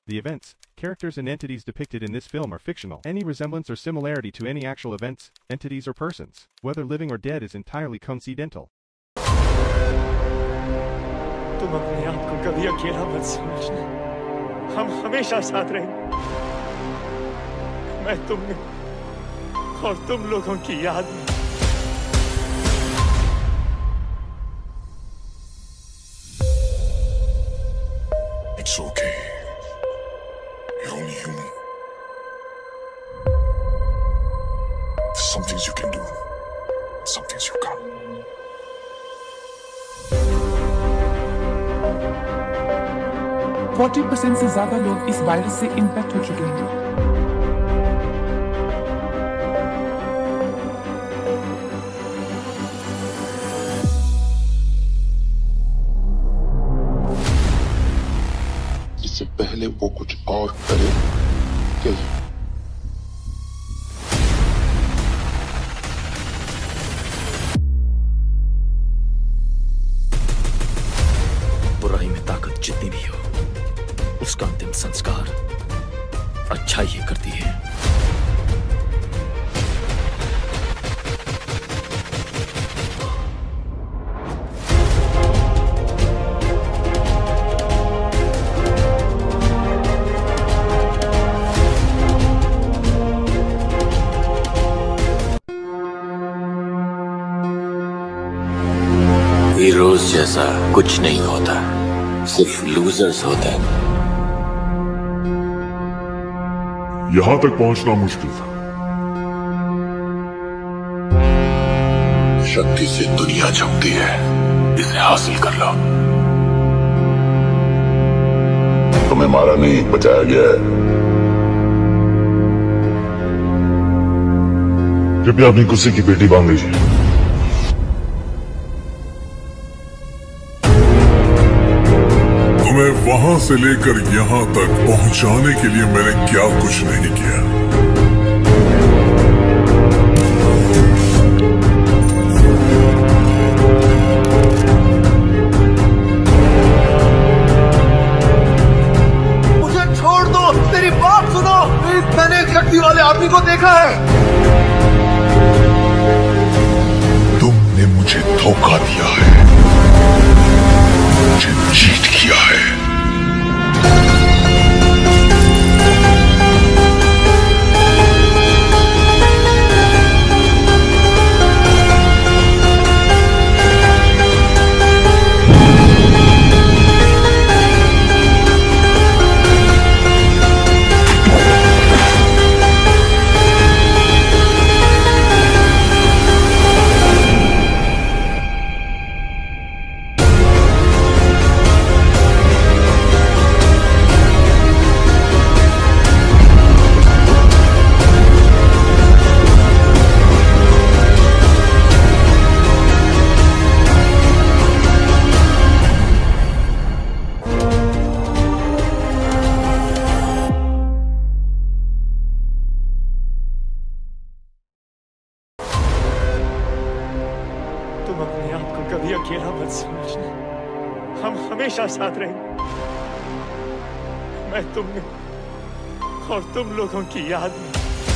The events, characters and entities depicted in this film are fictional. Any resemblance or similarity to any actual events, entities or persons, whether living or dead, is entirely coincidental. तुम अपने आप को कभी अकेला मत समझना, हम हमेशा साथ रहेंगे। मैं तुम में और तुम लोगों की याद में। It's okay. You're only human. There's some things you can do, some things you can't. 40% से ज्यादा लोग इस वायरस से इन्फेक्ट हो चुके हैं। इससे पहले वो कुछ और करे क्या? बुराई में ताकत जितनी भी हो, उसका अंतिम संस्कार अच्छाई ही करती है। हीरोज जैसा कुछ नहीं होता, सिर्फ लूजर्स होते हैं। यहां तक पहुंचना मुश्किल था। शक्ति से दुनिया झुकती है, इसे हासिल कर लो। तुम्हें मारा नहीं, बचाया गया है। कृपया अपनी कुर्सी की पेटी बांध लीजिए। तुम्हें वहां से लेकर यहां तक पहुंचाने के लिए मैंने क्या कुछ नहीं किया। मुझे छोड़ दो, तेरी बात सुनो। मैंने एक शक्ति वाले आदमी को देखा है। तुमने मुझे धोखा दिया है, मुझे चीट किया है। तुम अपने आप को कभी अकेला मत समझना, हम हमेशा साथ रहेंगे। मैं तुम में और तुम लोगों की याद में।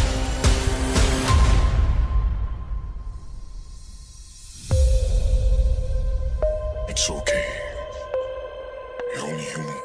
It's okay. You're only human.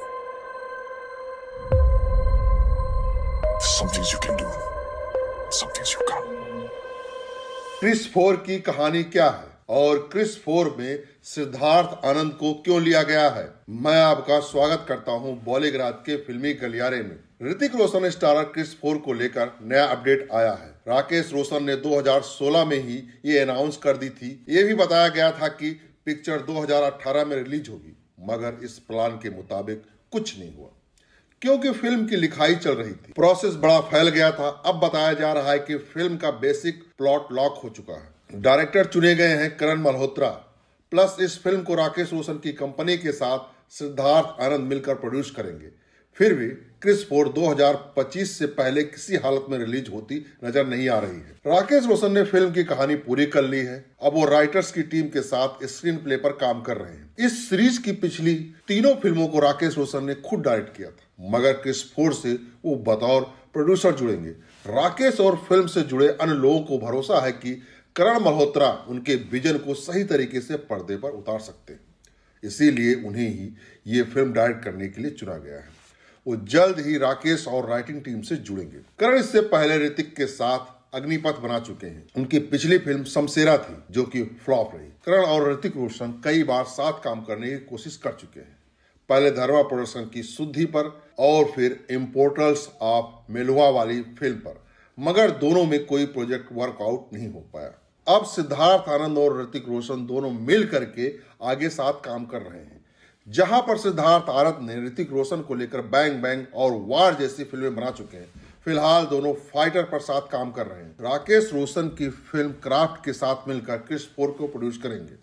There's some things you can do, some things you can't. Krrish 4 की कहानी क्या है और क्रिस 4 में सिद्धार्थ आनंद को क्यों लिया गया है? मैं आपका स्वागत करता हूं बॉलीग्राज के फिल्मी गलियारे में। ऋतिक रोशन स्टारर क्रिस 4 को लेकर नया अपडेट आया है। राकेश रोशन ने 2016 में ही ये अनाउंस कर दी थी। ये भी बताया गया था कि पिक्चर 2018 में रिलीज होगी, मगर इस प्लान के मुताबिक कुछ नहीं हुआ क्योंकि फिल्म की लिखाई चल रही थी। प्रोसेस बड़ा फैल गया था। अब बताया जा रहा है कि फिल्म का बेसिक प्लॉट लॉक हो चुका है। डायरेक्टर चुने गए हैं करण मल्होत्रा, प्लस इस फिल्म को राकेश रोशन की कंपनी के साथ सिद्धार्थ आनंद मिलकर प्रोड्यूस करेंगे। फिर भी क्रिस 4 2025 से पहले किसी हालत में रिलीज होती नजर नहीं आ रही है। राकेश रोशन ने फिल्म की कहानी पूरी कर ली है। अब वो राइटर्स की टीम के साथ स्क्रीन प्ले पर काम कर रहे हैं। इस सीरीज की पिछली तीनों फिल्मों को राकेश रोशन ने खुद डायरेक्ट किया था, मगर क्रिस 4 से वो बतौर प्रोड्यूसर जुड़ेंगे। राकेश और फिल्म से जुड़े अन्य लोगों को भरोसा है कि करण मल्होत्रा उनके विजन को सही तरीके से पर्दे पर उतार सकते हैं, इसीलिए उन्हें ही ये फिल्म डायरेक्ट करने के लिए चुना गया है। वो जल्द ही राकेश और राइटिंग टीम से जुड़ेंगे। करण इससे पहले ऋतिक के साथ अग्निपथ बना चुके हैं। उनकी पिछली फिल्म शमशेरा थी, जो कि फ्लॉप रही। करण और ऋतिक रोशन कई बार साथ काम करने की कोशिश कर चुके हैं, पहले धर्मा प्रोडक्शन की शुद्धि पर और फिर इम्पोर्टल्स ऑफ मेलुआ वाली फिल्म पर, मगर दोनों में कोई प्रोजेक्ट वर्कआउट नहीं हो पाया। अब सिद्धार्थ आनंद और ऋतिक रोशन दोनों मिल करके आगे साथ काम कर रहे हैं, जहां पर सिद्धार्थ आनंद ने ऋतिक रोशन को लेकर बैंग बैंग और वार जैसी फिल्में बना चुके हैं। फिलहाल दोनों फाइटर पर साथ काम कर रहे हैं। राकेश रोशन की फिल्म क्राफ्ट के साथ मिलकर क्रिस 4 को प्रोड्यूस करेंगे।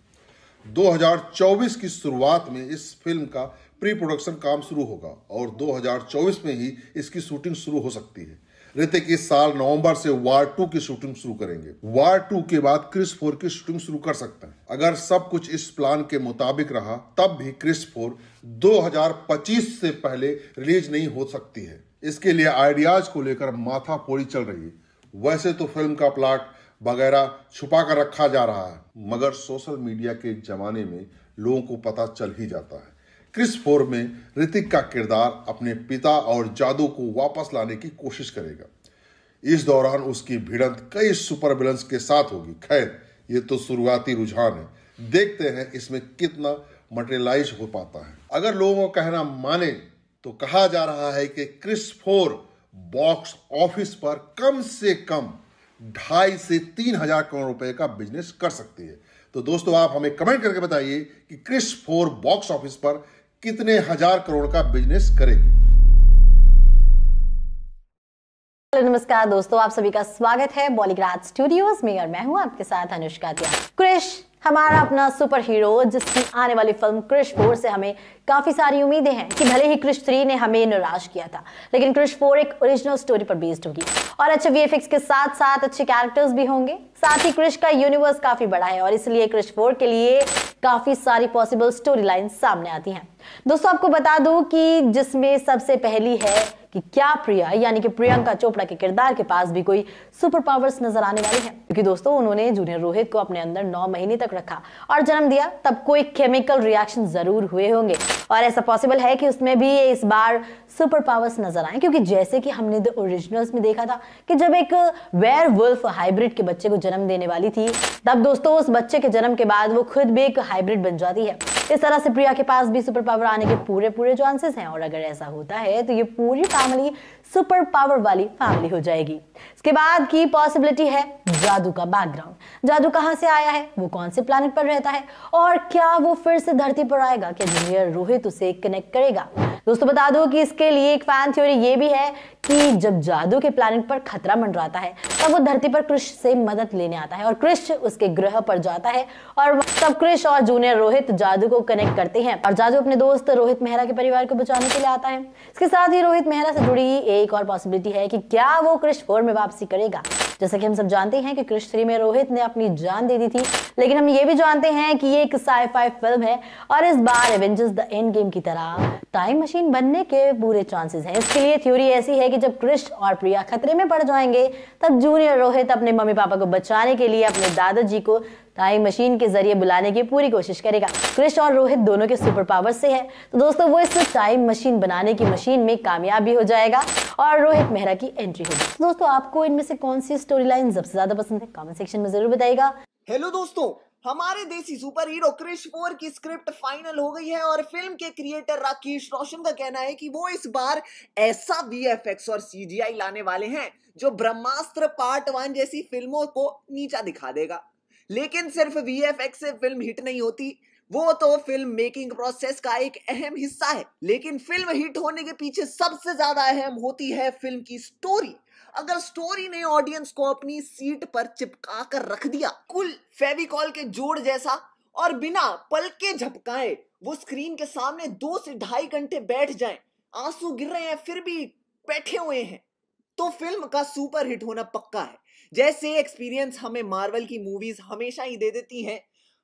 2024 की शुरुआत में इस फिल्म का प्री प्रोडक्शन काम शुरू होगा और 2024 में ही इसकी शूटिंग शुरू हो सकती है। ऋतिक इस साल नवंबर से वार 2 की शूटिंग शुरू करेंगे। वार 2 के बाद क्रिस 4 की शूटिंग शुरू कर सकता है। अगर सब कुछ इस प्लान के मुताबिक रहा, तब भी क्रिस 4 2025 से पहले रिलीज नहीं हो सकती है। इसके लिए आइडियाज को लेकर माथाफोड़ी चल रही है। वैसे तो फिल्म का प्लॉट वगैरह छुपा कर रखा जा रहा है, मगर सोशल मीडिया के जमाने में लोगों को पता चल ही जाता है। क्रिस 4 में ऋतिक का किरदार अपने पिता और जादू को वापस लाने की कोशिश करेगा। इस दौरान उसकी भिड़ंत कई सुपर विलन्स के साथ होगी। खैर, ये तो शुरुआती रुझान है, देखते हैं इसमें कितना मटेरियलाइज हो पाता है। अगर लोगों का कहना माने तो कहा जा रहा है कि क्रिस 4 बॉक्स ऑफिस पर कम से कम 2.5 से 3 हजार करोड़ रुपए का बिजनेस कर सकती है। तो दोस्तों, आप हमें कमेंट करके बताइए कि क्रिस 4 बॉक्स ऑफिस पर कितने हजार करोड़ का बिजनेस करेगी। नमस्कार दोस्तों, आप सभी का स्वागत है बॉलीग्राड स्टूडियोज में और मैं हूं आपके साथ अनुष्का त्याग। क्रिश हमारा अपना सुपर हीरो, जिसकी आने वाली फिल्म क्रिश 4 से हमें काफी सारी उम्मीदें हैं कि भले ही क्रिश 3 ने हमें निराश किया था, लेकिन क्रिश 4 एक ओरिजिनल स्टोरी पर बेस्ड होगी और अच्छे वीएफएक्स के साथ साथ अच्छे कैरेक्टर्स भी होंगे। साथ ही क्रिश का यूनिवर्स काफी बड़ा है और इसलिए क्रिश 4 के लिए काफी सारी पॉसिबल स्टोरी लाइन सामने आती हैं। दोस्तों, आपको बता दूं कि जिसमें सबसे पहली है कि क्या प्रिया यानी कि प्रियंका चोपड़ा के किरदार के पास भी कोई सुपर पावर्स नजर आने वाली है, क्योंकि दोस्तों उन्होंने जूनियर रोहित को अपने अंदर 9 महीने तक रखा और जन्म दिया, तब कोई केमिकल रिएक्शन जरूर हुए होंगे और ऐसा पॉसिबल है कि उसमें भी इस बार सुपर पावर्स नजर आए, क्योंकि जैसे कि हमने द ओरिजिनल्स में देखा था कि जब एक वेयरवुल्फ हाइब्रिड के बच्चे को जन्म देने वाली थी, तब दोस्तों उस बच्चे के जन्म के बाद वो खुद भी एक हाइब्रिड बन जाती है। इस तरह से प्रिया के पास भी सुपर पावर आने के पूरे चांसेस हैं और अगर ऐसा होता है तो ये पूरी फैमिली सुपर पावर वाली फैमिली हो जाएगी। इसके बाद की पॉसिबिलिटी है जादू का बैकग्राउंड। जादू कहां से आया है, वो कौन से प्लैनेट पर रहता है और क्या वो फिर से धरती पर आएगा, क्या जूनियर रोहित उसे कनेक्ट करेगा। दोस्तों, बता दो कि इसके लिए एक फैन थ्योरी ये भी है कि जब जादू के प्लैनेट पर खतरा मंडराता है तब वो धरती पर क्रिश से मदद लेने आता है और क्रिश उसके ग्रह पर जाता है और तब क्रिश और जूनियर रोहित जादू को कनेक्ट करते हैं और जादू अपने दोस्त रोहित मेहरा के परिवार को बचाने के लिए आता है। इसके साथ ही रोहित मेहरा से जुड़ी एक और पॉसिबिलिटी है कि क्या वो क्रिश 4 में वापसी करेगा। जैसा कि हम सब जानते हैं कि क्रिश 3 में रोहित ने अपनी जान दे दी थी, लेकिन हम ये भी जानते हैं कि ये एक साई-फाई फिल्म है और इस बार एवेंजर्स द एंड गेम की तरह टाइम मशीन बनने के पूरे चांसेस हैं। इसके लिए थ्योरी ऐसी है कि जब क्रिश और प्रिया खतरे में पड़ जाएंगे तब जूनियर रोहित अपने मम्मी पापा को बचाने के लिए अपने दादाजी को टाइम मशीन के जरिए बुलाने की पूरी कोशिश करेगा। क्रिश और रोहित दोनों के सुपर पावर से है, तो दोस्तों वो इस टाइम मशीन बनाने की मशीन में कामयाब भी हो जाएगा और रोहित मेहरा की एंट्री होगी। दोस्तों, आपको इनमें से कौन सी स्टोरी लाइन सबसे ज्यादा पसंद है, कमेंट सेक्शन में जरूर बताइएगा। हेलो दोस्तों, हमारे देसी सुपर हीरो क्रिश 4 की स्क्रिप्ट फाइनल हो गई है और फिल्म के क्रिएटर राकेश रोशन का कहना है कि वो इस बार ऐसा वीएफएक्स और सीजीआई लाने वाले हैं जो ब्रह्मास्त्र पार्ट 1 जैसी फिल्मों को नीचा दिखा देगा। लेकिन सिर्फ वीएफएक्स से फिल्म हिट नहीं होती, वो तो फिल्म मेकिंग प्रोसेस का एक अहम हिस्सा है, लेकिन फिल्म हिट होने के पीछे सबसे ज्यादा अहम होती है फिल्म की स्टोरी। अगर स्टोरी ने ऑडियंस को अपनी सीट पर चिपका कर रख दिया, कुल फेविकॉल के जोड़ जैसा, और बिना पलके झपकाए वो स्क्रीन के सामने 2 से 2.5 घंटे बैठ जाएं, आंसू गिर रहे हैं फिर भी बैठे हुए हैं, तो फिल्म का सुपर हिट होना पक्का है। जैसे एक्सपीरियंस हमें मार्वल की मूवीज हमेशा ही दे देती हैं,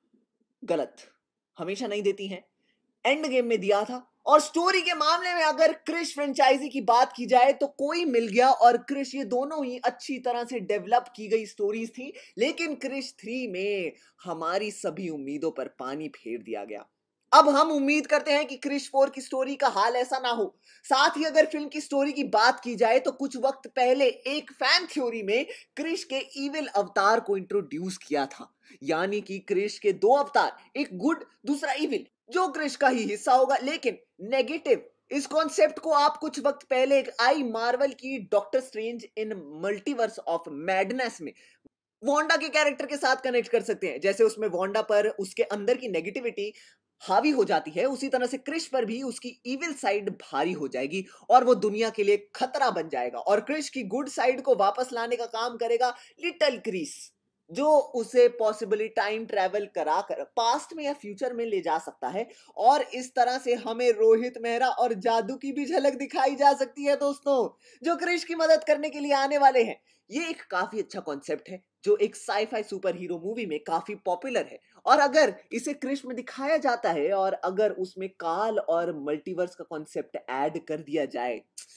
गलत, हमेशा नहीं देती हैं, एंड गेम में दिया था। और स्टोरी के मामले में अगर क्रिश फ्रेंचाइजी की बात की जाए तो कोई मिल गया और क्रिश, ये दोनों ही अच्छी तरह से डेवलप की गई स्टोरीज थी। लेकिन क्रिश 3 में हमारी सभी उम्मीदों पर पानी फेर दिया गया। अब हम उम्मीद करते हैं कि क्रिश 4 की स्टोरी का हाल ऐसा ना हो। साथ ही अगर फिल्म की स्टोरी की बात की जाए तो कुछ वक्त पहले एक फैन थ्योरी में क्रिश के इविल अवतार को इंट्रोड्यूस किया था, यानी कि क्रिश के 2 अवतार, एक गुड दूसरा इविल, जो क्रिश का ही हिस्सा होगा लेकिन नेगेटिव। इस कॉन्सेप्ट को आप कुछ वक्त पहले एक आई मार्वल की Doctor Strange in multiverse of madness में वांडा के कैरेक्टर के साथ कनेक्ट कर सकते हैं। जैसे उसमें वांडा पर उसके अंदर की नेगेटिविटी हावी हो जाती है, उसी तरह से क्रिश पर भी उसकी इविल साइड भारी हो जाएगी और वो दुनिया के लिए खतरा बन जाएगा। और क्रिश की गुड साइड को वापस लाने का काम करेगा लिटिल क्रिस, जो उसे पॉसिबली टाइम ट्रैवल कराकर पास्ट में या फ्यूचर में ले जा सकता है। और इस तरह से हमें रोहित मेहरा और जादू की भी झलक दिखाई जा सकती है दोस्तों, जो क्रिश की मदद करने के लिए आने वाले हैं। ये एक काफी अच्छा कॉन्सेप्ट है जो एक साई-फाई सुपर हीरो मूवी में काफी पॉपुलर है। और अगर इसे क्रिश में दिखाया जाता है और अगर उसमें काल और मल्टीवर्स का कॉन्सेप्ट ऐड कर दिया जाए,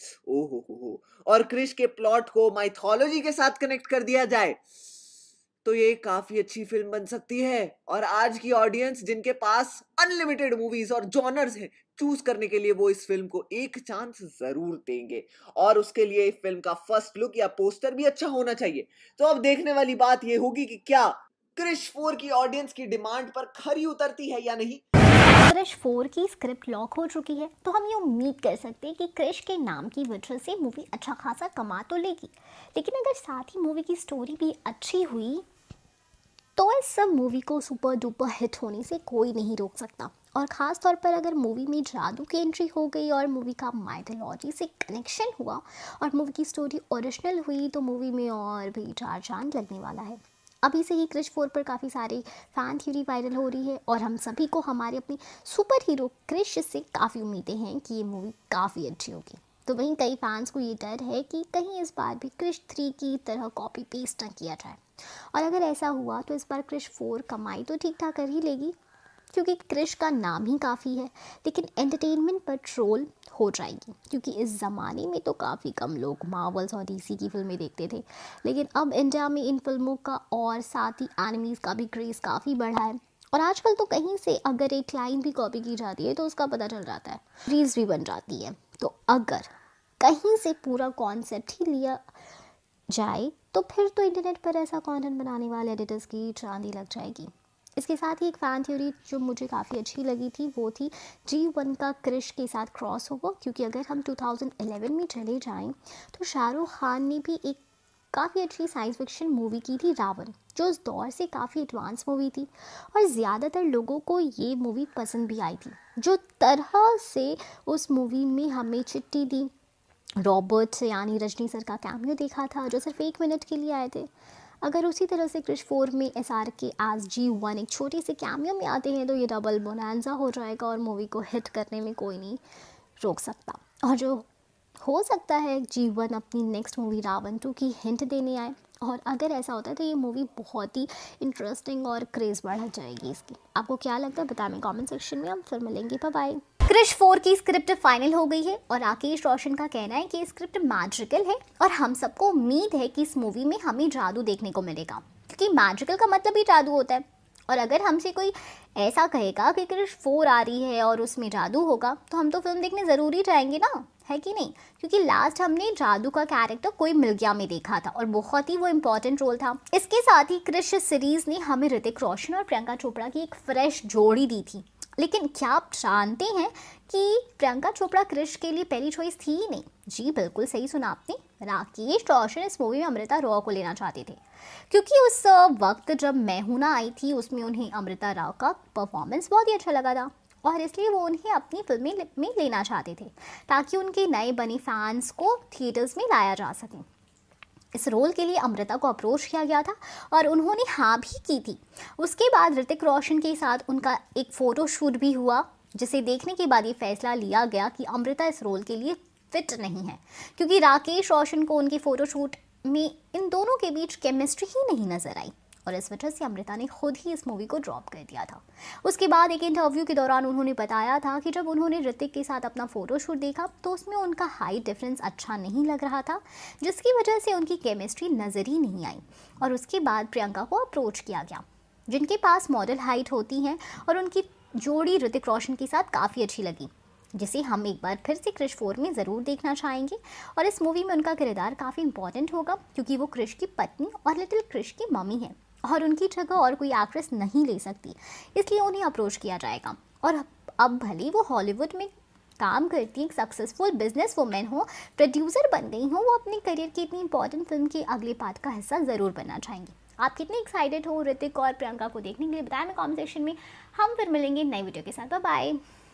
ओहो, और क्रिश के प्लॉट को माइथोलॉजी के साथ कनेक्ट कर दिया जाए, तो ये काफी अच्छी फिल्म बन सकती है। और आज की ऑडियंस जिनके पास अनलिमिटेड मूवीज और जॉनर्स हैं चूज करने के लिए, वो इस फिल्म को एक चांस जरूर देंगे। और उसके लिए फिल्म का फर्स्ट लुक या पोस्टर भी अच्छा होना चाहिए। तो अब देखने वाली बात ये होगी कि क्या क्रिश 4 की ऑडियंस की डिमांड पर खरी उतरती है या नहीं। क्रिश 4 की स्क्रिप्ट लॉक हो चुकी है, तो हम ये उम्मीद कर सकते हैं कि क्रिश के नाम की वजह से मूवी अच्छा खासा कमा तो लेगी। लेकिन अगर साथ ही मूवी की स्टोरी भी अच्छी हुई तो इस सब मूवी को सुपर डुपर हिट होने से कोई नहीं रोक सकता। और ख़ास तौर पर अगर मूवी में जादू की एंट्री हो गई और मूवी का माइथोलॉजी से कनेक्शन हुआ और मूवी की स्टोरी ओरिजिनल हुई, तो मूवी में और भी 4 चांद लगने वाला है। अभी से ही क्रिश 4 पर काफ़ी सारी फ़ैन थ्योरी वायरल हो रही है और हम सभी को हमारे अपने सुपर हीरो क्रिश से काफ़ी उम्मीदें हैं कि ये मूवी काफ़ी अच्छी होगी। तो वहीं कई फैंस को ये डर है कि कहीं इस बार भी क्रिश 3 की तरह कॉपी पेस्ट न किया जाए। और अगर ऐसा हुआ तो इस बार क्रिश 4 कमाई तो ठीक ठाक कर ही लेगी, क्योंकि क्रिश का नाम ही काफ़ी है, लेकिन एंटरटेनमेंट पर ट्रोल हो जाएगी। क्योंकि इस ज़माने में तो काफ़ी कम लोग मार्वल्स और डीसी की फिल्में देखते थे, लेकिन अब इंडिया में इन फिल्मों का और साथ ही एनिमीज़ का भी क्रेज़ काफ़ी बढ़ा है। और आजकल तो कहीं से अगर एक लाइन भी कॉपी की जाती है तो उसका पता चल जाता है, सीरीज़ भी बन जाती है। तो अगर कहीं से पूरा कॉन्सेप्ट ही लिया जाए तो फिर तो इंटरनेट पर ऐसा कंटेंट बनाने वाले एडिटर्स की चांदी लग जाएगी। इसके साथ ही एक फ़ैन थ्योरी जो मुझे काफ़ी अच्छी लगी थी वो थी G1 का क्रिश के साथ क्रॉस ओवर। क्योंकि अगर हम 2011 में चले जाएं तो शाहरुख खान ने भी एक काफ़ी अच्छी साइंस फिक्शन मूवी की थी रावण, जो उस दौर से काफ़ी एडवांस मूवी थी और ज़्यादातर लोगों को ये मूवी पसंद भी आई थी। जो तरह से उस मूवी में हमें चिट्ठी दी, रॉबर्ट यानी रजनी सर का कैमियो देखा था जो सिर्फ 1 मिनट के लिए आए थे, अगर उसी तरह से क्रिश 4 में SRK एज G1 एक छोटे से कैमियो में आते हैं तो ये डबल बोनांजा हो जाएगा और मूवी को हिट करने में कोई नहीं रोक सकता। और जो हो सकता है G1 अपनी नेक्स्ट मूवी रावण 2 की हिंट देने आए, और अगर ऐसा होता है तो ये मूवी बहुत ही इंटरेस्टिंग और क्रेज़ बढ़ जाएगी इसकी। आपको क्या लगता है बताएं कमेंट सेक्शन में, हम फिर मिलेंगे, बाय बाय। क्रिश 4 की स्क्रिप्ट फाइनल हो गई है और राकेश रोशन का कहना है कि स्क्रिप्ट मैजिकल है और हम सबको उम्मीद है कि इस मूवी में हमें जादू देखने को मिलेगा, क्योंकि मैजिकल का मतलब ही जादू होता है। और अगर हमसे कोई ऐसा कहेगा कि क्रिश 4 आ रही है और उसमें जादू होगा तो हम तो फिल्म देखने ज़रूर ही जाएंगे ना, है कि नहीं। क्योंकि लास्ट हमने जादू का कैरेक्टर कोई मिल गया में देखा था और बहुत ही वो इम्पोर्टेंट रोल था। इसके साथ ही क्रिश सीरीज़ ने हमें ऋतिक रोशन और प्रियंका चोपड़ा की एक फ्रेश जोड़ी दी थी। लेकिन क्या आप जानते हैं कि प्रियंका चोपड़ा क्रिश के लिए पहली चॉइस थी ही नहीं। जी बिल्कुल सही सुना आपने, राकेश रोशन इस मूवी में अमृता राव को लेना चाहते थे, क्योंकि उस वक्त जब मैं हूं ना आई थी उसमें उन्हें अमृता राव का परफॉर्मेंस बहुत ही अच्छा लगा था और इसलिए वो उन्हें अपनी फिल्म में लेना चाहते थे ताकि उनके नए बने फैंस को थिएटर्स में लाया जा सके। इस रोल के लिए अमृता को अप्रोच किया गया था और उन्होंने हाँ भी की थी। उसके बाद ऋतिक रोशन के साथ उनका एक फ़ोटो शूट भी हुआ जिसे देखने के बाद ये फैसला लिया गया कि अमृता इस रोल के लिए फिट नहीं है, क्योंकि राकेश रोशन को उनकी फोटोशूट में इन दोनों के बीच केमिस्ट्री ही नहीं नजर आई और इस वजह से अमृता ने खुद ही इस मूवी को ड्रॉप कर दिया था। उसके बाद एक इंटरव्यू के दौरान उन्होंने बताया था कि जब उन्होंने ऋतिक के साथ अपना फोटोशूट देखा तो उसमें उनका हाइट डिफरेंस अच्छा नहीं लग रहा था, जिसकी वजह से उनकी केमिस्ट्री नज़र ही नहीं आई और उसके बाद प्रियंका को अप्रोच किया गया, जिनके पास मॉडल हाइट होती हैं और उनकी जोड़ी ऋतिक रोशन के साथ काफ़ी अच्छी लगी, जिसे हम एक बार फिर से क्रिश 4 में ज़रूर देखना चाहेंगे। और इस मूवी में उनका किरदार काफ़ी इंपॉर्टेंट होगा क्योंकि वो क्रिश की पत्नी और लिटिल क्रिश की मम्मी है और उनकी जगह और कोई एक्ट्रेस नहीं ले सकती, इसलिए उन्हें अप्रोच किया जाएगा। और अब भले वो हॉलीवुड में काम करती एक सक्सेसफुल बिजनेस वुमेन हो, प्रोड्यूसर बन गई हो, वो अपने करियर की इतनी इंपॉर्टेंट फिल्म के अगले पार्ट का हिस्सा ज़रूर बनना चाहेंगे। आप कितने एक्साइटेड हो ऋतिक और प्रियंका को देखने के लिए बताएं मैं कमेंट सेक्शन में। हम फिर मिलेंगे नई वीडियो के साथ। बाय।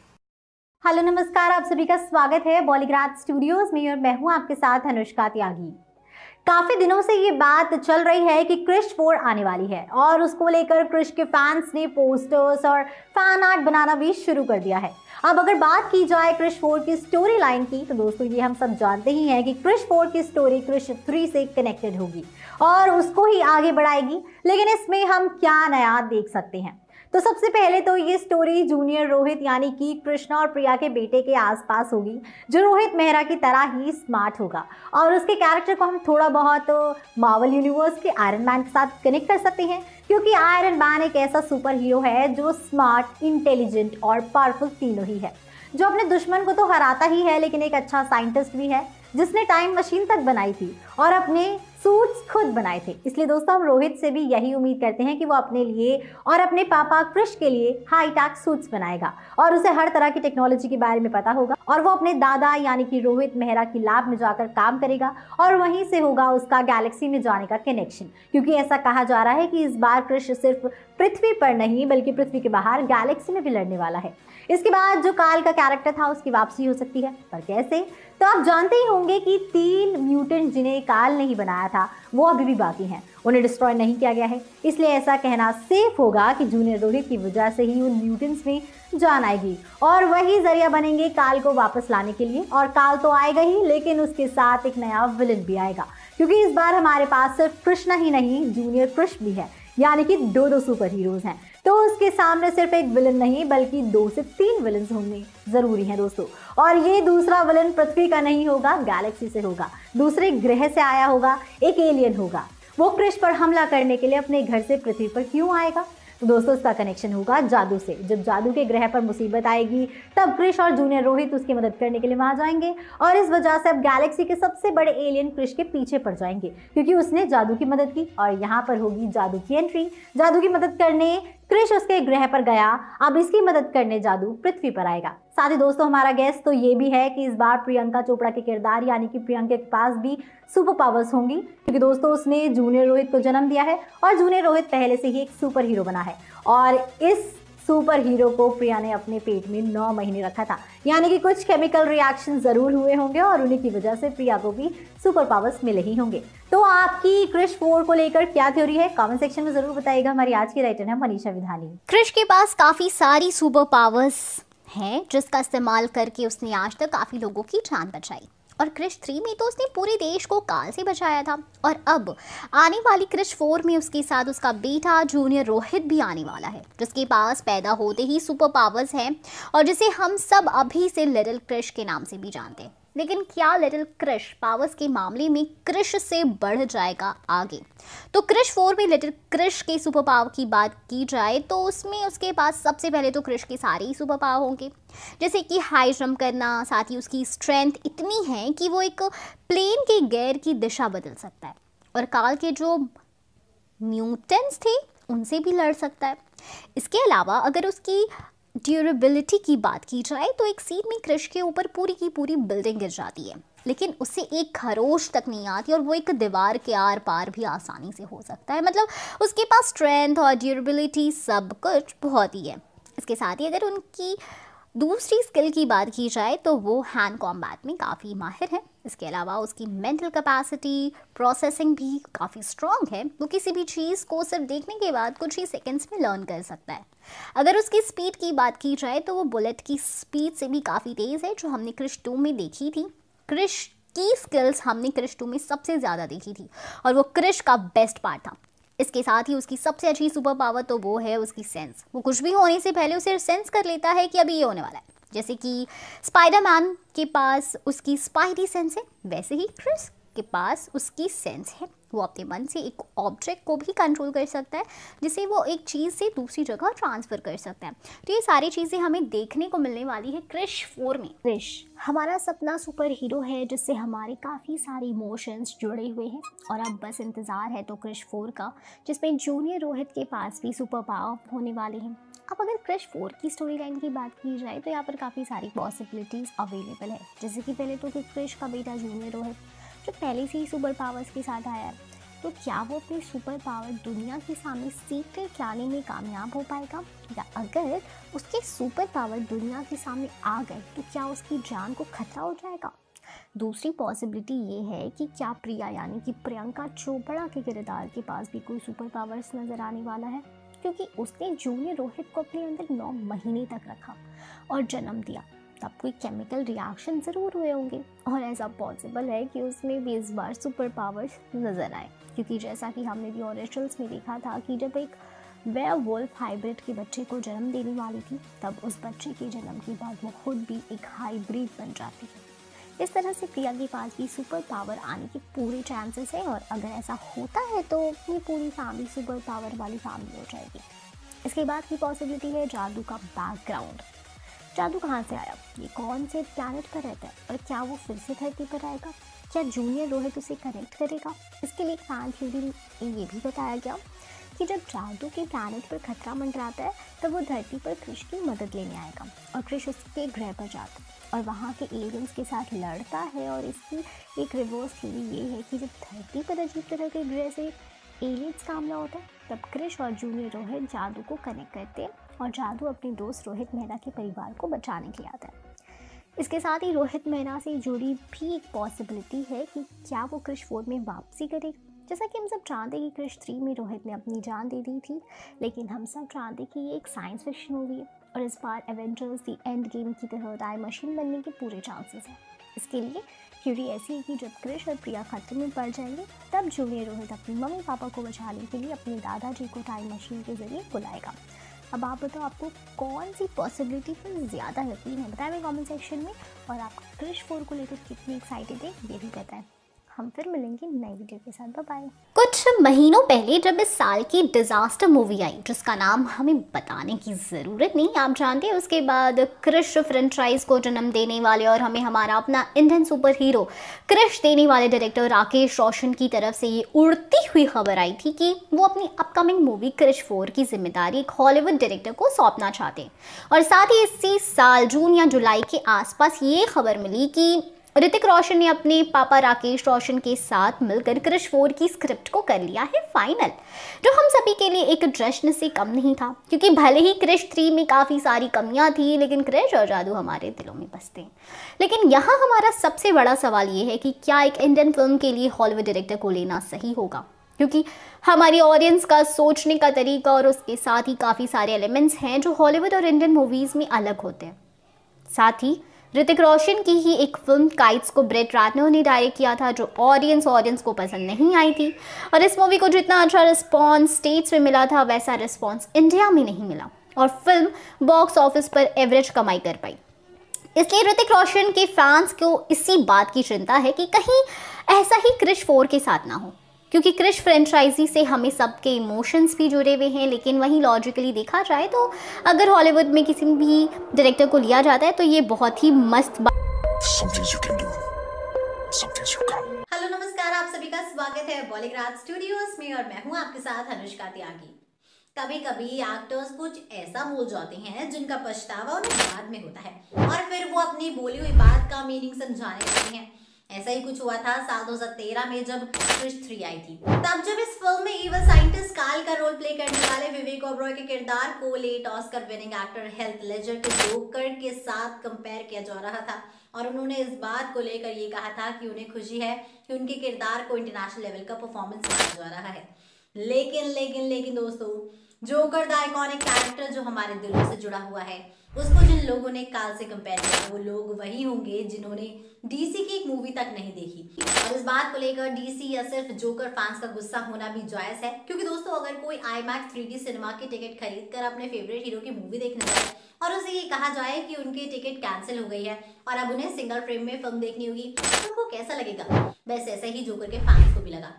हेलो नमस्कार, आप सभी का स्वागत है बॉलीग्राड स्टूडियोज में और मैं हूं आपके साथ अनुष्का त्यागी। काफी दिनों से ये बात चल रही है कि क्रिश 4 आने वाली है और उसको लेकर क्रिश के फैंस ने पोस्टर्स और फैन आर्ट बनाना भी शुरू कर दिया है। अब अगर बात की जाए क्रिश 4 की स्टोरी लाइन की तो दोस्तों ये हम सब जानते ही हैं कि क्रिश 4 की स्टोरी क्रिश 3 से कनेक्टेड होगी और उसको ही आगे बढ़ाएगी, लेकिन इसमें हम क्या नया देख सकते हैं। तो सबसे पहले तो ये स्टोरी जूनियर रोहित यानी कि कृष्णा और प्रिया के बेटे के आसपास होगी, जो रोहित मेहरा की तरह ही स्मार्ट होगा और उसके कैरेक्टर को हम थोड़ा बहुत मार्वल यूनिवर्स के आयरन मैन के साथ कनेक्ट कर सकते हैं, क्योंकि आयरन मैन एक ऐसा सुपर हीरो है जो स्मार्ट, इंटेलिजेंट और पावरफुल तीनों ही है, जो अपने दुश्मन को तो हराता ही है लेकिन एक अच्छा साइंटिस्ट भी है जिसने टाइम मशीन तक बनाई थी और अपने सूट्स खुद बनाए थे। इसलिए दोस्तों हम रोहित से भी यही उम्मीद करते हैं कि वो अपने लिए और अपने पापा क्रिश के लिए हाईटेक सूट्स बनाएगा और उसे हर तरह की टेक्नोलॉजी के बारे में पता होगा और वो अपने दादा यानी कि रोहित मेहरा की लैब में जाकर काम करेगा और वहीं से होगा उसका गैलेक्सी में जाने का कनेक्शन, क्योंकि ऐसा कहा जा रहा है कि इस बार क्रिश सिर्फ पृथ्वी पर नहीं बल्कि पृथ्वी के बाहर गैलेक्सी में भी लड़ने वाला है। इसके बाद जो काल का कैरेक्टर था उसकी वापसी हो सकती है, पर कैसे? तो आप जानते ही होंगे कि 3 म्यूटेंट जिन्हें काल नहीं बनाया था वो अभी भी बाकी हैं, उन्हें डिस्ट्रॉय नहीं किया गया है। इसलिए ऐसा कहना सेफ होगा कि जूनियर रोहित की वजह से ही उन म्यूटेंट्स में जान आएगी और वही जरिया बनेंगे काल को वापस लाने के लिए। और काल तो आएगा ही, लेकिन उसके साथ एक नया विलन भी आएगा, क्योंकि इस बार हमारे पास सिर्फ कृष्णा ही नहीं जूनियर क्रिश भी है, यानी कि 2 सुपर हीरोज हैं। तो उसके सामने सिर्फ एक विलन नहीं बल्कि 2 से 3 विलन होने जरूरी हैं दोस्तों। और ये दूसरा विलन पृथ्वी का नहीं होगा, गैलेक्सी से होगा, दूसरे ग्रह से आया होगा, एक एलियन होगा। वो क्रिश पर हमला करने के लिए अपने घर से पृथ्वी पर क्यों आएगा? तो दोस्तों इसका कनेक्शन होगा जादू से। जब जादू के ग्रह पर मुसीबत आएगी तब क्रिश और जूनियर रोहित उसकी मदद करने के लिए वहां जाएंगे और इस वजह से अब गैलेक्सी के सबसे बड़े एलियन क्रिश के पीछे पड़ जाएंगे, क्योंकि उसने जादू की मदद की और यहाँ पर होगी जादू की एंट्री। जादू की मदद करने क्रिश उसके ग्रह पर गया, अब इसकी मदद करने जादू पृथ्वी पर आएगा। साथ ही दोस्तों हमारा गेस तो ये भी है कि इस बार प्रियंका चोपड़ा के किरदार यानी कि प्रियंका के पास भी सुपर पावर्स होंगी, क्योंकि दोस्तों उसने जूनियर रोहित को जन्म दिया है और जूनियर रोहित पहले से ही एक सुपर हीरो बना है और इस सुपर हीरो को प्रिया ने अपने पेट में 9 महीने रखा था, यानी कि कुछ केमिकल रिएक्शन जरूर हुए होंगे और उन्हीं की वजह से प्रिया को भी सुपर पावर्स मिले ही होंगे। तो आपकी क्रिश 4 को लेकर क्या थ्योरी है कमेंट सेक्शन में जरूर बताइएगा। हमारी आज की राइटर है मनीषा विधानी। क्रिश के पास काफी सारी सुपर पावर्स हैं जिसका इस्तेमाल करके उसने आज तक काफी लोगों की जान बचाई और क्रिश 3 में तो उसने पूरे देश को काल से बचाया था और अब आने वाली क्रिश 4 में उसके साथ उसका बेटा जूनियर रोहित भी आने वाला है, जिसके पास पैदा होते ही सुपर पावर्स हैं और जिसे हम सब अभी से लिटिल क्रिश के नाम से भी जानते हैं। लेकिन क्या लिटिल क्रिश पावर्स के मामले में क्रिश से बढ़ जाएगा आगे? तो क्रिश 4 में लिटिल क्रिश के सुपर पावर की बात की जाए तो उसमें उसके पास सबसे पहले तो क्रिश के सारे ही सुपर पावर होंगे, जैसे कि हाई जंप करना, साथ ही उसकी स्ट्रेंथ इतनी है कि वो एक प्लेन के गियर की दिशा बदल सकता है और काल के जो म्यूटेंट्स थे उनसे भी लड़ सकता है। इसके अलावा अगर उसकी ड्यूरेबिलिटी की बात की जाए तो एक सीन में क्रिश के ऊपर पूरी की पूरी बिल्डिंग गिर जाती है, लेकिन उससे एक खरोश तक नहीं आती और वो एक दीवार के आर पार भी आसानी से हो सकता है। मतलब उसके पास स्ट्रेंथ और ड्यूरेबिलिटी सब कुछ बहुत ही है। इसके साथ ही अगर उनकी दूसरी स्किल की बात की जाए तो वो हैंड कॉम्बैट में काफ़ी माहिर है। इसके अलावा उसकी मेंटल कैपेसिटी, प्रोसेसिंग भी काफ़ी स्ट्रॉन्ग है। वो किसी भी चीज़ को सिर्फ देखने के बाद कुछ ही सेकंड्स में लर्न कर सकता है। अगर उसकी स्पीड की बात की जाए तो वो बुलेट की स्पीड से भी काफ़ी तेज़ है, जो हमने क्रिश 2 में देखी थी। क्रिश की स्किल्स हमने क्रिश 2 में सबसे ज़्यादा देखी थी और वो क्रिश का बेस्ट पार्ट था। इसके साथ ही उसकी सबसे अच्छी सुपर पावर तो वो है उसकी सेंस। वो कुछ भी होने से पहले उसे सेंस कर लेता है कि अभी ये होने वाला है। जैसे कि स्पाइडरमैन के पास उसकी स्पाइडी सेंस है, वैसे ही क्रिस के पास उसकी सेंस है। वो अपने मन से एक ऑब्जेक्ट को भी कंट्रोल कर सकता है, जिसे वो एक चीज़ से दूसरी जगह ट्रांसफ़र कर सकता है। तो ये सारी चीज़ें हमें देखने को मिलने वाली है क्रिश 4 में। क्रिश हमारा सपना सुपर हीरो है, जिससे हमारे काफ़ी सारे इमोशंस जुड़े हुए हैं और अब बस इंतज़ार है तो क्रिश 4 का, जिसमें जूनियर रोहित के पास भी सुपर पावर होने वाले हैं। अब अगर क्रिश 4 की स्टोरी लाइन की बात की जाए तो यहाँ पर काफ़ी सारी पॉसिबिलिटीज़ अवेलेबल है। जैसे कि पहले तो कि क्रिश का बेटा जूनियर रोहित जो पहले से ही सुपर पावर्स के साथ आया है, तो क्या वो अपनी सुपर पावर दुनिया के सामने सीक्रेट लाने में कामयाब हो पाएगा, या अगर उसके सुपर पावर दुनिया के सामने आ गए तो क्या उसकी जान को खतरा हो जाएगा। दूसरी पॉसिबिलिटी ये है कि क्या प्रिया यानी कि प्रियंका चोपड़ा के किरदार के पास भी कोई सुपर पावर्स नज़र आने वाला है, क्योंकि उसने जूनियर रोहित को अपने अंदर 9 महीने तक रखा और जन्म दिया। तब कोई केमिकल रिएक्शन ज़रूर हुए होंगे और ऐसा पॉसिबल है कि उसमें भी इस बार सुपर पावर्स नज़र आए, क्योंकि जैसा कि हमने भी ओरिजिनल्स में देखा था कि जब एक वेयरवुल्फ हाइब्रिड के बच्चे को जन्म देने वाली थी, तब उस बच्चे के जन्म के बाद वो खुद भी एक हाइब्रिड बन जाती है। इस तरह से प्रिया के पास भी सुपर पावर आने के पूरे चांसेस हैं, और अगर ऐसा होता है तो ये पूरी फैमिली सुपर पावर वाली फैमिली हो जाएगी। इसके बाद की पॉसिबिलिटी है जादू का बैकग्राउंड। जादू कहाँ से आया, ये कौन से प्लैनेट पर रहता है, और क्या वो फिर से धरती पर आएगा, क्या जूनियर रोहित उसे कनेक्ट करेगा। इसके लिए एक फैन थ्योरी में ये भी बताया गया कि जब जादू के प्लैनेट पर खतरा मंडराता है तब वो धरती पर क्रिश की मदद लेने आएगा, और क्रिश उसके ग्रह पर जाता है और वहाँ के एलियंस के साथ लड़ता है। और इसकी एक रिवर्स थ्योरी ये है कि जब धरती पर अजीब तरह के ग्रह से एलियंस का हमला होता है, तब क्रिश और जूनियर रोहित जादू को कनेक्ट करते हैं और जादू अपने दोस्त रोहित मेहरा के परिवार को बचाने के लिए आता है। इसके साथ ही रोहित मेहरा से जुड़ी भी एक पॉसिबिलिटी है कि क्या वो क्रिश 4 में वापसी करेगा। जैसा कि हम सब जानते हैं कि क्रिश 3 में रोहित ने अपनी जान दे दी थी, लेकिन हम सब जानते हैं कि ये एक साइंस फिक्शन मूवी है और इस बार एवेंजर्स दी एंड गेम की तरह टाइम मशीन बनने के पूरे चांसेस हैं। इसके लिए थ्योरी ऐसी है कि जब क्रिश और प्रिया खतरे में पड़ जाएंगे, तब जूनियर रोहित अपनी मम्मी पापा को बचाने के लिए अपने दादाजी को टाइम मशीन के जरिए बुलाएगा। अब आप बताओ आपको कौन सी पॉसिबिलिटी पर ज़्यादा यकीन है, बताएं मेरे कमेंट सेक्शन में। और आप क्रिश 4 को लेकर कितनी एक्साइटेड है ये भी बताएं। हम फिर मिलेंगे नई वीडियो के साथ। Bye bye. कुछ महीनों पहले जब इस साल की डिजास्टर मूवी आई, जिसका नाम हमें बताने की ज़रूरत नहीं, आप जानते हैं, उसके बाद क्रिश फ्रेंचाइज को जन्म देने वाले और हमें हमारा अपना इंडियन सुपर हीरो क्रिश देने वाले डायरेक्टर राकेश रोशन की तरफ से ये उड़ती हुई खबर आई थी कि वो अपनी अपकमिंग मूवी क्रिश 4 की जिम्मेदारी एक हॉलीवुड डायरेक्टर को सौंपना चाहते हैं। और साथ ही इसी साल जून या जुलाई के आसपास ये खबर मिली कि ऋतिक रोशन ने अपने पापा राकेश रोशन के साथ मिलकर क्रिश 4 की स्क्रिप्ट को कर लिया है फाइनल, जो हम सभी के लिए एक जश्न से कम नहीं था, क्योंकि भले ही क्रिश 3 में काफ़ी सारी कमियां थी, लेकिन क्रिश और जादू हमारे दिलों में बसते हैं। लेकिन यहाँ हमारा सबसे बड़ा सवाल ये है कि क्या एक इंडियन फिल्म के लिए हॉलीवुड डायरेक्टर को लेना सही होगा, क्योंकि हमारी ऑडियंस का सोचने का तरीका और उसके साथ ही काफ़ी सारे एलिमेंट्स हैं जो हॉलीवुड और इंडियन मूवीज़ में अलग होते हैं। साथ ही ऋतिक रोशन की ही एक फिल्म काइट्स को ब्रेट रैटनर ने डायरेक्ट किया था, जो ऑडियंस को पसंद नहीं आई थी, और इस मूवी को जितना अच्छा रिस्पॉन्स स्टेट्स में मिला था, वैसा रिस्पॉन्स इंडिया में नहीं मिला और फिल्म बॉक्स ऑफिस पर एवरेज कमाई कर पाई। इसलिए ऋतिक रोशन के फैंस को इसी बात की चिंता है कि कहीं ऐसा ही क्रिश 4 के साथ ना हो, क्योंकि क्रिश फ्रेंचाइजी से हमें सबके इमोशंस भी जुड़े हुए हैं। लेकिन वहीं लॉजिकली देखा जाए तो अगर हॉलीवुड में किसी भी डायरेक्टर को लिया जाता है तो ये बहुत ही मस्त हेलो नमस्कार, आप सभी का स्वागत है बॉलीग्राज स्टूडियोज में और मैं हूं आपके साथ अनुष्का त्यागी। कभी कभी एक्टर्स कुछ ऐसा बोल जाते हैं जिनका पछतावा उन्हें बाद में होता है और फिर वो अपनी बोली हुई बात का मीनिंग समझाने लगते हैं। ऐसा ही कुछ हुआ था साल 2013 में जब क्रिश 3 आई थी। तब जब इस फिल्म में इविल साइंटिस्ट काल का रोल प्ले करने वाले विवेक ओबरॉय के किरदार को late Oscar winning actor Heath Ledger के जोकर के साथ कंपेयर किया जा रहा था और उन्होंने इस बात को लेकर ये कहा था कि उन्हें खुशी है कि उनके किरदार को इंटरनेशनल लेवल का परफॉर्मेंस माना जा रहा है। लेकिन दोस्तों, जोकर द आइकॉनिक कैरेक्टर जो हमारे दिलों से जुड़ा हुआ है, उसको जिन लोगों ने काल से कंपेयर किया वो लोग वही होंगे जिन्होंने डीसी की एक मूवी तक नहीं देखी। और इस बात को लेकर डीसी या सिर्फ जोकर फैंस का गुस्सा होना भी जायज है, क्योंकि दोस्तों अगर कोई IMAX 3D सिनेमा की टिकट खरीद कर अपने फेवरेट हीरो की मूवी देखने जाए और उसे ये कहा जाए कि उनकी टिकट कैंसिल हो गई है और अब उन्हें सिंगल फ्रेम में फिल्म देखनी होगी, तो उनको कैसा लगेगा? बस ऐसा ही जोकर के फैंस को भी लगा।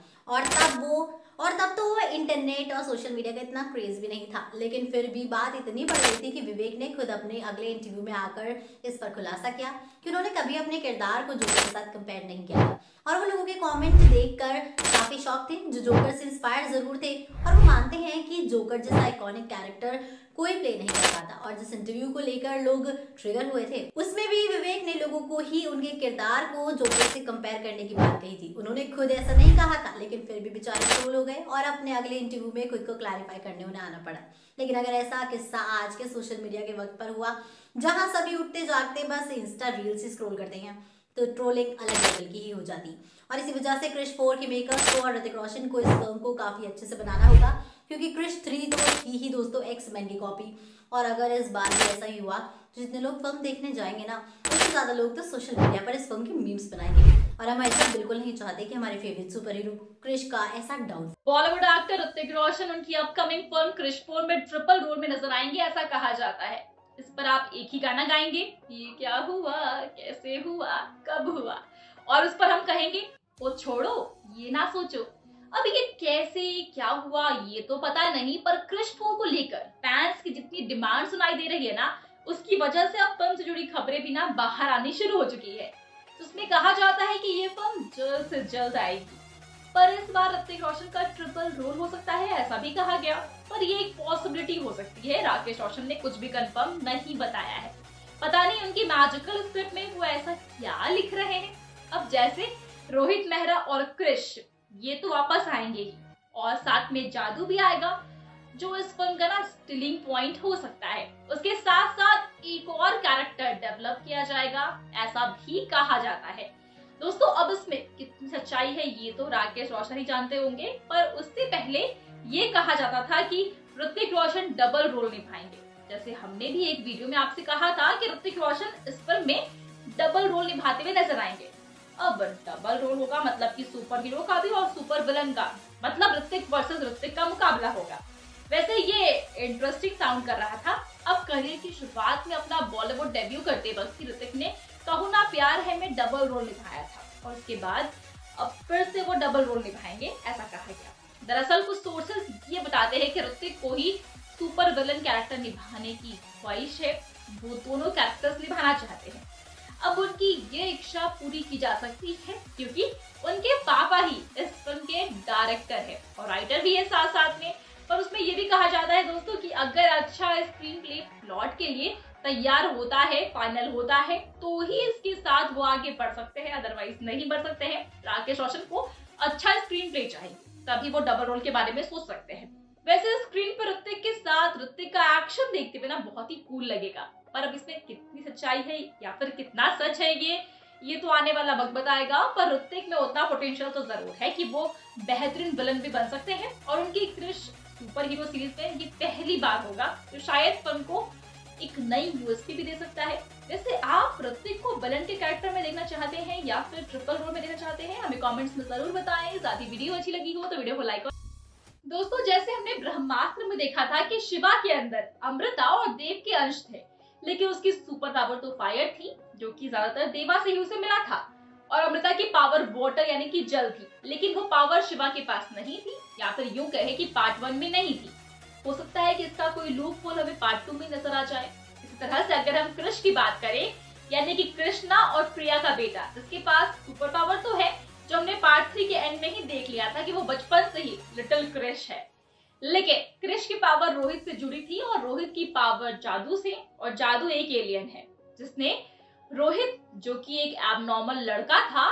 और तब तो इंटरनेट और सोशल मीडिया का इतना क्रेज भी नहीं था, लेकिन फिर भी बात इतनी बढ़ गई थी कि विवेक ने खुद अपने अगले इंटरव्यू में आकर इस पर खुलासा किया कि उन्होंने कभी अपने किरदार को जोकर के साथ कंपेयर नहीं किया था और वो लोगों के कमेंट देखकर काफी शॉक थे, जो जोकर से इंस्पायर जरूर थे और वो मानते हैं कि जोकर जैसा आइकॉनिक कैरेक्टर कोई प्ले नहीं कर पाता। और जिस इंटरव्यू को लेकर लोग ट्रिगर हुए थे उसमें भी विवेक ने लोगों को ही उनके किरदार को जोकर से कंपेयर करने की बात कही थी। उन्होंने खुद ऐसा नहीं कहा था, लेकिन फिर भी बेचारे ट्रोल हो गए और अपने अगले इंटरव्यू में खुद को क्लैरिफाई करने उन्हें आना पड़ा। लेकिन अगर ऐसा किस्सा आज के सोशल मीडिया के वक्त पर हुआ जहां सभी उठते जागते बस इंस्टा रील्स ही स्क्रॉल करते हैं, तो ट्रोलिंग अलग लेवल की ही हो जाती। और इसी वजह से क्रिश 4 के मेकर्स को और ऋतिक रोशन को इस फिल्म को काफी अच्छे से बनाना होगा, क्योंकि क्रिश 3 तो थी ही दोस्तों एक्स-मैन की कॉपी। और अगर इस बार भी ऐसा ही हुआ तो जितने लोग फिल्म देखने जाएंगे ना, उससे ज्यादा लोग तो सोशल मीडिया पर इस फिल्म की मीम्स बनाएंगे। और हम ऐसा बिल्कुल नहीं चाहते कि हमारे फेवरेट सुपर हीरो क्रिश का ऐसा down. Bollywood actor Hrithik Roshan उनकी अपकमिंग फिल्म क्रिश 4 में ट्रिपल रोल में नजर आएंगे, ऐसा कहा जाता है। इस पर आप एक ही गाना गाएंगे, ये क्या हुआ, कैसे हुआ, कब हुआ, और उस पर हम कहेंगे वो छोड़ो, ये ना सोचो। अब ये कैसे क्या हुआ ये तो पता नहीं, पर क्रिश 4 को लेकर फैंस की जितनी डिमांड सुनाई दे रही है ना, उसकी वजह से अब फिल्म से जुड़ी खबरें भी ना बाहर आनी शुरू हो चुकी है। उसमें कहा जाता है कि ये फिल्म जल्द से जल्द आएगी, पर इस बार ऋतिक रोशन का ट्रिपल रोल हो सकता है, ऐसा भी कहा गया। पर ये एक पॉसिबिलिटी हो सकती है, राकेश रोशन ने कुछ भी कंफर्म नहीं बताया है। पता नहीं उनकी मैजिकल स्क्रिप्ट में वो ऐसा क्या लिख रहे हैं। अब जैसे रोहित मेहरा और क्रिश ये तो वापस आएंगे ही, और साथ में जादू भी आएगा, जो इस फिल्म का ना स्टिलिंग पॉइंट हो सकता है। उसके साथ साथ एक और कैरेक्टर डेवलप किया जाएगा, ऐसा भी कहा जाता है। दोस्तों अब इसमें कितनी सच्चाई है ये तो राकेश रोशन ही जानते होंगे, पर उससे पहले ये कहा जाता था कि ऋतिक रोशन डबल रोल निभाएंगे। जैसे हमने भी एक वीडियो में आपसे कहा था कि ऋतिक रोशन इस फिल्म में डबल रोल निभाते हुए नजर आएंगे। अब डबल रोल होगा मतलब कि सुपर हीरो का भी और सुपर विलन का, मतलब ऋतिक वर्सेस ऋतिक का मुकाबला होगा। वैसे ये इंटरेस्टिंग साउंड कर रहा था। अब करियर की शुरुआत में अपना बॉलीवुड डेब्यू करते वक्त ऋतिक ने कहूँ ना प्यार है में डबल रोल निभाया था, और उसके बाद अब फिर से वो डबल रोल निभाएंगे, ऐसा कहा गया। दरअसल कुछ सोर्सेस ये बताते हैं कि ऋतिक को ही सुपर विलन कैरेक्टर निभाने की ख्वाहिश है, वो दोनों कैरेक्टर्स निभाना चाहते हैं। अब उनकी ये इच्छा पूरी की जा सकती है, क्योंकि उनके पापा ही इस फिल्म के डायरेक्टर है और राइटर भी है साथ साथ में। पर उसमें ये भी कहा जाता है दोस्तों कि अगर अच्छा स्क्रीन प्ले प्लॉट के लिए तैयार होता है, फाइनल होता है, तो ही इसके साथ वो आगे बढ़ सकते हैं, अदरवाइज नहीं बढ़ सकते हैं। राकेश रोशन को अच्छा स्क्रीन प्ले चाहिए, तभी वो डबल रोल के बारे में सोच सकते हैं। वैसे स्क्रीन पर ऋतिक के साथ ऋतिक का एक्शन देखते हुए ना बहुत ही कूल लगेगा, पर अब इसमें कितनी सच्चाई है या फिर कितना सच है ये तो आने वाला वक्त बताएगा। पर ऋतिक में उतना पोटेंशियल तो जरूर है कि वो बेहतरीन विलन भी बन सकते हैं, और उनकी क्रिश सुपर हीरो सीरीज में ये पहली बार होगा, जो शायद फिल्म को एक नई यूएसपी भी दे सकता है। वैसे आप ऋतिक को विलन के कैरेक्टर में देखना चाहते हैं या फिर ट्रिपल रोल में देखना चाहते हैं, हमें कमेंट्स में जरूर बताएं। साथ ही वीडियो अच्छी लगी हो तो वीडियो को लाइक। दोस्तों जैसे हमने ब्रह्मास्त्र में देखा था कि शिवा के अंदर अमृता और देव के अंश थे, लेकिन उसकी सुपर पावर तो फायर थी, जो कि ज्यादातर देवा से ही उसे मिला था, और अमृता की पावर वाटर यानी कि जल थी, लेकिन वो पावर शिवा के पास नहीं थी, या फिर यूं कहे कि पार्ट 1 में नहीं थी। हो सकता है कि इसका कोई लूप होल हमें पार्ट 2 में नजर आ जाए। इसी तरह से अगर हम कृष की बात करें, यानी कि कृष्णा और प्रिया का बेटा, जिसके पास सुपर पावर तो है, जो हमने पार्ट 3 के एंड में ही देख लिया था कि वो बचपन से ही लिटिल कृष है, लेकिन कृष की पावर रोहित से जुड़ी थी और रोहित की पावर जादू से, और जादू एक एलियन है जिसने रोहित, जो कि एक एबनॉर्मल लड़का था,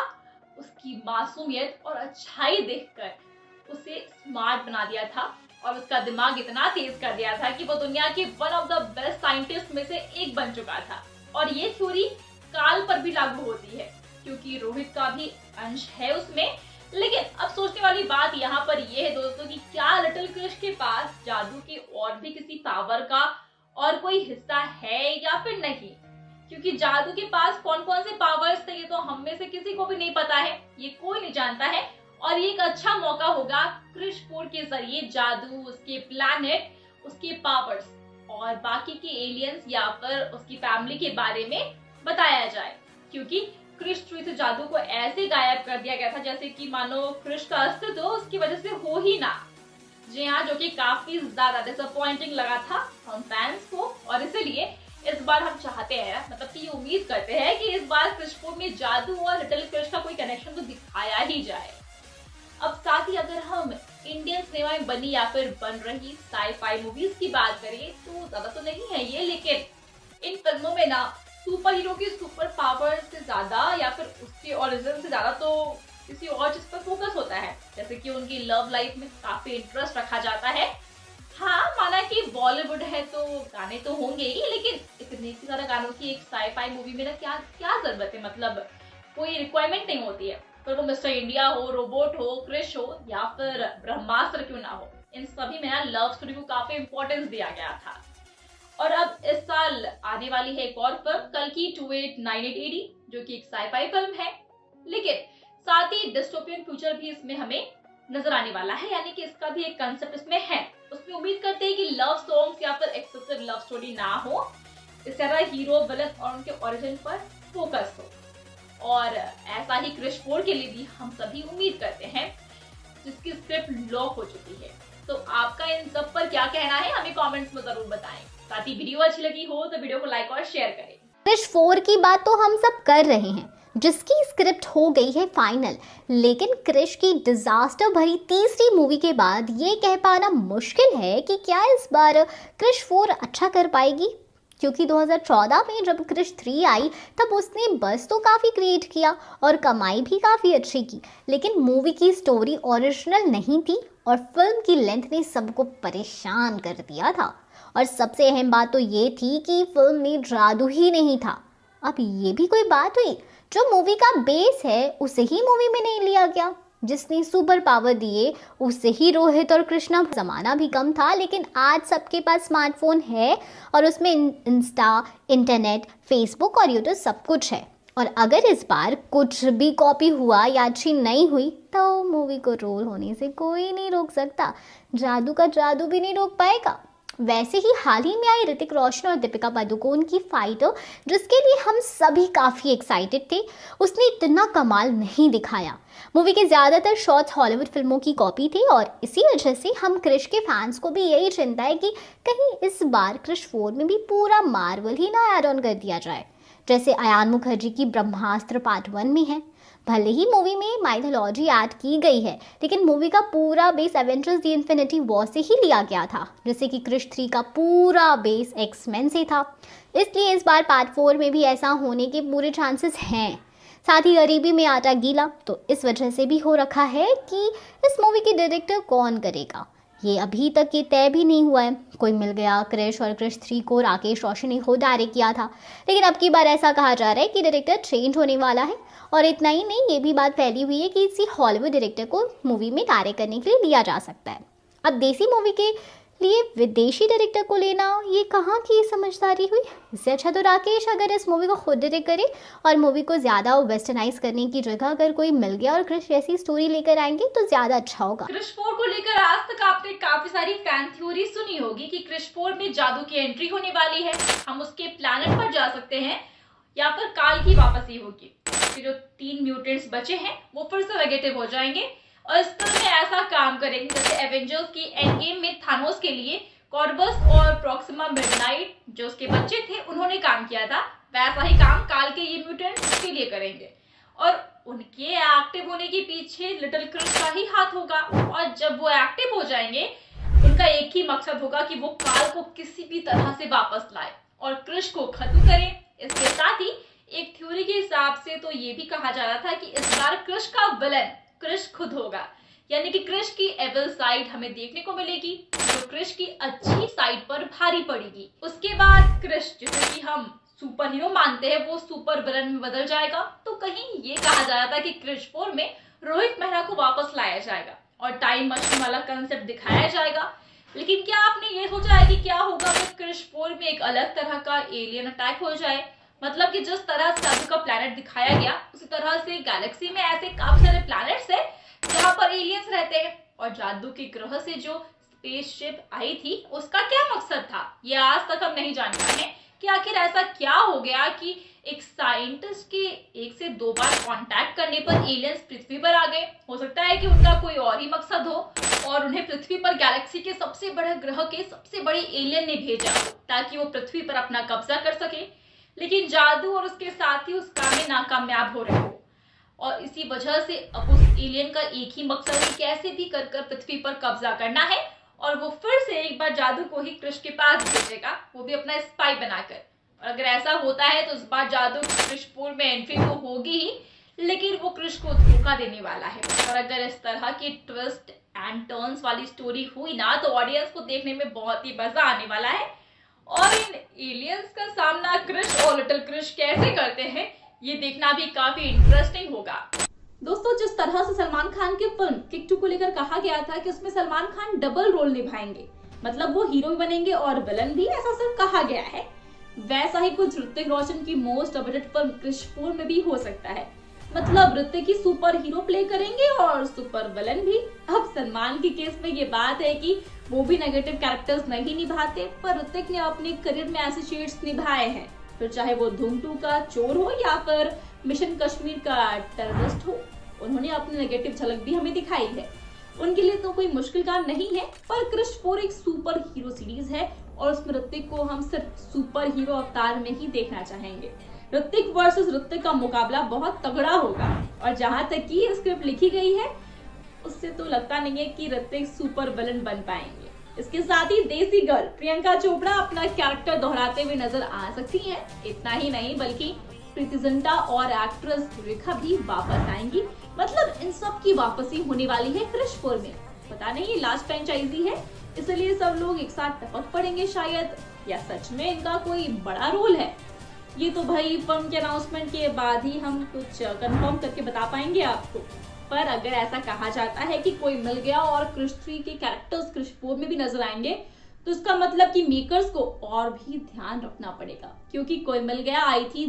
उसकी मासूमियत और अच्छाई देखकर उसे स्मार्ट बना दिया था और उसका दिमाग इतना तेज कर दिया था कि वो दुनिया के one of the best scientist में से एक बन चुका था। और ये थ्योरी काल पर भी लागू होती है क्योंकि रोहित का भी अंश है उसमें। लेकिन अब सोचने वाली बात यहाँ पर यह है दोस्तों कि क्या लिटिल क्रिश के पास जादू के और भी किसी पावर का और कोई हिस्सा है या फिर नहीं, क्योंकि जादू के पास कौन कौन से पावर्स थे ये तो हम में से किसी को भी नहीं पता है, ये कोई नहीं जानता है। और ये एक अच्छा मौका होगा क्रिश 4 के जरिए जादू, उसके प्लैनेट, उसके पावर्स और बाकी के एलियंस या फिर उसकी फैमिली के बारे में बताया जाए, क्योंकि क्रिश 3 से जादू को ऐसे गायब कर दिया गया था जैसे कि मानो क्रिश का अस्तित्व उसकी वजह से हो ही ना। जी हाँ, जो कि काफी ज्यादा डिसअपॉइंटिंग लगा था हम फैंस को। और इसीलिए इस बार हम चाहते हैं, मतलब कि उम्मीद करते हैं कि इस बार क्रिश 4 में जादू और लिटिल क्रिश का कोई कनेक्शन तो दिखाया ही जाए। अब साथ ही अगर हम इंडियन सिनेमा में बनी या फिर बन रही साई-फाई मूवीज की बात करें तो ज्यादा तो नहीं है ये, लेकिन इन फिल्मों में ना सुपर हीरो की सुपर पावर से ज्यादा या फिर उसके ओरिजिन से ज्यादा तो किसी और चीज पर फोकस होता है, जैसे कि उनकी लव लाइफ में काफी इंटरेस्ट रखा जाता है। हाँ, माना कि बॉलीवुड है तो गाने तो होंगे ही, लेकिन इतने सारे गानों की एक साई-फाई मूवी में ना क्या जरूरत है, मतलब कोई रिक्वायरमेंट नहीं होती है। फिर वो मिस्टर इंडिया हो, रोबोट हो, क्रिश हो या फिर ब्रह्मास्त्र क्यों ना हो, इन सभी में ना लव स्टोरी को काफी इंपॉर्टेंस दिया गया था। और अब इस साल आने वाली है एक और फिल्म कल्कि 2898 AD, जो कि एक साई-फाई फिल्म है, लेकिन साथ ही डिस्टोपियन फ्यूचर भी इसमें हमें नजर आने वाला है, यानी कि इसका भी एक कंसेप्ट इसमें है। उसमें उम्मीद करते हैं कि लव सॉन्ग्स या फिर एक्सेसिव लव स्टोरी ना हो, इस तरह हीरो, विलन और उनके ओरिजिन पर फोकस हो। और ऐसा ही क्रिश 4 के लिए भी हम सभी उम्मीद करते हैं, जिसकी स्क्रिप्ट लॉक हो चुकी है। तो आपका इन सब पर क्या कहना है हमें कमेंट्स में जरूर बताएं। साथ ही वीडियो अच्छी लगी हो तो वीडियो को लाइक और शेयर करें। क्रिश 4 की बात तो हम सब कर रहे हैं, जिसकी स्क्रिप्ट हो गई है फाइनल, लेकिन क्रिश की डिजास्टर भरी तीसरी मूवी के बाद ये कह पाना मुश्किल है कि क्या इस बार क्रिश 4 अच्छा कर पाएगी, क्योंकि 2014 में जब क्रिश 3 आई तब उसने बस तो काफ़ी क्रिएट किया और कमाई भी काफ़ी अच्छी की, लेकिन मूवी की स्टोरी ओरिजिनल नहीं थी और फिल्म की लेंथ ने सबको परेशान कर दिया था। और सबसे अहम बात तो ये थी कि फिल्म में जादू ही नहीं था। अब ये भी कोई बात हुई, जो मूवी का बेस है उसे ही मूवी में नहीं लिया गया। जिसने सुपर पावर दिए उससे ही रोहित और कृष्णा। ज़माना भी कम था, लेकिन आज सबके पास स्मार्टफोन है और उसमें इंस्टा, इंटरनेट, फेसबुक और यूट्यूब सब कुछ है। और अगर इस बार कुछ भी कॉपी हुआ या अच्छी नहीं हुई तो मूवी को रोल होने से कोई नहीं रोक सकता। जादू का जादू भी नहीं रोक पाएगा। वैसे ही हाल ही में आई ऋतिक रोशन और दीपिका पादुकोण की फाइट, जिसके लिए हम सभी काफ़ी एक्साइटेड थे, उसने इतना कमाल नहीं दिखाया। मूवी के ज़्यादातर शॉट्स हॉलीवुड फिल्मों की कॉपी थे और इसी वजह से हम क्रिश के फैंस को भी यही चिंता है कि कहीं इस बार क्रिश 4 में भी पूरा मार्वल ही ना ऐड ऑन कर दिया जाए, जैसे अयान मुखर्जी की ब्रह्मास्त्र पार्ट 1 में है। भले ही मूवी में माइथोलॉजी ऐड की गई है, लेकिन मूवी का पूरा base Avengers the Infinity War से ही लिया गया था, जैसे कि क्रिश 3 का पूरा बेस एक्स-मेन से था। इसलिए इस बार पार्ट 4 में भी ऐसा होने के पूरे चांसेस हैं। साथ ही गरीबी में आटा गीला तो इस वजह से भी हो रखा है कि इस मूवी के डायरेक्टर कौन करेगा, ये अभी तक ये तय भी नहीं हुआ है। कोई मिल गया, क्रिश और क्रिश 3 को राकेश रोशन ने खुद डायरेक्ट किया था, लेकिन अब की बार ऐसा कहा जा रहा है कि डायरेक्टर चेंज होने वाला है। और इतना ही नहीं, ये भी बात फैली हुई है कि किसी हॉलीवुड डायरेक्टर को मूवी में कार्य करने के लिए लिया जा सकता है। अब देसी मूवी के लिए विदेशी डायरेक्टर को लेना, ये कहाँ की समझदारी हुई। इससे अच्छा तो राकेश अगर इस मूवी को खुद डायरेक्ट करे और मूवी को ज़्यादा वेस्टर्नाइज करने की जगह अगर कोई मिल गया और क्रिश जैसी स्टोरी लेकर आएंगे तो ज़्यादा अच्छा होगा। क्रिश 4 को लेकर आज तक आपने काफी सारी फैन थ्योरी सुनी होगी कि क्रिश 4 में जादू की एंट्री होने वाली है, हम उसके प्लैनेट पर जा सकते हैं या फिर काल की वापसी होगी। जो 3 म्यूटेंट्स बचे हैं वो फिर से नेगेटिव हो जाएंगे और इस तरह में ऐसा काम करेंगे जैसे एवेंजर्स की एंड गेम में थानोस के लिए कॉर्बस और प्रॉक्सिमा मिडनाइट जो उसके बच्चे थे उन्होंने काम किया था, वैसा ही काम काल के ये म्यूटेंट्स के लिए करेंगे। और उनके एक्टिव होने के पीछे लिटिल क्रिश का ही हाथ होगा और जब वो एक्टिव हो जाएंगे उनका एक ही मकसद होगा कि वो काल को किसी भी तरह से वापस लाए और क्रिश को खत्म करें। इसके साथ ही एक थ्योरी के हिसाब से तो ये भी कहा जा रहा था कि इस बार क्रिश का विलन क्रिश खुद होगा, यानी कि क्रिश की एविल साइड हमें देखने को मिलेगी जो क्रिश की अच्छी साइड पर भारी पड़ेगी। उसके बाद क्रिश जिसे कि हम सुपर हीरो मानते हैं वो सुपर विलन में बदल जाएगा। तो कहीं ये कहा जा रहा था कि क्रिश 4 में रोहित मेहरा को वापस लाया जाएगा और टाइम मशीन वाला कंसेप्ट दिखाया जाएगा। लेकिन क्या आपने ये सोचा है कि क्या होगा अगर क्रिश 4 में एक अलग तरह का एलियन अटैक हो जाए? मतलब कि जिस तरह जादू का प्लैनेट दिखाया गया उसी तरह से गैलेक्सी में ऐसे काफी सारे प्लैनेट्स है जहाँ पर एलियंस रहते हैं। और जादू के ग्रह से जो स्पेसशिप आई थी उसका क्या मकसद था, ये आज तक हम नहीं जान पाए हैं कि आखिर ऐसा क्या हो गया कि एक साइंटिस्ट के 1 से 2 बार कांटेक्ट करने पर एलियंस पृथ्वी पर आ गए। हो सकता है कि उनका कोई और ही मकसद हो और उन्हें पृथ्वी पर गैलेक्सी के सबसे बड़े ग्रह के सबसे बड़े एलियन ने भेजा हो ताकि वो पृथ्वी पर अपना कब्जा कर सके। लेकिन जादू और उसके साथी उस काम में नाकामयाब हो रहे हो और इसी वजह से अब उस एलियन का एक ही मकसद है कैसे भी कर पृथ्वी पर कब्जा करना है और वो फिर से एक बार जादू को ही क्रिश के पास भेजेगा, वो भी अपना स्पाई बनाकर। और अगर ऐसा होता है तो इस बार जादू क्रिश 4 में एंट्री तो होगी ही, लेकिन वो क्रिश को धोखा देने वाला है। और अगर इस तरह की ट्विस्ट एंड टर्न्स वाली स्टोरी हुई ना तो ऑडियंस को देखने में बहुत ही मजा आने वाला है। और इन एलियंस का सामना क्रिश और लिटिल क्रिश कैसे करते हैं ये देखना भी काफी इंटरेस्टिंग होगा। दोस्तों, जिस तरह से सलमान खान की फिल्म किक 2 को लेकर कहा गया था कि उसमें सलमान खान डबल रोल निभाएंगे, मतलब वो हीरो भी बनेंगे और विलन भी, ऐसा सब कहा गया है, वैसा ही कुछ ऋतिक रोशन की मोस्ट अवेटेड फिल्म क्रिश 4 में भी हो सकता है। मतलब ऋतिक ही सुपर हीरो प्ले करेंगे और सुपर विलन भी। अब सलमान के केस में ये बात है कि वो भी नेगेटिव कैरेक्टर्स नहीं निभाते, पर ऋतिक ने अपने करियर में ऐसे शेड्स निभाए हैं, फिर चाहे वो धूम 2 का चोर हो या फिर मिशन कश्मीर का टेररिस्ट हो, उन्होंने अपनी नेगेटिव झलक भी हमें दिखाई है। उनके लिए तो कोई मुश्किल काम नहीं है। पर क्रिश 4 एक सुपर हीरो सीरीज है और उसमें ऋतिक को हम सिर्फ सुपर हीरो अवतार में ही देखना चाहेंगे। ऋतिक वर्सेस ऋतिक का मुकाबला बहुत तगड़ा होगा और जहां तक की स्क्रिप्ट लिखी गई है उससे तो लगता नहीं है कि ऋतिक सुपर विलन बन पाएंगे। इसके साथ ही देसी गर्ल प्रियंका चोपड़ा अपना कैरेक्टर दोहराते हुए नजर आ सकती हैं। इतना ही नहीं बल्कि प्रीति जिंटा और एक्ट्रेस रेखा भी वापस आएंगी। मतलब इन सब की वापसी होने वाली है क्रिश 4 में। पता नहीं ये लास्ट फ्रेंचाइजी है इसलिए सब लोग एक साथ टपक पड़ेंगे शायद, या सच में इनका कोई बड़ा रोल है। ये तो भाई फिल्म के अनाउंसमेंट के बाद ही हम कुछ कंफर्म करके बता पाएंगे आपको। पर अगर ऐसा कहा जाता है कि कोई मिल गया और क्रिश 3 के कैरेक्टर्स क्रिश 4 में भी नजर आएंगे तो इसका मतलब कि मेकर्स को और भी ध्यान रखना पड़ेगा, क्योंकि कोई मिल गया आई थी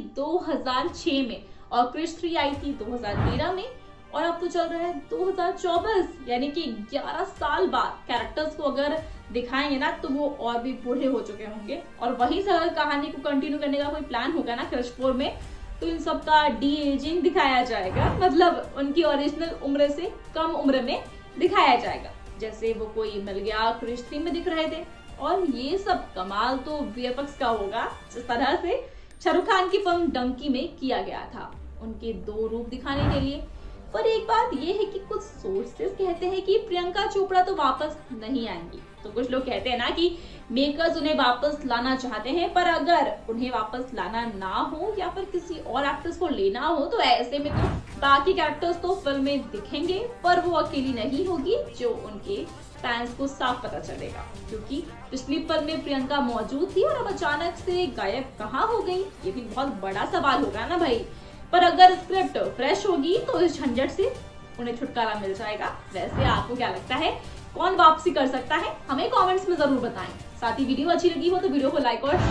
2006 में और क्रिश 3 आई थी 2013 में और अब तो चल रहा है 2024, यानी कि 11 साल बाद कैरेक्टर्स को अगर दिखाएंगे ना तो वो और भी बूढ़े हो चुके होंगे। और वहीं से अगर कहानी को कंटिन्यू करने का कोई प्लान होगा ना क्रिश 4 में तो इन सब का डी एजिंग दिखाया जाएगा, मतलब उनकी ओरिजिनल उम्र से कम उम्र में दिखाया जाएगा, जैसे वो कोई मिल गया क्रिश 3 में दिख रहे थे। और ये सब कमाल तो वीएफएक्स का होगा, जिस तरह से शाहरुख खान की फिल्म डंकी में किया गया था उनके 2 रूप दिखाने के लिए। पर एक बात ये है कि कुछ सोर्सेस कहते हैं कि प्रियंका चोपड़ा तो वापस नहीं आएंगी। तो कुछ लोग कहते हैं ना कि मेकर्स उन्हें वापस लाना चाहते हैं, पर अगर उन्हें वापस लाना ना हो या फिर किसी और एक्ट्रेस को लेना हो तो ऐसे में तो बाकी कैरेक्टर्स तो फिल्म में दिखेंगे पर वो अकेली नहीं होगी, जो उनके फैंस को साफ पता चलेगा। क्योंकि पिछली फिल्म में प्रियंका मौजूद थी और अब अचानक से गायब कहाँ हो गई, ये भी बहुत बड़ा सवाल होगा ना भाई। पर अगर स्क्रिप्ट फ्रेश होगी तो इस झंझट से उन्हें छुटकारा मिल जाएगा। वैसे आपको क्या लगता है, कौन वापसी कर सकता है, हमें कमेंट्स में जरूर बताएं। साथ ही वीडियो अच्छी लगी हो तो वीडियो को लाइक और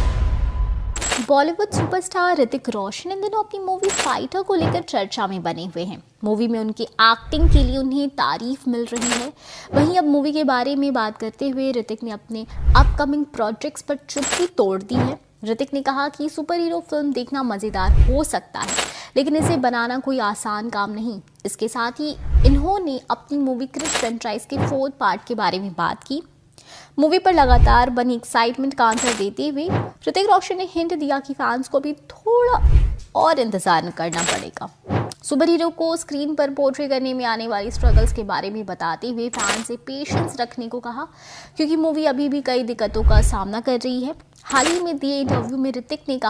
बॉलीवुड सुपरस्टार ऋतिक रोशन इन दिनों अपनी मूवी फाइटर को लेकर चर्चा में बने हुए हैं। मूवी में उनकी एक्टिंग के लिए उन्हें तारीफ मिल रही है। वहीं अब मूवी के बारे में बात करते हुए ऋतिक ने अपने अपकमिंग प्रोजेक्ट्स पर चुप्पी तोड़ दी है। ऋतिक ने कहा कि सुपर हीरो फिल्म देखना मज़ेदार हो सकता है, लेकिन इसे बनाना कोई आसान काम नहीं। इसके साथ ही इन्होंने अपनी मूवी क्रिश फ्रेंचाइज के 4th पार्ट के बारे में बात की। मूवी पर लगातार बनी एक्साइटमेंट का आंसर देते हुए ऋतिक रोशन ने हिंट दिया कि फैंस को भी थोड़ा और इंतजार करना पड़ेगा। सुपर हीरो को स्क्रीन पर पोर्ट्रे करने में आने वाली स्ट्रगल्स के बारे में बताते हुए फैंस से पेशेंस रखने को कहा, क्योंकि मूवी अभी भी कई दिक्कतों का सामना कर रही है। हाल ही में दिए इंटरव्यू में ऋतिक ने कहा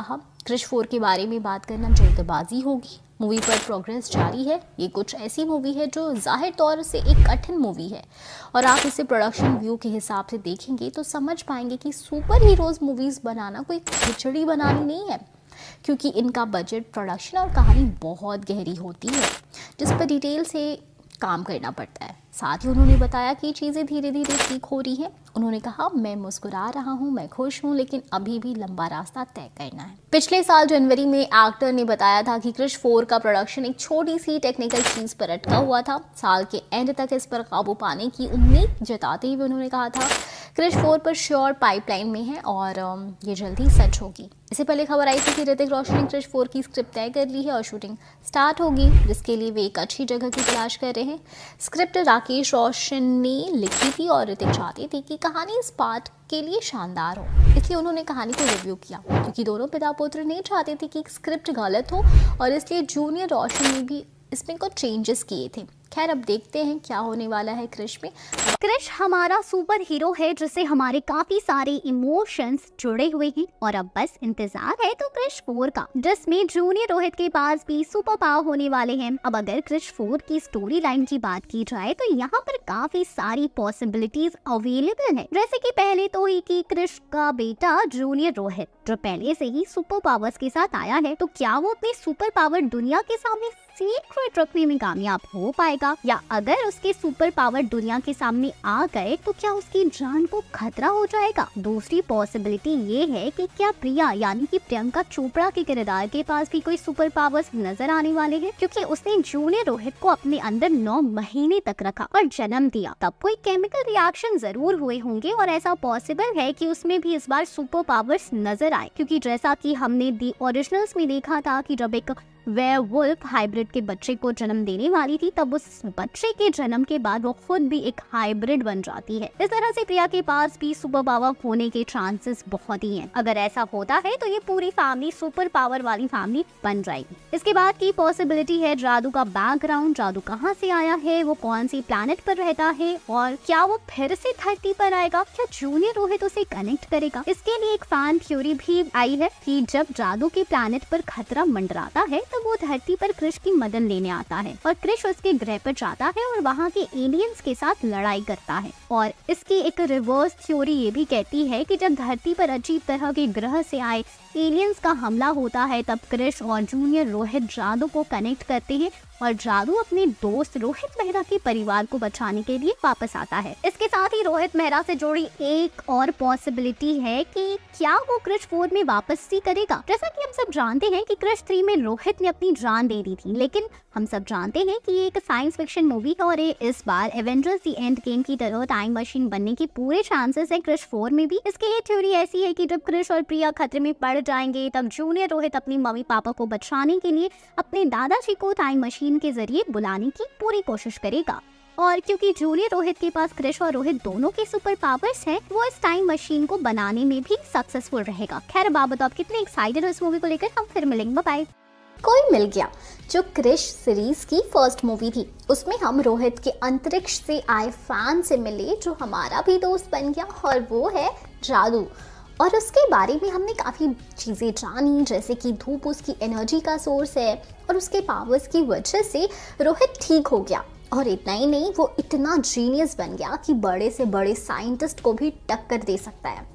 क्रिश 4 के बारे में बात करना जल्दबाजी होगी। मूवी पर प्रोग्रेस जारी है। ये कुछ ऐसी मूवी है जो जाहिर तौर से एक कठिन मूवी है और आप इसे प्रोडक्शन व्यू के हिसाब से देखेंगे तो समझ पाएंगे कि सुपर हीरोज मूवीज़ बनाना कोई खिचड़ी बनानी नहीं है, क्योंकि इनका बजट, प्रोडक्शन और कहानी बहुत गहरी होती है जिस पर डिटेल से काम करना पड़ता है। साथ ही उन्होंने बताया कि चीज़ें धीरे धीरे ठीक हो रही हैं। उन्होंने कहा, मैं मुस्कुरा रहा हूँ, मैं खुश हूँ, लेकिन अभी भी लंबा रास्ता तय करना है। पिछले साल जनवरी में एक्टर ने बताया था कि क्रिश 4 का प्रोडक्शन एक छोटी सी टेक्निकल चीज़ पर अटका हुआ था। साल के एंड तक इस पर काबू पाने की उम्मीद जताते हुए उन्होंने कहा था, क्रिश 4 पर श्योर पाइपलाइन में है और ये जल्दी सच होगी। इससे पहले खबर आई थी कि ऋतिक रोशन ने क्रिश 4 की स्क्रिप्ट तय कर ली है और शूटिंग स्टार्ट होगी, जिसके लिए वे एक अच्छी जगह की तलाश कर रहे हैं। स्क्रिप्ट राकेश रोशन ने लिखी थी और ऋतिक चाहते थे कि कहानी इस पार्ट के लिए शानदार हो, इसलिए उन्होंने कहानी को रिव्यू किया, क्योंकि दोनों पिता पुत्र नहीं चाहते थे कि स्क्रिप्ट गलत हो और इसलिए जूनियर रोशन ने भी इसमें कुछ चेंजेस किए थे। खैर, अब देखते हैं क्या होने वाला है क्रिश में। क्रिश हमारा सुपर हीरो है जिससे हमारे काफी सारे इमोशंस जुड़े हुए हैं और अब बस इंतजार है तो क्रिश 4 का, जिसमें जूनियर रोहित के पास भी सुपर पावर होने वाले हैं। अब अगर क्रिश 4 की स्टोरी लाइन की बात की जाए तो यहाँ पर काफी सारी पॉसिबिलिटीज अवेलेबल है, जैसे कि पहले तो ही कि क्रिश का बेटा जूनियर रोहित जो पहले से ही सुपर पावर्स के साथ आया है, तो क्या वो अपनी सुपर पावर दुनिया के सामने सीक्रेट रखने में कामयाब हो पाएगा, या अगर उसके सुपर पावर दुनिया के सामने आ गए तो क्या उसकी जान को खतरा हो जाएगा। दूसरी पॉसिबिलिटी ये है कि क्या प्रिया यानी कि प्रियंका चोपड़ा के किरदार के पास भी कोई सुपर पावर्स नजर आने वाले हैं, क्योंकि उसने जूनियर रोहित को अपने अंदर 9 महीने तक रखा और जन्म दिया, तब कोई केमिकल रिएक्शन जरूर हुए होंगे और ऐसा पॉसिबल है कि उसमें भी इस बार सुपर पावर्स नजर आए, क्योंकि जैसा कि हमने दी ओरिजिनल्स में देखा था कि जब एक वेयरवुल्फ हाइब्रिड के बच्चे को जन्म देने वाली थी, तब उस बच्चे के जन्म के बाद वो खुद भी एक हाइब्रिड बन जाती है। इस तरह से प्रिया के पास भी सुपर पावर होने के चांसेस बहुत ही हैं। अगर ऐसा होता है तो ये पूरी फैमिली सुपर पावर वाली फैमिली बन जाएगी। इसके बाद की पॉसिबिलिटी है जादू का बैकग्राउंड, जादू कहाँ से आया है, वो कौन सी प्लैनेट पर रहता है और क्या वो फिर से धरती पर आएगा, क्या जूनियर रोहित उसे कनेक्ट करेगा। इसके लिए एक फैन थ्योरी भी आई है कि जब जादू के प्लैनेट पर खतरा मंडराता है तो वो धरती पर क्रिश की मदद लेने आता है और क्रिश उसके ग्रह पर जाता है और वहाँ के एलियंस के साथ लड़ाई करता है। और इसकी एक रिवर्स थ्योरी ये भी कहती है कि जब धरती पर अजीब तरह के ग्रह से आए एलियंस का हमला होता है तब क्रिश और जूनियर रोहित जादू को कनेक्ट करते हैं और जादू अपने दोस्त रोहित मेहरा के परिवार को बचाने के लिए वापस आता है। इसके साथ ही रोहित मेहरा से जुड़ी एक और पॉसिबिलिटी है कि क्या वो क्रिश 4 में वापसी करेगा। जैसा कि हम सब जानते हैं कि क्रिश 3 में रोहित ने अपनी जान दे दी थी, लेकिन हम सब जानते हैं कि ये एक साइंस फिक्शन मूवी है और इस बार एवेंजर्स द एंड गेम की तरह टाइम मशीन बनने के पूरे चांसेस है क्रिश 4 में भी। इसके लिए थ्योरी ऐसी है कि जब क्रिश और प्रिया खतरे में पड़ जाएंगे तब जूनियर रोहित अपनी मम्मी पापा को बचाने के लिए अपने दादाजी को टाइम मशीन के जरिए बुलाने की पूरी कोशिश करेगा। और क्योंकि जूनियर रोहित के पास क्रिश और रोहित दोनों के सुपर पावर्स हैं, वो इस टाइम मशीन को बनाने में भी सक्सेसफुल रहेगा। खैर, अब आप बताओ आप कितने एक्साइटेड हो इस मूवी को लेकर। हम फिर मिलेंगे, बाय। कोई मिल गया जो क्रिश सीरीज की फर्स्ट मूवी थी, उसमें हम रोहित के अंतरिक्ष से आए फैन से मिले जो हमारा भी दोस्त बन गया और वो है जादू। और उसके बारे में हमने काफ़ी चीज़ें जानी, जैसे कि धूप उसकी एनर्जी का सोर्स है और उसके पावर्स की वजह से रोहित ठीक हो गया। और इतना ही नहीं, वो इतना जीनियस बन गया कि बड़े से बड़े साइंटिस्ट को भी टक्कर दे सकता है।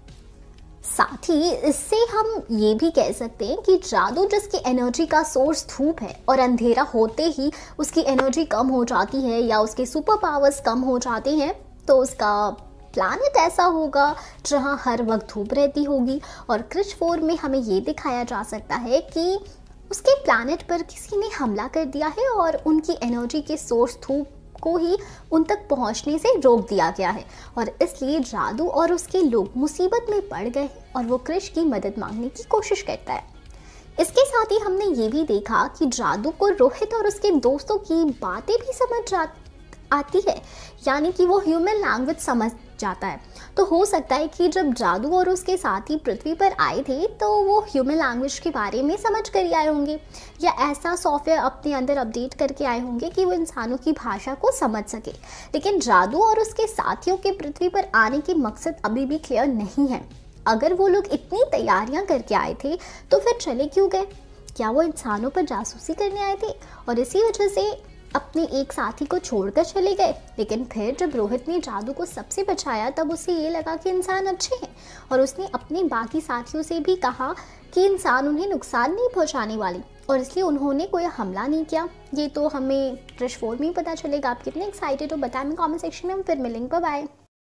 साथ ही इससे हम ये भी कह सकते हैं कि जादू जिसकी एनर्जी का सोर्स धूप है और अंधेरा होते ही उसकी एनर्जी कम हो जाती है या उसके सुपर पावर्स कम हो जाते हैं, तो उसका प्लैनेट ऐसा होगा जहां हर वक्त धूप रहती होगी। और क्रिश 4 में हमें ये दिखाया जा सकता है कि उसके प्लैनेट पर किसी ने हमला कर दिया है और उनकी एनर्जी के सोर्स धूप को ही उन तक पहुंचने से रोक दिया गया है और इसलिए जादू और उसके लोग मुसीबत में पड़ गए और वो क्रिश की मदद मांगने की कोशिश करता है। इसके साथ ही हमने ये भी देखा कि जादू को रोहित और उसके दोस्तों की बातें भी समझ आती है, यानी कि वो ह्यूमन लैंग्वेज समझ जाता है। तो हो सकता है कि जब जादू और उसके साथी पृथ्वी पर आए थे तो वो ह्यूमन लैंग्वेज के बारे में समझ कर ही आए होंगे या ऐसा सॉफ्टवेयर अपने अंदर अपडेट करके आए होंगे कि वो इंसानों की भाषा को समझ सके। लेकिन जादू और उसके साथियों के पृथ्वी पर आने के मकसद अभी भी क्लियर नहीं है। अगर वो लोग इतनी तैयारियां करके आए थे तो फिर चले क्यों गए? क्या वो इंसानों पर जासूसी करने आए थे और इसी वजह से अपने एक साथी को छोड़कर चले गए? लेकिन फिर जब रोहित ने जादू को सबसे बचाया तब उसे ये लगा कि इंसान अच्छे हैं और उसने अपने बाकी साथियों से भी कहा कि इंसान उन्हें नुकसान नहीं पहुंचाने वाले और इसलिए उन्होंने कोई हमला नहीं किया। ये तो हमें क्रिश 4 में ही पता चलेगा। आप कितने एक्साइटेड हो बताएं हमें कमेंट सेक्शन में। हम फिर मिलेंगे, बाय।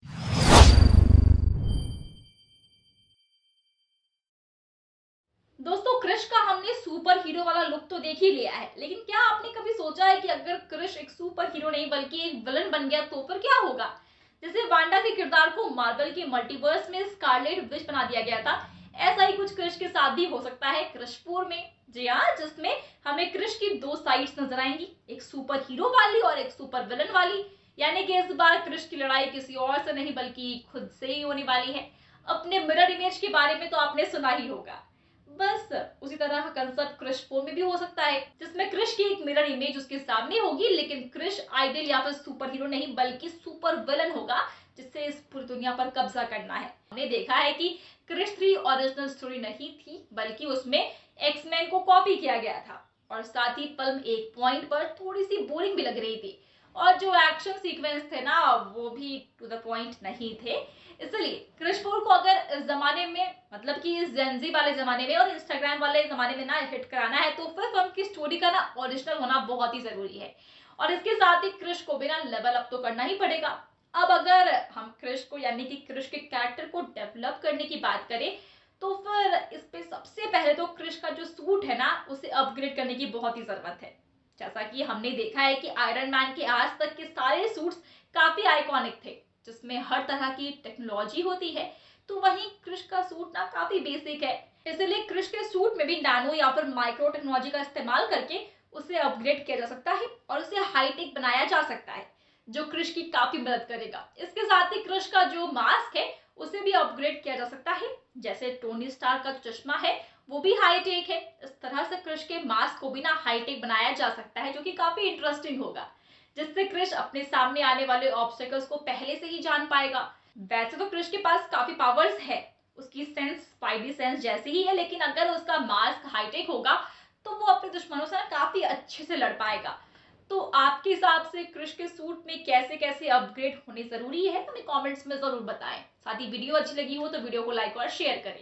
दोस्तों, क्रिश का हमने सुपर हीरो वाला लुक तो देख ही लिया है, लेकिन क्या आपने कभी सोचा है कि अगर क्रिश एक सुपर हीरो नहीं बल्कि एक विलन बन गया तो फिर क्या होगा? जैसे वांडा के किरदार को मार्वल के मल्टीवर्स में स्कारलेट विच बना दिया गया था, ऐसा ही कुछ क्रिश के साथ भी हो सकता है क्रिश 4 में। जी हाँ, जिसमें हमें क्रिश की 2 साइड्स नजर आएंगी, एक सुपर हीरो वाली और एक सुपर विलन वाली। यानी कि इस बार क्रिश की लड़ाई किसी और से नहीं बल्कि खुद से ही होने वाली है। अपने मिरर इमेज के बारे में तो आपने सुना ही होगा, बस उसी तरह का कंसेप्ट क्रिश 4 में भी हो सकता है, जिसमें क्रिश की एक मिरर इमेज उसके सामने होगी, लेकिन क्रिश आइडल या फिर सुपर हीरो नहीं बल्कि सुपर विलन होगा, जिससे इस पूरी दुनिया पर कब्जा करना है। हमने देखा है कि क्रिश 3 ओरिजिनल स्टोरी नहीं थी, बल्कि उसमें एक्समैन को कॉपी किया गया था और साथ ही फिल्म एक पॉइंट पर थोड़ी सी बोरिंग भी लग रही थी और जो एक्शन सीक्वेंस थे ना वो भी टू द पॉइंट नहीं थे। इसलिए क्रिश 4 को अगर इस जमाने में, मतलब कि इस जेनजी वाले जमाने में और इंस्टाग्राम वाले जमाने में ना हिट कराना है तो फिर फिल्म की स्टोरी का ना ओरिजिनल होना बहुत ही जरूरी है और इसके साथ ही क्रिश को भी ना लेवल अप तो करना ही पड़ेगा। अब अगर हम क्रिश को यानी कि क्रिश के कैरेक्टर को डेवलप करने की बात करें तो फिर इस पे सबसे पहले तो क्रिश का जो सूट है ना उसे अपग्रेड करने की बहुत ही जरूरत है। जैसा कि हमने देखा है कि आयरन मैन के आज तक के सारे सूट्स काफी आइकॉनिक थे, जिसमें हर तरह की टेक्नोलॉजी होती है, तो वहीं क्रिश का सूट ना काफी बेसिक है। इसलिए क्रिश के सूट में भी नैनो या फिर माइक्रो टेक्नोलॉजी का इस्तेमाल करके उसे अपग्रेड किया जा सकता है और उसे हाईटेक बनाया जा सकता है, जो क्रिश की काफी मदद करेगा। इसके साथ ही क्रिश का जो मास्क है उसे भी अपग्रेड किया जा सकता है, जैसे टोनी स्टार का चश्मा है वो भी हाईटेक है। इस तरह से क्रिश के मास्क को भी ना हाईटेक बनाया जा सकता है, जो कि काफी इंटरेस्टिंग होगा, जिससे क्रिश अपने सामने आने वाले ऑब्स्टेकल्स को पहले से ही जान पाएगा। वैसे तो क्रिश के पास काफी पावर्स है, उसकी सेंस स्पाइडी सेंस जैसी ही है, लेकिन अगर उसका मास्क हाईटेक होगा तो वो अपने दुश्मनों से ना काफी अच्छे से लड़ पाएगा। तो आपके हिसाब से क्रिश के सूट में कैसे कैसे अपग्रेड होने जरूरी है हमें कमेंट्स में जरूर बताएं। साथ ही वीडियो अच्छी लगी हो तो वीडियो को लाइक और शेयर करें।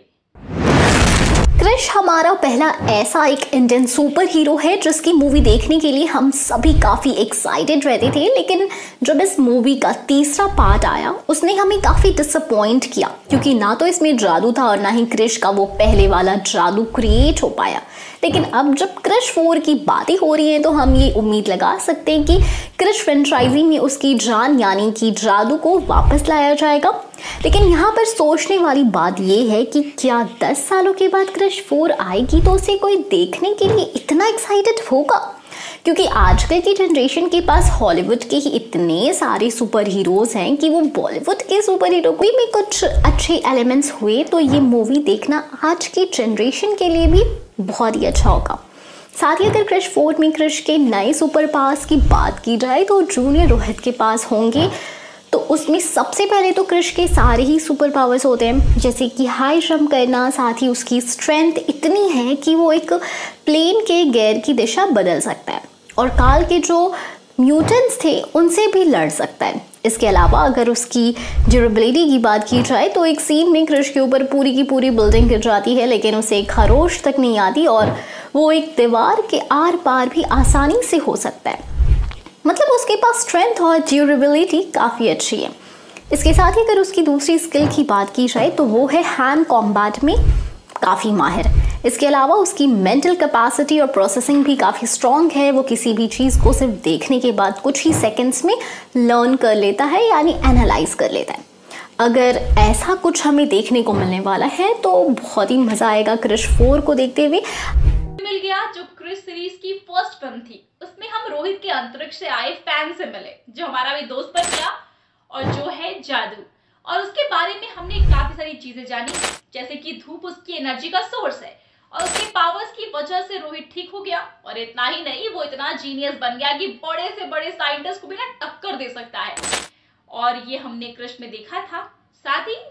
क्रिश हमारा पहला ऐसा एक इंडियन सुपर हीरो है जिसकी मूवी देखने के लिए हम सभी काफ़ी एक्साइटेड रहते थे, लेकिन जब इस मूवी का तीसरा पार्ट आया उसने हमें काफ़ी डिसअपॉइंट किया, क्योंकि ना तो इसमें जादू था और ना ही क्रिश का वो पहले वाला जादू क्रिएट हो पाया। लेकिन अब जब क्रिश 4 की बातें हो रही हैं तो हम ये उम्मीद लगा सकते हैं कि क्रिश फ्रेंचाइजी में उसकी जान यानी कि जादू को वापस लाया जाएगा। लेकिन यहाँ पर सोचने वाली बात यह है कि क्या 10 सालों के बाद क्रिश 4 आएगी तो उसे कोई देखने के लिए इतना एक्साइटेड होगा? क्योंकि आजकल की जनरेशन के पास हॉलीवुड के ही इतने सारे सुपर हीरोज हैं कि वो बॉलीवुड के सुपर हीरो में कुछ अच्छे एलिमेंट्स हुए तो ये मूवी देखना आज की जनरेशन के लिए भी बहुत ही अच्छा होगा। साथ ही अगर क्रिश 4 में क्रिश के नए सुपर पावर्स की बात की जाए तो जूनियर रोहित के पास होंगे, तो उसमें सबसे पहले तो क्रिश के सारे ही सुपर पावर्स होते हैं, जैसे कि हाई जंप करना। साथ ही उसकी स्ट्रेंथ इतनी है कि वो एक प्लेन के गियर की दिशा बदल सकता है और काल के जो म्यूटेंट्स थे उनसे भी लड़ सकता है। इसके अलावा अगर उसकी ड्यूरेबिलिटी की बात की जाए तो एक सीन में क्रिश के ऊपर पूरी की पूरी बिल्डिंग गिर जाती है, लेकिन उसे एक खरोश तक नहीं आती और वो एक दीवार के आर पार भी आसानी से हो सकता है। मतलब उसके पास स्ट्रेंथ और ड्यूरेबिलिटी काफ़ी अच्छी है। इसके साथ ही अगर उसकी दूसरी स्किल की बात की जाए तो वो है हैंड कॉम्बैट में काफ़ी माहिर। इसके अलावा उसकी मेंटल कैपेसिटी और प्रोसेसिंग भी काफ़ी स्ट्रॉन्ग है। वो किसी भी चीज़ को सिर्फ देखने के बाद कुछ ही सेकंड्स में लर्न कर लेता है, यानी एनालाइज कर लेता है। अगर ऐसा कुछ हमें देखने को मिलने वाला है तो बहुत ही मज़ा आएगा क्रिश 4 को देखते हुए। मिल गया जो क्रिश सीरीज की फर्स्ट फिल्म थी, उसमें हम रोहित के अंतरिक्ष से आए फैन से मिले जो हमारा भी दोस्त बन गया और जो है जादू। और उसके बारे में हमने काफी सारी चीजें जानी, जैसे कि धूप उसकी एनर्जी का सोर्स है और उसके पावर्स की वजह से रोहित ठीक हो गया। और इतना ही नहीं, वो इतना जीनियस बन गया कि बड़े से बड़े साइंटिस्ट को भी ना टक्कर दे सकता है, और ये हमने क्रिश में देखा था। साथ ही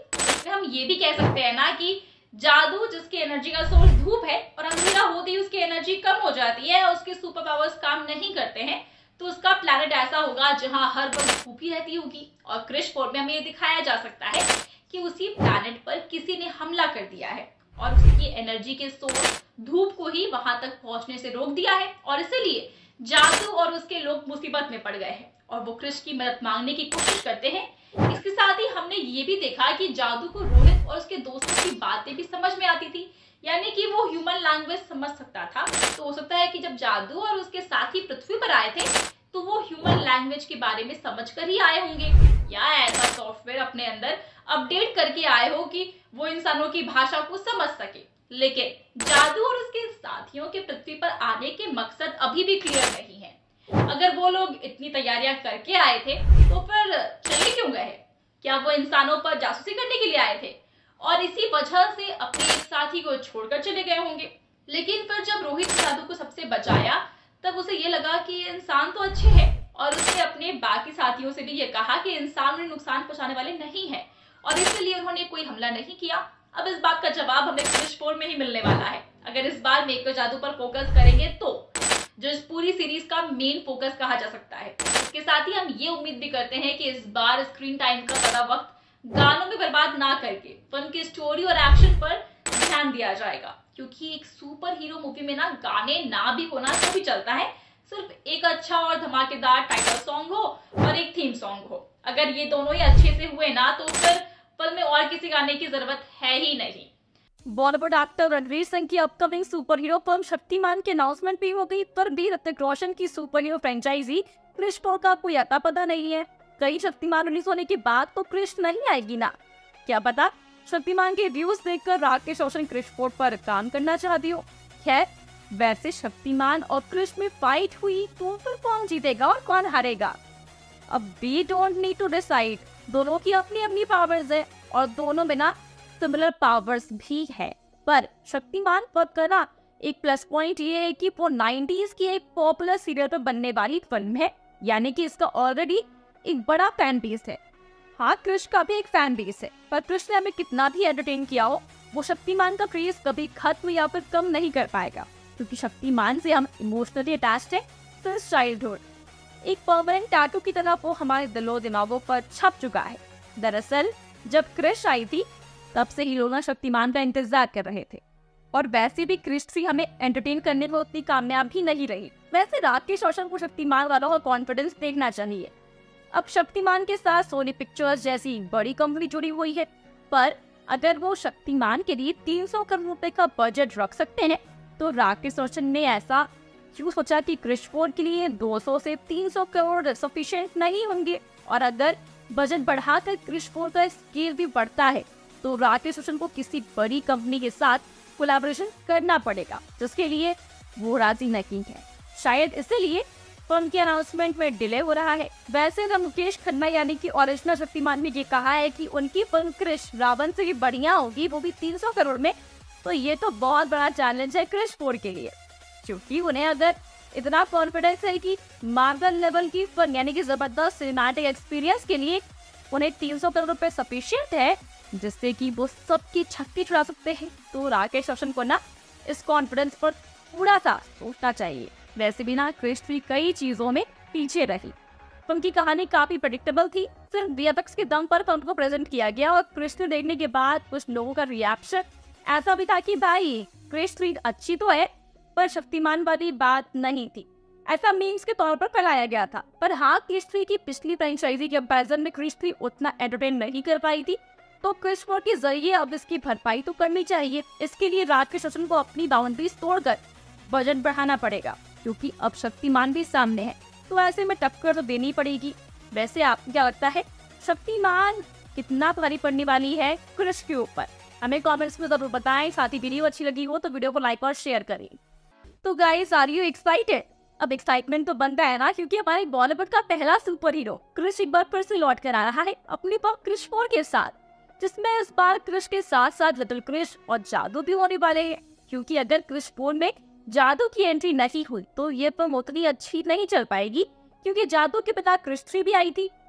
पे हम ये भी कह सकते हैं ना कि जादू जिसकी एनर्जी का सोर्स धूप है और अंधेरा होते ही उसकी एनर्जी कम हो जाती है और उसके सुपर पावर्स काम नहीं करते हैं, तो उसका प्लैनेट ऐसा होगा जहां हर वक्त धूप ही रहती होगी। और क्रिश 4 में हमें ये दिखाया जा सकता है कि उसी प्लैनेट पर किसी ने हमला कर दिया है और उसकी एनर्जी के सोर्स धूप को ही वहां तक पहुंचने से रोक दिया है और इसीलिए जादू और उसके लोग मुसीबत में पड़ गए हैं और वो क्रिश की मदद मांगने की कोशिश करते हैं। इसके साथ ही हमने ये भी देखा कि जादू को रोहित और उसके दोस्तों की बातें भी समझ में आती थी, यानी कि वो ह्यूमन लैंग्वेज समझ सकता था। तो हो सकता है कि जब जादू और उसके साथी पृथ्वी पर आए थे तो वो ह्यूमन लैंग्वेज के बारे में समझ कर ही आए होंगे या ऐसा सॉफ्टवेयर अपने अंदर अपडेट करके आए हो कि वो इंसानों की भाषा को समझ सके। लेकिन जादू और उसके साथियों के पृथ्वी पर आने के मकसद अभी भी क्लियर नहीं है। अगर वो लोग इतनी तैयारियां करके आए थे तो फिर चले क्यों गए? क्या वो इंसानों पर जासूसी करने के लिए आए थे और इसी वजह से अपने एक साथी को छोड़कर चले गए होंगे? लेकिन फिर जब रोहित जादू को सबसे बचाया तब उसे ये लगा कि ये इंसान तो अच्छे हैं और उसने अपने बाकी साथियों से भी ये कहा कि इंसान उन्हें नुकसान पहुंचाने वाले नहीं है और इसलिए उन्होंने कोई हमला नहीं किया। अब इस बात का जवाब हमें क्रिश 4 में ही मिलने वाला है। अगर इस बार मेकर जादू पर फोकस करेंगे तो जो इस पूरी सीरीज का मेन फोकस कहा जा सकता है। इसके साथ ही हम ये उम्मीद भी करते हैं कि इस बार स्क्रीन टाइम का ज्यादा वक्त गानों में बर्बाद ना करके फिल्म की स्टोरी और एक्शन पर ध्यान दिया जाएगा, क्योंकि एक सुपर हीरो मूवी में ना गाने ना भी होना तो भी चलता है, सिर्फ एक अच्छा और धमाकेदार टाइटल सॉन्ग हो और एक थीम सॉन्ग हो। अगर ये दोनों ही अच्छे से हुए ना तो फिर फिल्म में और किसी गाने की जरूरत है ही नहीं। बॉलीवुड एक्टर रणवीर सिंह की upcoming super hero film Shaktimaan की अनाउंसमेंट भी हो गई, पर भी ऋतिक रोशन की सुपर हीरो फ्रेंचाइजी क्रिश 4 का कोई अता पता नहीं है। कई शक्तिमान रिलीज होने के बाद तो क्रिश नहीं आएगी ना, क्या पता शक्तिमान के व्यूज देखकर राकेश रोशन क्रिश 4 पर काम करना चाहती हो। खैर, वैसे शक्तिमान और क्रिश में फाइट हुई तो फिर कौन जीतेगा और कौन हारेगा, अब we don't need to decide. दोनों की अपनी अपनी पावर्स है और दोनों में ना सिमिलर पावर्स भी है। पर शक्तिमान पर करना एक प्लस पॉइंट ये है कि वो 90s की एक पॉपुलर सीरियल पर बनने वाली फिल्म है, यानी कि इसका ऑलरेडी एक बड़ा फैन बेस है। हाँ, क्रिश का भी एक फैन बेस है, पर क्रिश ने हमें कितना भी एंटरटेन किया हो, वो शक्तिमान का क्रेज कभी खत्म या फिर कम नहीं कर पाएगा, क्योंकि शक्तिमान से हम इमोशनली अटैच्ड हैं सिंस चाइल्डहुड। एक परमानेंट टैटू की तरह वो हमारे दिलो दिमागों पर छप चुका है। दरअसल जब क्रिश आई थी तब से ही लोग शक्तिमान का इंतजार कर रहे थे, और वैसे भी क्रिश 3 हमें एंटरटेन करने में उतनी कामयाब ही नहीं रही। वैसे राकेश रोशन को शक्तिमान वालों का कॉन्फिडेंस देखना चाहिए। अब शक्तिमान के साथ सोनी पिक्चर्स जैसी बड़ी कंपनी जुड़ी हुई है, पर अगर वो शक्तिमान के लिए 300 करोड़ रुपए का बजट रख सकते हैं तो राकेश रोशन ने ऐसा क्यों सोचा कि क्रिश 4 के लिए 200 से 300 करोड़ सफिशिएंट नहीं होंगे। और अगर बजट बढ़ाकर क्रिश 4 का स्केल भी बढ़ता है तो राकेश रोशन को किसी बड़ी कंपनी के साथ कोलैबोरेशन करना पड़ेगा, जिसके लिए वो राजी नहीं है। शायद इसीलिए फिल्म के अनाउंसमेंट में डिले हो रहा है। वैसे तो मुकेश खन्ना यानी कि ओरिजिनल शक्तिमान ने ये कहा है कि उनकी फिल्म क्रिश रावण से भी बढ़िया होगी, वो भी 300 करोड़ में। तो ये तो बहुत बड़ा चैलेंज है क्रिश 4 के लिए, क्योंकि उन्हें अगर इतना कॉन्फिडेंस है कि मार्वल लेवल की फिल्म यानी कि जबरदस्त सिनेमैटिक एक्सपीरियंस के लिए उन्हें 300 करोड़ रुपए सफिशिएंट है जिससे कि वो सबकी छक्के छुड़ा सकते हैं, तो राकेश रोशन को ना इस कॉन्फिडेंस पर थोड़ा सा सोचना चाहिए। वैसे भी ना क्रिश 3 कई चीजों में पीछे रही। फिल्म की कहानी काफी प्रेडिक्टेबल थी, सिर्फ वीएफएक्स के दम पर फिल्म को प्रेजेंट किया गया, और क्रिश 3 देखने के बाद कुछ लोगों का रिएक्शन ऐसा भी था कि भाई क्रिश 3 अच्छी तो है पर शक्तिमान वाली बात नहीं थी, ऐसा मीम्स के तौर पर फैलाया गया था। पर हाँ, क्रिश 3 की पिछली फ्रेंचाइजी के कंपैरिजन में क्रिश 3 उतना एंटरटेन नहीं कर पाई थी, तो क्रिश 4 के जरिए अब इसकी भरपाई तो करनी चाहिए। इसके लिए राकेश रोशन को अपनी बाउंड्रीज तोड़कर बजट बढ़ाना पड़ेगा, क्योंकि अब शक्तिमान भी सामने है, तो ऐसे में टक्कर तो देनी पड़ेगी। वैसे आपको क्या लगता है, शक्तिमान कितना भारी पड़ने वाली है क्रिश के ऊपर? हमें कमेंट्स में जरूर बताएं। साथ ही वीडियो अच्छी लगी हो तो वीडियो को लाइक और शेयर करें। तो गाइस, आर यू एक्साइटेड? अब एक्साइटमेंट तो बनता है ना, क्योंकि हमारे बॉलीवुड का पहला सुपर हीरो क्रिश एक बार फिर से लौट कर आ रहा है अपनी फिल्म क्रिश 4 के साथ, जिसमें इस बार क्रिश के साथ साथ लिटिल क्रिश और जादू भी होने वाले हैं। क्योंकि अगर क्रिश 4 में जादू की एंट्री नहीं हुई तो ये फिल्म उतनी अच्छी नहीं चल पाएगी, क्योंकि जादू के पिता क्रिश 3 भी आई थी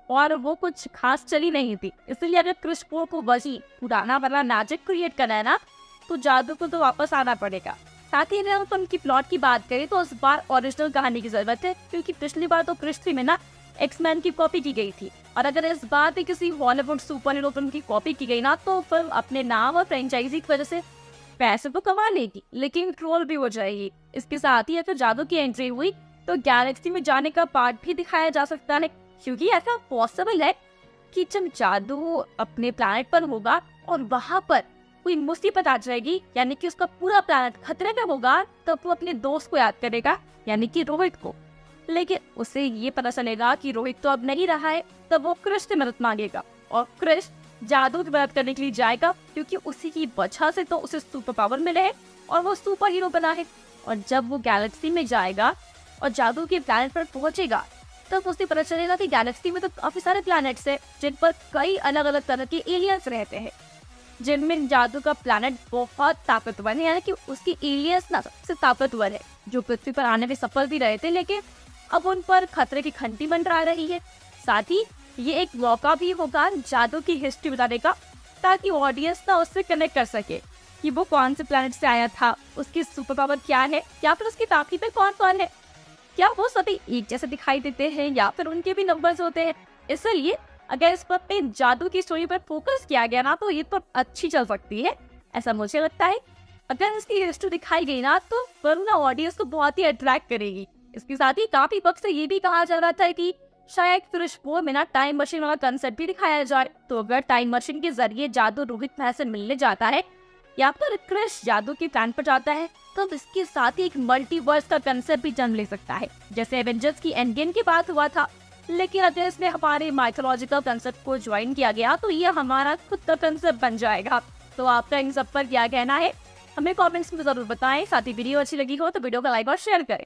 और वो कुछ खास चली नहीं थी। इसलिए अगर क्रिश 4 को वही पुराना वाला मैजिक क्रिएट करना है ना, तो जादू को तो वापस आना पड़ेगा। साथ ही अगर हम उनकी प्लॉट की बात करें तो इस बार ओरिजिनल कहानी की जरूरत है, क्योंकि पिछली बार तो क्रिश 3 में ना एक्समैन की कॉपी की गई थी, और अगर इस बार भी किसी हॉलीवुड सुपर हीरो फिल्म की कॉपी की गई ना, तो फिल्म अपने नाम और फ्रेंचाइजी की वजह से पैसे तो कमा लेगी, लेकिन ट्रोल भी हो जाएगी। इसके साथ ही अगर जादू की एंट्री हुई तो गैलेक्सी में जाने का पार्ट भी दिखाया जा सकता है, क्योंकि ऐसा पॉसिबल है कि जब जादू अपने प्लैनेट पर होगा और वहां पर कोई मुसीबत आ जाएगी, यानी कि उसका पूरा प्लैनेट खतरे में होगा, तब वो अपने दोस्त को याद करेगा, यानी कि रोहित को। लेकिन उसे ये पता चलेगा कि रोहित तो अब नहीं रहा है, तब वो क्रिश से मदद मांगेगा, और क्रिश जादू की मदद करने के लिए जाएगा, क्योंकि उसी की वजह से तो उसे सुपर पावर मिले है और वो सुपर हीरो बना है। और जब वो गैलेक्सी में जाएगा और जादू के प्लैनेट पर पहुंचेगा, तब उसे पता चलेगा कि गैलेक्सी में तो काफी सारे प्लैनेट्स हैं जिन पर कई अलग अलग तरह के एलियंस रहते हैं, जिनमें जादू का प्लैनेट बहुत ताकतवर है, यानी कि उसकी एलियंस ना सबसे ताकतवर है, जो पृथ्वी पर आने में सफल भी रहे थे, लेकिन अब उन पर खतरे की घंटी मंडरा रही है। साथ ही ये एक मौका भी होगा जादू की हिस्ट्री बताने का, ताकि ऑडियंस ना उससे कनेक्ट कर सके कि वो कौन से प्लैनेट से आया था, उसकी सुपर पावर क्या है, या फिर उसकी ताकतें कौन कौन है, क्या वो सभी एक जैसे दिखाई देते हैं या फिर उनके भी नंबर्स होते हैं। इसलिए अगर इस पर पे जादू की स्टोरी पर फोकस किया गया ना, तो ये तो अच्छी चल सकती है, ऐसा मुझे लगता है। अगर इसकी हिस्ट्री दिखाई गई ना, तो फिल्म ना ऑडियंस को बहुत ही अट्रैक्ट करेगी। इसके साथ ही काफी वक्त से ये भी कहा जा रहा था कि शायद क्रिश 4 में ना टाइम मशीन वाला कंसेप्ट भी दिखाया जाए। तो अगर टाइम मशीन के जरिए जादू रोहित भाई से मिलने जाता है, या फिर क्रिश जादू के प्लान पर जाता है, तो इसके साथ ही एक मल्टीवर्स का कंसेप्ट भी जन्म ले सकता है, जैसे एवेंजर्स की एंड गेम की बात हुआ था। लेकिन अगर इसमें हमारे माइथोलॉजिकल कंसेप्ट को ज्वाइन किया गया, तो ये हमारा खुद का कंसेप्ट बन जाएगा। तो आपका इन सब पर क्या कहना है, हमें कमेंट्स में जरूर बताएं। साथ ही वीडियो अच्छी लगी हो तो वीडियो को लाइक और शेयर करें।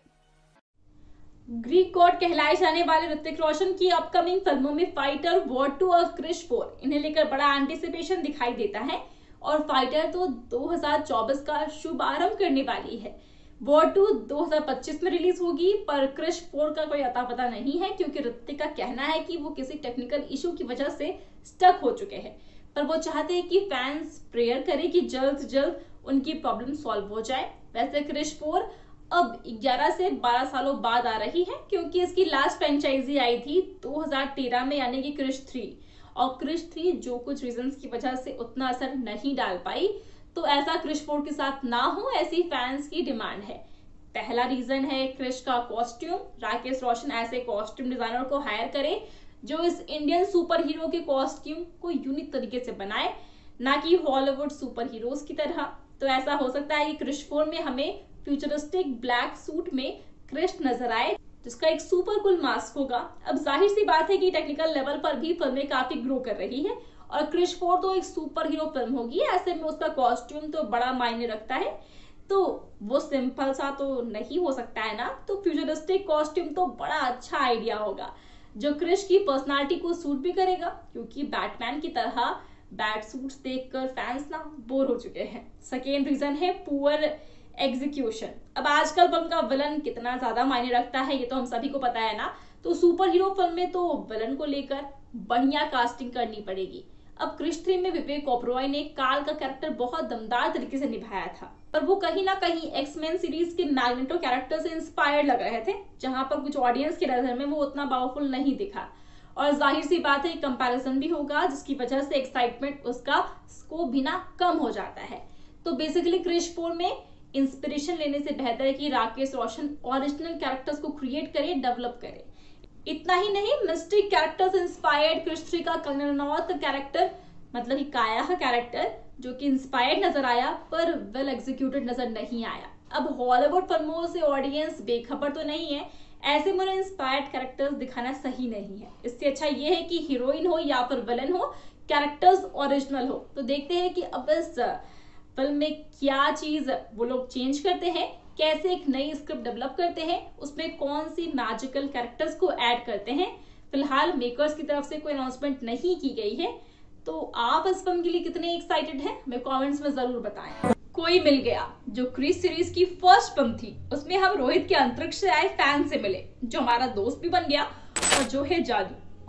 ग्रीक गॉड कहलाए जाने वाले ऋतिक रोशन की अपकमिंग फिल्मों में फाइटर, वॉर 2 और क्रिश 4, इन्हें लेकर बड़ा एंटिसिपेशन दिखाई देता है। और फाइटर तो 2024 का शुभारंभ करने वाली है, वॉर 2 2025 में रिलीज होगी, पर क्रिश 4 का कोई अता पता नहीं है, क्योंकि ऋतिक का कहना है कि वो किसी टेक्निकल इशू की वजह से स्टक हो चुके हैं। पर वो चाहते हैं कि फैंस प्रेयर करें कि जल्द से जल्द उनकी प्रॉब्लम सॉल्व हो जाए। वैसे क्रिश 4 अब 11 से 12 सालों बाद आ रही है, क्योंकि इसकी लास्ट फ्रेंचाइजी आई थी 2013 में, यानी कि क्रिश 3। और क्रिश 3 जो कुछ रीजंस की वजह से उतना असर नहीं डाल पाई, तो ऐसा क्रिश 4 के साथ ना हो, ऐसी फैंस की डिमांड है। पहला रीजन है क्रिश का कॉस्ट्यूम। राकेश रोशन ऐसे कॉस्ट्यूम डिजाइनर को हायर करे जो इस इंडियन सुपर हीरो के कॉस्ट्यूम को यूनिक तरीके से बनाए, ना कि हॉलीवुड सुपर हीरोज की तरह। तो ऐसा हो सकता है कि क्रिश 4 में हमें फ्यूचरिस्टिक ब्लैक सूट में क्रिश नजर आए, जिसका एक सुपर कूल मास्क होगा। अब जाहिर सी बात है कि टेक्निकल लेवल पर भी फिल्में काफी ग्रो कर रही है, और क्रिश 4 तो एक सुपर हीरो फिल्म होगी, ऐसे में उसका कॉस्ट्यूम तो बड़ा मायने रखता है। तो वो सिंपल सा तो नहीं हो सकता है ना, तो फ्यूचरिस्टिक कॉस्ट्यूम तो बड़ा अच्छा आइडिया होगा, जो क्रिश की पर्सनालिटी को सूट भी करेगा, क्योंकि बैटमैन की तरह बैट सूट्स देखकर फैंस ना बोर हो चुके हैं। सेकेंड रीजन है पुअर एग्जीक्यूशन। अब आजकल फिल्म का विलन कितना ज्यादा मायने रखता है, ये तो हम सभी को पता है ना। तो सुपर हीरो फिल्म में तो विलन को लेकर बढ़िया कास्टिंग करनी पड़ेगी। अब क्रिश 3 में विवेक ओबरॉय ने काल का कैरेक्टर बहुत दमदार तरीके से निभाया था, पर वो कहीं ना कहीं एक्समैन सीरीज के मैग्नेटो कैरेक्टर से इंस्पायर्ड लग रहे थे, जहां पर कुछ ऑडियंस के नजर में वो उतना पावरफुल नहीं दिखा। और जाहिर सी बात है कंपैरिजन भी होगा, जिसकी वजह से एक्साइटमेंट उसका स्कोप भी ना कम हो जाता है। तो बेसिकली क्रिश 4 में इंस्पिरेशन लेने से बेहतर है कि राकेश रोशन ओरिजिनल कैरेक्टर्स को क्रिएट करे, डेवलप करे। इतना ही नहीं, मिस्टिक कैरेक्टर्स इंस्पायर्ड क्रिश 3 का कंगना रनौत का कैरेक्टर, मतलब कि काया का कैरेक्टर, जो कि इंस्पायर्ड नजर आया पर वेल एग्जीक्यूटेड नजर नहीं आया। अब हॉलीवुड फिल्मों से ऑडियंस बेखबर तो नहीं है, ऐसे में इंस्पायर्ड कैरेक्टर्स दिखाना सही नहीं है। इससे अच्छा ये है कि हीरोइन हो या फिर विलन हो, कैरेक्टर्स ओरिजिनल हो। तो देखते हैं कि अब इस फिल्म में क्या चीज वो लोग चेंज करते हैं, कैसे एक नई स्क्रिप्ट डेवलप करते हैं, उसमें कौन सी मैजिकल कैरेक्टर्स को ऐड करते हैं। फिलहाल मेकर्स की तरफ से कोई अनाउंसमेंट नहीं की गई है। तो आप इस फिल्म के लिए कितने एक्साइटेड हैं, हमें कमेंट्स में जरूर बताएं। कोई मिल गया, जो क्रिश सीरीज की फर्स्ट फिल्म थी, उसमें हम रोहित के अंतरिक्ष से आए फैन से मिले, जो हमारा दोस्त भी बन गया, और जो है जादू।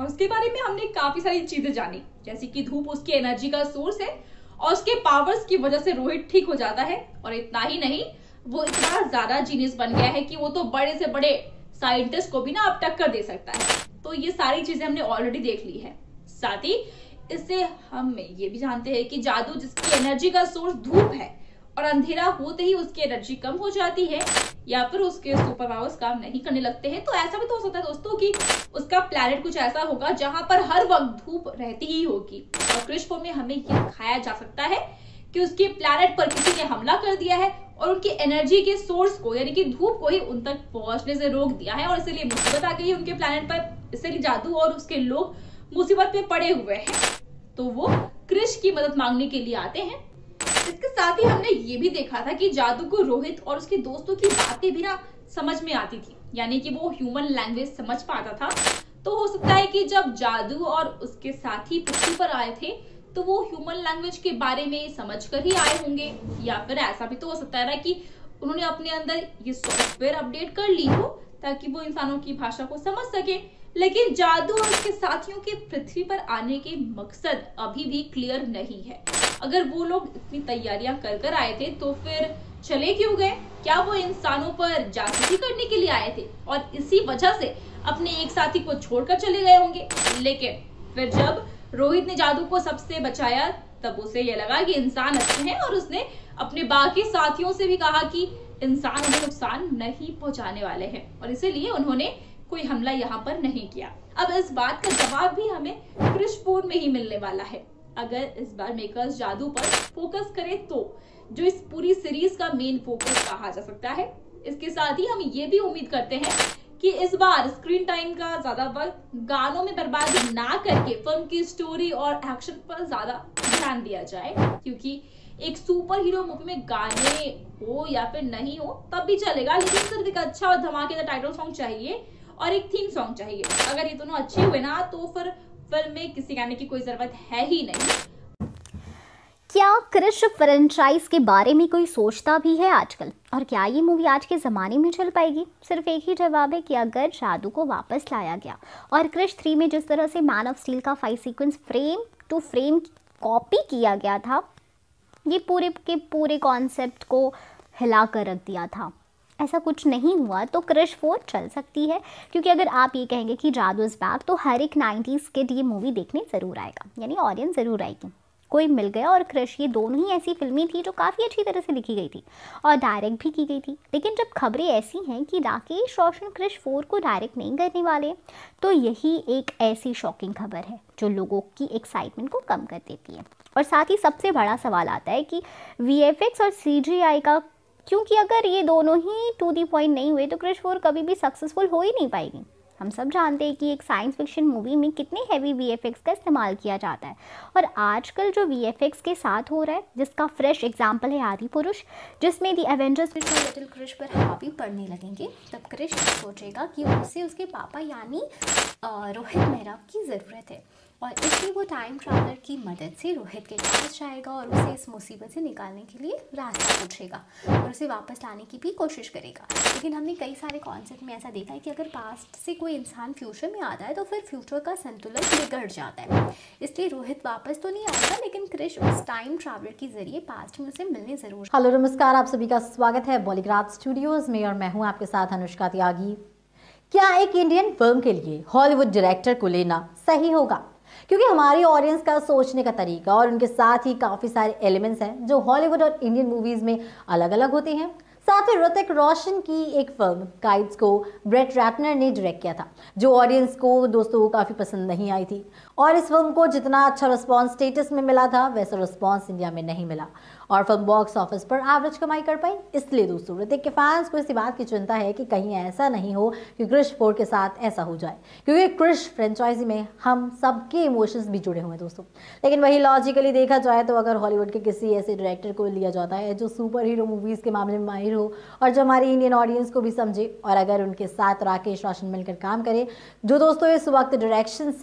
और उसके बारे में हमने काफी सारी चीजें जानी, जैसे कि धूप उसकी एनर्जी का सोर्स है और उसके पावर्स की वजह से रोहित ठीक हो जाता है। और इतना ही नहीं, वो इतना ज्यादा जीनियस बन गया है कि वो तो बड़े से बड़े साइंटिस्ट को भी ना अब टक्कर दे सकता है। तो ये सारी चीजें हमने ऑलरेडी देख ली है। साथ ही इससे हम ये भी जानते हैं कि जादू जिसकी एनर्जी का सोर्स धूप है और अंधेरा होते ही उसकी एनर्जी कम हो जाती है या फिर उसके सुपर पावर्स काम नहीं करने लगते हैं। तो ऐसा भी तो हो सकता है दोस्तों कि उसका प्लैनेट कुछ ऐसा होगा जहां पर हर वक्त धूप रहती ही होगी। और क्रिश 4 में हमें ये दिखाया जा सकता है कि उसके प्लैनेट पर किसी ने हमला कर दिया है और उनकी एनर्जी के सोर्स को यानी कि धूप को ही उन तक पहुंचने से रोक दिया है और इसलिए मुसीबत आ गई है उनके प्लैनेट पर। इसलिए जादू और उसके लोग मुसीबत में पड़े हुए हैं, तो वो क्रिश की मदद मांगने के लिए आते हैं। इसके साथ ही हमने ये भी देखा था कि जादू को रोहित और उसके दोस्तों की बातें भी ना समझ में आती थी, यानी कि वो ह्यूमन लैंग्वेज समझ पाता था। तो हो सकता है कि जब जादू और उसके साथी पृथ्वी पर आए थे तो वो ह्यूमन लैंग्वेज के बारे में समझ कर ही आए होंगे, या फिर ऐसा भी तो हो सकता है ना कि उन्होंने अपने अंदर ये सॉफ्टवेयर अपडेट कर ली हो ताकि वो इंसानों की भाषा को समझ सके। लेकिन जादू और उसके साथियों के पृथ्वी पर आने के मकसद अभी भी क्लियर नहीं है। अगर वो लोग इतनी तैयारियां कर कर आए थे तो फिर चले क्यों गए? क्या वो इंसानों पर जासूसी करने के लिए आए थे और इसी वजह से अपने एक साथी को छोड़कर चले गए होंगे? लेकिन फिर जब रोहित ने जादू को सबसे बचाया तब उसे ये लगा कि इंसान अच्छे हैं और उसने अपने बाकी साथियों से भी कहा कि इंसान उन्हें नुकसान नहीं पहुंचाने वाले हैं और इसीलिए उन्होंने कोई हमला यहाँ पर नहीं किया। अब इस बात का जवाब भी हमें क्रिश 4 में ही मिलने वाला है, अगर इस बार मेकर्स जादू पर फोकस करें तो, जो इस पूरी सीरीज का मेन फोकस कहा जा सकता है। इसके साथ ही हम ये भी उम्मीद करते हैं कि इस बार स्क्रीन टाइम का ज्यादा वक्त गानों में बर्बाद ना करके फिल्म की स्टोरी और एक्शन पर ज्यादा ध्यान दिया जाए, क्योंकि एक सुपर हीरो मूवी में गाने हो या फिर नहीं हो तब भी चलेगा, लेकिन सिर्फ एक अच्छा और धमाकेदार टाइटल सॉन्ग चाहिए और एक थीम सॉन्ग चाहिए। अगर ये दोनों अच्छे हुए ना तो फिर फिल्म में किसी गाने की कोई जरूरत है ही नहीं। क्या क्रिश फ्रेंचाइज के बारे में कोई सोचता भी है आजकल, और क्या ये मूवी आज के ज़माने में चल पाएगी? सिर्फ एक ही जवाब है कि अगर जादू को वापस लाया गया और क्रिश 3 में जिस तरह से मैन ऑफ स्टील का fight sequence frame to frame copy किया गया था, ये पूरे के पूरे कॉन्सेप्ट को हिला कर रख दिया था, ऐसा कुछ नहीं हुआ तो क्रिश 4 चल सकती है। क्योंकि अगर आप ये कहेंगे कि जादू इज़ बैक तो हर एक 90s किड ये मूवी देखने ज़रूर आएगा, यानी ऑडियंस ज़रूर आएगी। कोई मिल गया और क्रिश, ये दोनों ही ऐसी फिल्में थी जो काफ़ी अच्छी तरह से लिखी गई थी और डायरेक्ट भी की गई थी। लेकिन जब खबरें ऐसी हैं कि राकेश रोशन क्रिश 4 को डायरेक्ट नहीं करने वाले, तो यही एक ऐसी शॉकिंग खबर है जो लोगों की एक्साइटमेंट को कम कर देती है। और साथ ही सबसे बड़ा सवाल आता है कि VFX और CGI का, क्योंकि अगर ये दोनों ही टू दी पॉइंट नहीं हुए तो क्रिश 4 कभी भी सक्सेसफुल हो ही नहीं पाएगी। हम सब जानते हैं कि एक साइंस फिक्शन मूवी में कितने हैवी VFX का इस्तेमाल किया जाता है, और आजकल जो VFX के साथ हो रहा है, जिसका फ्रेश एग्जांपल है आदि पुरुष, जिसमें दी एवेंजर्स में लिटिल क्रिश पर हावी पड़ने लगेंगे, तब क्रिश सोचेगा कि उसे उसके पापा यानी रोहित मेहरा की ज़रूरत है, और इसलिए वो टाइम ट्रैवलर की मदद से रोहित के पास जाएगा और उसे इस मुसीबत से निकालने के लिए रास्ता पूछेगा और उसे वापस लाने की भी कोशिश करेगा। लेकिन हमने कई सारे कॉन्सेप्ट में ऐसा देखा है कि अगर पास्ट से कोई इंसान फ्यूचर में आता है तो फिर फ्यूचर का संतुलन बिगड़ जाता है। इसलिए रोहित वापस तो नहीं आएगा, लेकिन क्रिश उस टाइम ट्रैवलर के जरिए पास्ट में उसे मिलने जरूर। हेलो नमस्कार, आप सभी का स्वागत है बॉलीग्राड स्टूडियोज में और मैं हूँ आपके साथ अनुष्का त्यागी। क्या एक इंडियन फिल्म के लिए हॉलीवुड डायरेक्टर को लेना सही होगा? क्योंकि हमारी ऑडियंस का सोचने का तरीका और उनके साथ ही काफ़ी सारे एलिमेंट्स हैं जो हॉलीवुड और इंडियन मूवीज़ में अलग अलग होते हैं। साथ ही ऋतिक रोशन की एक फिल्म काइट्स को ब्रेट रैटनर ने डायरेक्ट किया था, जो ऑडियंस को दोस्तों काफ़ी पसंद नहीं आई थी, और इस फिल्म को जितना अच्छा रिस्पॉन्स स्टेटस में मिला था वैसा रिस्पॉन्स इंडिया में नहीं मिला और फिल्म बॉक्स ऑफिस पर एवरेज कमाई कर पाई। इसलिए दोस्तों ऋतिक के फैंस को इसी बात की चिंता है कि कहीं ऐसा नहीं हो कि क्रिश 4 के साथ ऐसा हो जाए, क्योंकि क्रिश फ्रेंचाइजी में हम सबके इमोशंस भी जुड़े हुए हैं दोस्तों। लेकिन वही लॉजिकली देखा जाए तो अगर हॉलीवुड के किसी ऐसे डायरेक्टर को लिया जाता है जो सुपर हीरो मूवीज़ के मामले में माहिर हो और जो हमारी इंडियन ऑडियंस को भी समझे, और अगर उनके साथ राकेश रोशन मिलकर काम करे, जो दोस्तों इस वक्त डायरेक्शन से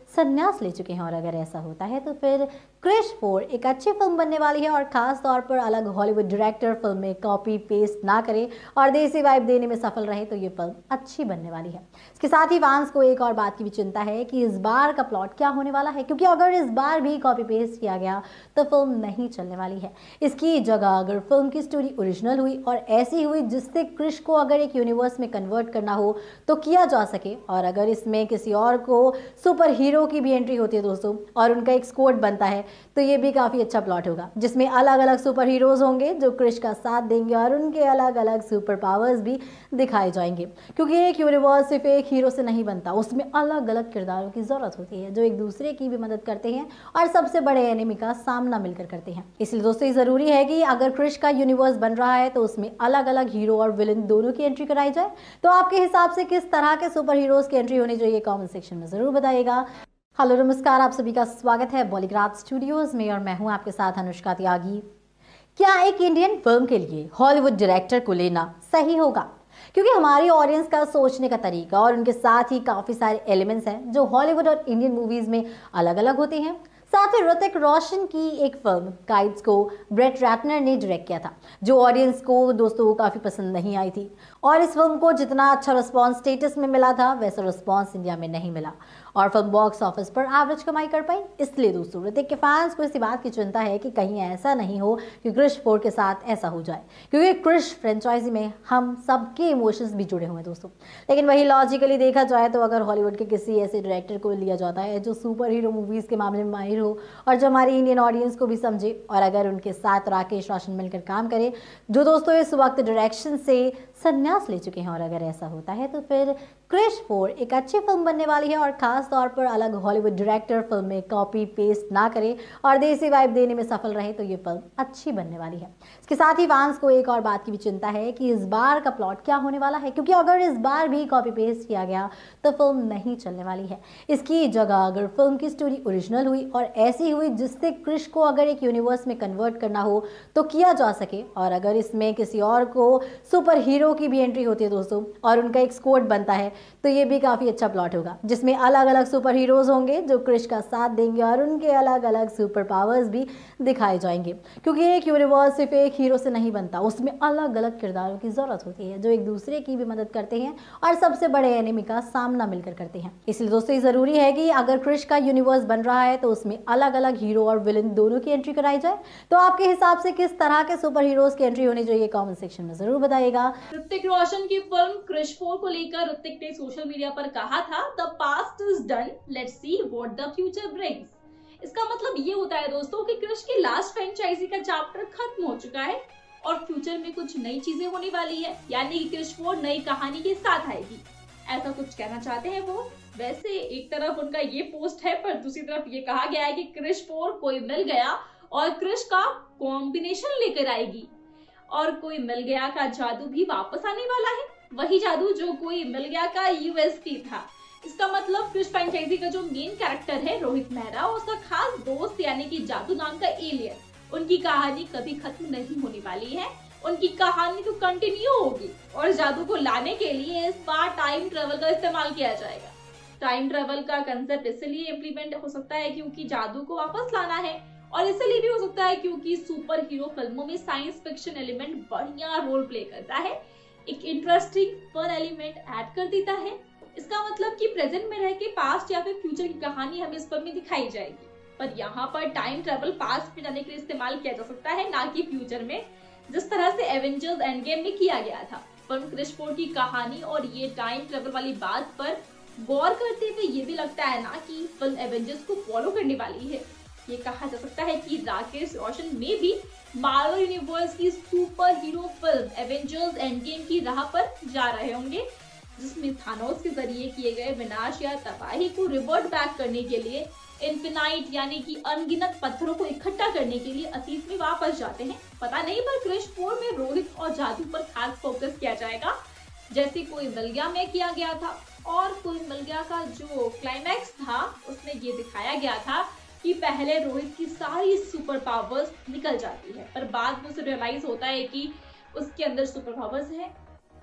संन्यास ले चुके हैं। और अगर ऐसा होता है तो फिर क्रिश 4 एक अच्छी फिल्म बनने वाली है और खास तौर पर अलग हॉलीवुड डायरेक्टर फिल्म में कॉपी पेस्ट ना करे और देसी वाइब देने में सफल रहे तो ये फिल्म अच्छी बनने वाली है। इसके साथ ही फैंस को एक और बात की भी चिंता है कि इस बार का प्लॉट क्या होने वाला है, क्योंकि अगर इस बार भी कॉपी पेस्ट किया गया तो फिल्म नहीं चलने वाली है। इसकी जगह अगर फिल्म की स्टोरी ओरिजिनल हुई और ऐसी हुई जिससे क्रिश को अगर एक यूनिवर्स में कन्वर्ट करना हो तो किया जा सके, और अगर इसमें किसी और को सुपर हीरो की भी एंट्री होती है दोस्तों और उनका एक स्क्वाड बनता है तो ये भी काफी अच्छा प्लॉट होगा, जिसमें अलग अलग सुपर हीरोज होंगे जो क्रिश का साथ देंगे और उनके अलग अलग सुपर पावर्स भी दिखाए जाएंगे। क्योंकि एक यूनिवर्स सिर्फ एक हीरो से नहीं बनता, उसमें अलग अलग किरदारों की जरूरत होती है जो एक दूसरे की भी मदद करते हैं और सबसे बड़े एनिमी का सामना मिलकर करते हैं। इसलिए दोस्तों ये जरूरी है कि अगर क्रिश का यूनिवर्स बन रहा है तो उसमें अलग अलग हीरो और विलन दोनों की एंट्री कराई जाए। तो आपके हिसाब से किस तरह के सुपर हीरोज की एंट्री होनी चाहिए कमेंट सेक्शन में जरूर बताइएगा। हेलो नमस्कार, आप सभी का स्वागत है बॉलीग्राड स्टूडियोज में और मैं हूं आपके साथ अनुष्का त्यागी। क्या एक इंडियन फिल्म के लिए हॉलीवुड डायरेक्टर को लेना सही होगा? क्योंकि हमारी ऑडियंस का सोचने का तरीका और उनके साथ ही काफी सारे एलिमेंट्स हैं जो हॉलीवुड और इंडियन मूवीज में अलग अलग होते हैं। साथ ही ऋतिक रोशन की एक फिल्म काइट्स को ब्रेट रैटनर ने डायरेक्ट किया था जो ऑडियंस को दोस्तों काफ़ी पसंद नहीं आई थी, और इस फिल्म को जितना अच्छा रिस्पांस स्टेटस में मिला था वैसा रिस्पांस इंडिया में नहीं मिला और फिल्म बॉक्स ऑफिस पर एवरेज कमाई कर पाई। इसलिए दोस्तों ऋतिक के फैंस को इसी बात की चिंता है कि कहीं ऐसा नहीं हो कि क्रिश 4 के साथ ऐसा हो जाए, क्योंकि क्रिश फ्रेंचाइजी में हम सबके इमोशंस भी जुड़े हुए हैं दोस्तों। लेकिन वही लॉजिकली देखा जाए तो अगर हॉलीवुड के किसी ऐसे डायरेक्टर को लिया जाता है जो सुपर हीरो मूवीज़ के मामले में माहिर हो और जो हमारी इंडियन ऑडियंस को भी समझे, और अगर उनके साथ राकेश रोशन मिलकर काम करे जो दोस्तों इस वक्त डायरेक्शन से संन्यास ले चुके हैं, और अगर ऐसा होता है तो फिर क्रिश 4 एक अच्छी फिल्म बनने वाली है और खास तौर पर अलग हॉलीवुड डायरेक्टर फिल्म में कॉपी पेस्ट ना करे और देसी वाइब देने में सफल रहे तो ये फिल्म अच्छी बनने वाली है। इसके साथ ही फैंस को एक और बात की भी चिंता है कि इस बार का प्लॉट क्या होने वाला है, क्योंकि अगर इस बार भी कॉपी पेस्ट किया गया तो फिल्म नहीं चलने वाली है। इसकी जगह अगर फिल्म की स्टोरी ओरिजिनल हुई और ऐसी हुई जिससे क्रिश को अगर एक यूनिवर्स में कन्वर्ट करना हो तो किया जा सके, और अगर इसमें किसी और को सुपर हीरो की भी एंट्री होती है दोस्तों और उनका एक स्क्वाड बनता है तो ये भी काफी अच्छा प्लॉट होगा, जिसमें अलग अलग सुपर हीरोज होंगे जो क्रिश का साथ देंगे और उनके अलग अलग सुपर पावर्स भी दिखाए जाएंगे। क्योंकि एक यूनिवर्स सिर्फ एक हीरो से नहीं बनता, उसमें अलग अलग किरदारों की जरूरत होती है जो एक दूसरे की भी मदद करते हैं और सबसे बड़े एनिमी का सामना मिलकर करते हैं। इसलिए दोस्तों ये जरूरी है कि अगर क्रिश का यूनिवर्स बन रहा है तो उसमें अलग अलग हीरो और विलन दोनों की एंट्री कराई जाए। तो आपके हिसाब से किस तरह के सुपर हीरोज की एंट्री होनी चाहिए कमेंट सेक्शन में जरूर बताइएगा। ऋतिक रोशन की फिल्म क्रिश 4 को लेकर ऋतिक ने सोशल मीडिया पर कहा था, the past is done, let's see what the future brings. इसका मतलब ये होता है दोस्तों कि क्रिश की लास्ट फ्रेंचाइजी का चैप्टर खत्म हो चुका है और फ्यूचर में कुछ नई चीजें होने वाली है, यानी कि क्रिश 4 नई कहानी के साथ आएगी, ऐसा कुछ कहना चाहते हैं वो। वैसे एक तरफ उनका ये पोस्ट है पर दूसरी तरफ ये कहा गया है कि क्रिश 4 कोई मिल गया और क्रिश का कॉम्बिनेशन लेकर आएगी, और कोई मिल गया का जादू भी वापस आने वाला है, वही जादू जो कोई मिल गया का यूएसपी था। इसका मतलब क्रिश फ्रेंचाइजी का जो मेन कैरेक्टर है रोहित मेहरा और उसका खास दोस्त यानी कि जादू नाम का एलियन, उनकी कहानी कभी खत्म नहीं होने वाली है, उनकी कहानी तो कंटिन्यू होगी। और जादू को लाने के लिए इस बार टाइम ट्रेवल का इस्तेमाल किया जाएगा। टाइम ट्रेवल का कंसेप्ट इसलिए इम्प्लीमेंट हो सकता है क्योंकि जादू को वापस लाना है, और इसलिए भी हो सकता है क्योंकि सुपर हीरो फिल्मों में साइंस फिक्शन एलिमेंट बढ़िया रोल प्ले करता है, एक इंटरेस्टिंग फन एलिमेंट ऐड कर देता है। इसका मतलब कि प्रेजेंट में रह के पास्ट या फिर फ्यूचर की कहानी हमें इस फिल्म में दिखाई जाएगी, पर यहाँ पर टाइम ट्रेवल पास्ट में जाने के लिए इस्तेमाल किया जा सकता है, ना कि फ्यूचर में, जिस तरह से एवेंजर्स एंड गेम में किया गया था। फिल्म क्रिश 4 की कहानी और ये टाइम ट्रेवल वाली बात पर गौर करते हुए ये भी लगता है ना कि फिल्म एवेंजर्स को फॉलो करने वाली है। ये कहा जा सकता है कि राकेश रोशन में भी मार्वल यूनिवर्स की super hero film Avengers end game की राह पर जा रहे होंगे, जिसमें थानोस के जरिए किए गए विनाश या तबाही को रिवर्ट बैक करने के लिए इन्फिनाइट यानी कि अनगिनत पत्थरों को इकट्ठा करने के लिए अतीत में वापस जाते हैं। पता नहीं पर क्रिश 4 में रोहित और जादू पर खास फोकस किया जाएगा, जैसे कोई मिल गया में किया गया था। और कोई मिल गया का जो क्लाइमैक्स था उसमें ये दिखाया गया था कि पहले रोहित की सारी सुपर पावर्स निकल जाती है, पर बाद में उसे रियलाइज होता है कि उसके अंदर सुपर पावर्स है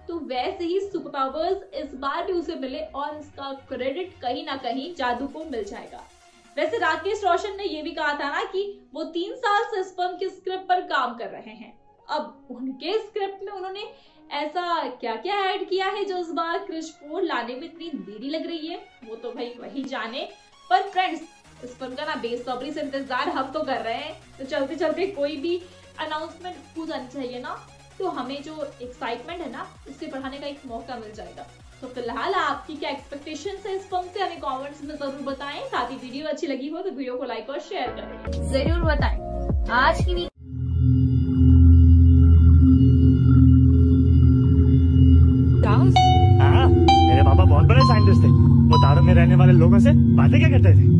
तो वैसे ही सुपर पावर्स इस बार भी उसे मिले और इसका क्रेडिट कहीं ना कहीं जादू को मिल जाएगा। वैसे राकेश रोशन ने यह भी कहा था ना कि वो 3 साल से इस फिल्म की स्क्रिप्ट पर काम कर रहे हैं। अब उनके स्क्रिप्ट में उन्होंने ऐसा क्या क्या ऐड किया है जो इस बार क्रिश 4 लाने में इतनी देरी लग रही है, वो तो भाई वही जाने। पर फ्रेंड्स, इस फिल्म का ना बेसब्री से इंतजार हम तो कर रहे हैं, तो चलते चलते कोई भी अनाउंसमेंट हो जानी चाहिए ना, तो हमें जो एक्साइटमेंट है ना उससे बढ़ाने का एक मौका मिल जाएगा। तो फिलहाल आपकी क्या एक्सपेक्टेशंस है इस फिल्म से, हमें कमेंट्स में जरूर बताएं। साथ ही वीडियो अच्छी लगी हो तो वीडियो को लाइक और शेयर करें, जरूर बताएं। आज की हाँ, मेरे पापा बहुत बड़े साइंटिस्ट थे। वो तारों में रहने वाले लोगों से बातें क्या करते थे?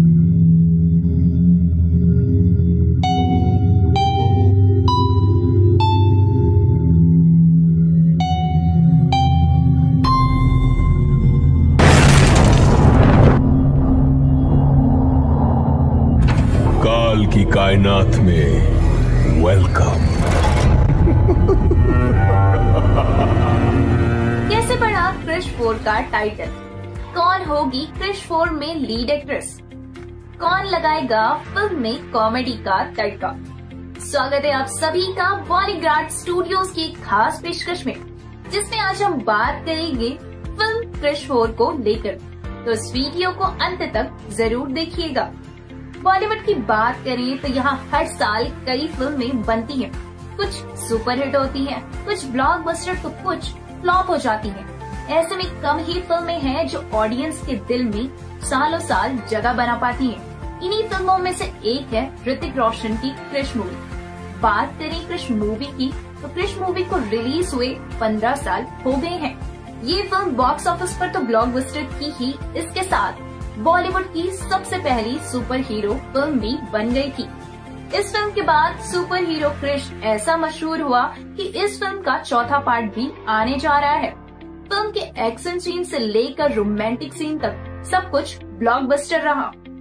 काल की कायनात में वेलकम। कैसे पड़ा क्रिश 4 का टाइटल? कौन होगी क्रिश 4 में लीड एक्ट्रेस? कौन लगाएगा फिल्म में कॉमेडी का तड़का? स्वागत है आप सभी का बॉलीग्राड स्टूडियोज की खास पेशकश में, जिसमें आज हम बात करेंगे फिल्म क्रिश 4 को लेकर। तो इस वीडियो को अंत तक जरूर देखिएगा। बॉलीवुड की बात करें तो यहाँ हर साल कई फिल्में बनती हैं। कुछ सुपरहिट होती हैं, कुछ ब्लॉकबस्टर तो कुछ फ्लॉप हो जाती हैं। ऐसे में कम ही फिल्में हैं जो ऑडियंस के दिल में सालों साल जगह बना पाती हैं। इन्हीं फिल्मों में से एक है ऋतिक रोशन की क्रिश मूवी। बात करें क्रिश मूवी की तो क्रिश मूवी को रिलीज हुए 15 साल हो गए हैं। ये फिल्म बॉक्स ऑफिस पर तो ब्लॉकबस्टर की ही, इसके साथ बॉलीवुड की सबसे पहली सुपर हीरो फिल्म भी बन गई थी। इस फिल्म के बाद सुपर हीरो क्रिश ऐसा मशहूर हुआ कि इस फिल्म का चौथा पार्ट भी आने जा रहा है। फिल्म के एक्शन सीन से लेकर रोमांटिक सीन तक सब कुछ ब्लॉकबस्टर रहा।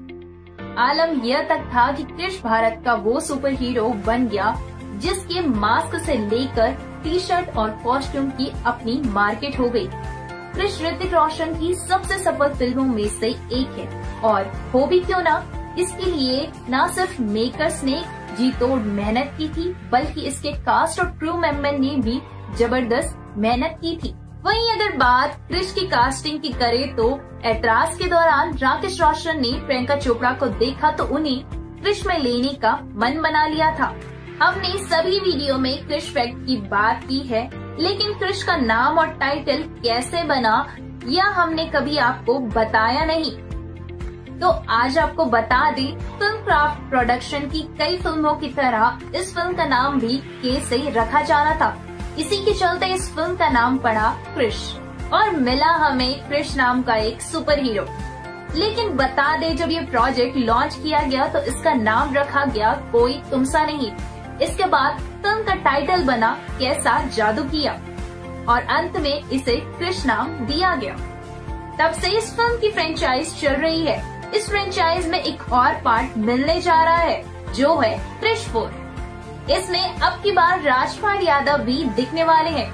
आलम यह तक था कि क्रिश भारत का वो सुपर हीरो बन गया जिसके मास्क से लेकर टी शर्ट और कॉस्ट्यूम की अपनी मार्केट हो गई। क्रिश ऋतिक रोशन की सबसे सफल फिल्मों में से एक है, और हो भी क्यों ना, इसके लिए न सिर्फ मेकर्स ने जी तोड़ मेहनत की थी, बल्कि इसके कास्ट और क्रू मेंबर ने भी जबरदस्त मेहनत की थी। वहीं अगर बात क्रिश की कास्टिंग की करें तो ऐतराज के दौरान राकेश रोशन ने प्रियंका चोपड़ा को देखा तो उन्हें क्रिश में लेने का मन बना लिया था। हमने सभी वीडियो में क्रिश फैक्ट की बात की है, लेकिन क्रिश का नाम और टाइटल कैसे बना यह हमने कभी आपको बताया नहीं। तो आज आपको बता दें, फिल्म क्राफ्ट प्रोडक्शन की कई फिल्मों की तरह इस फिल्म का नाम भी के से रखा जाना था। इसी के चलते इस फिल्म का नाम पड़ा क्रिश और मिला हमें क्रिश नाम का एक सुपर हीरो। लेकिन बता दें, जब ये प्रोजेक्ट लॉन्च किया गया तो इसका नाम रखा गया कोई तुमसा नहीं। इसके बाद फिल्म का टाइटल बना कैसा जादू किया और अंत में इसे क्रिश नाम दिया गया। तब से इस फिल्म की फ्रेंचाइज चल रही है। इस फ्रेंचाइज में एक और पार्ट मिलने जा रहा है जो है क्रिश 4। इसमें अब की बार राजपाल यादव भी दिखने वाले हैं।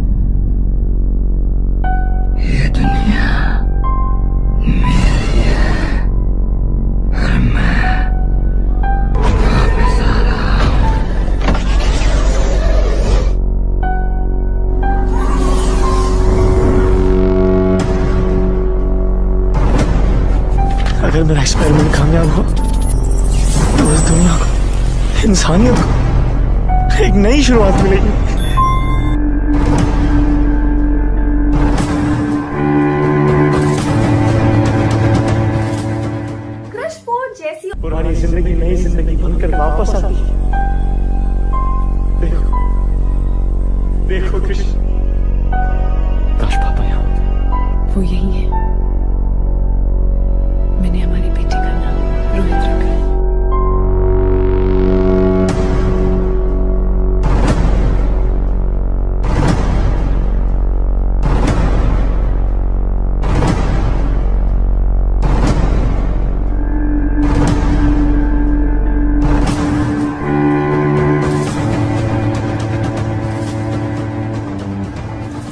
ये दुनिया मेरी है और मैं वापस आ रहा हूँ। अगर मेरा एक्सपेरिमेंट कामयाब हो तो इस दुनिया को, इंसानियत को एक नई शुरुआत मिलेगी। क्रिश 4 जैसी पुरानी जिंदगी नई जिंदगी बनकर वापस आती है। देखो देखो क्रिश, काश पापा यहाँ होते। वो यही है। मैंने हमारी बेटी का नाम रोहित रखा है।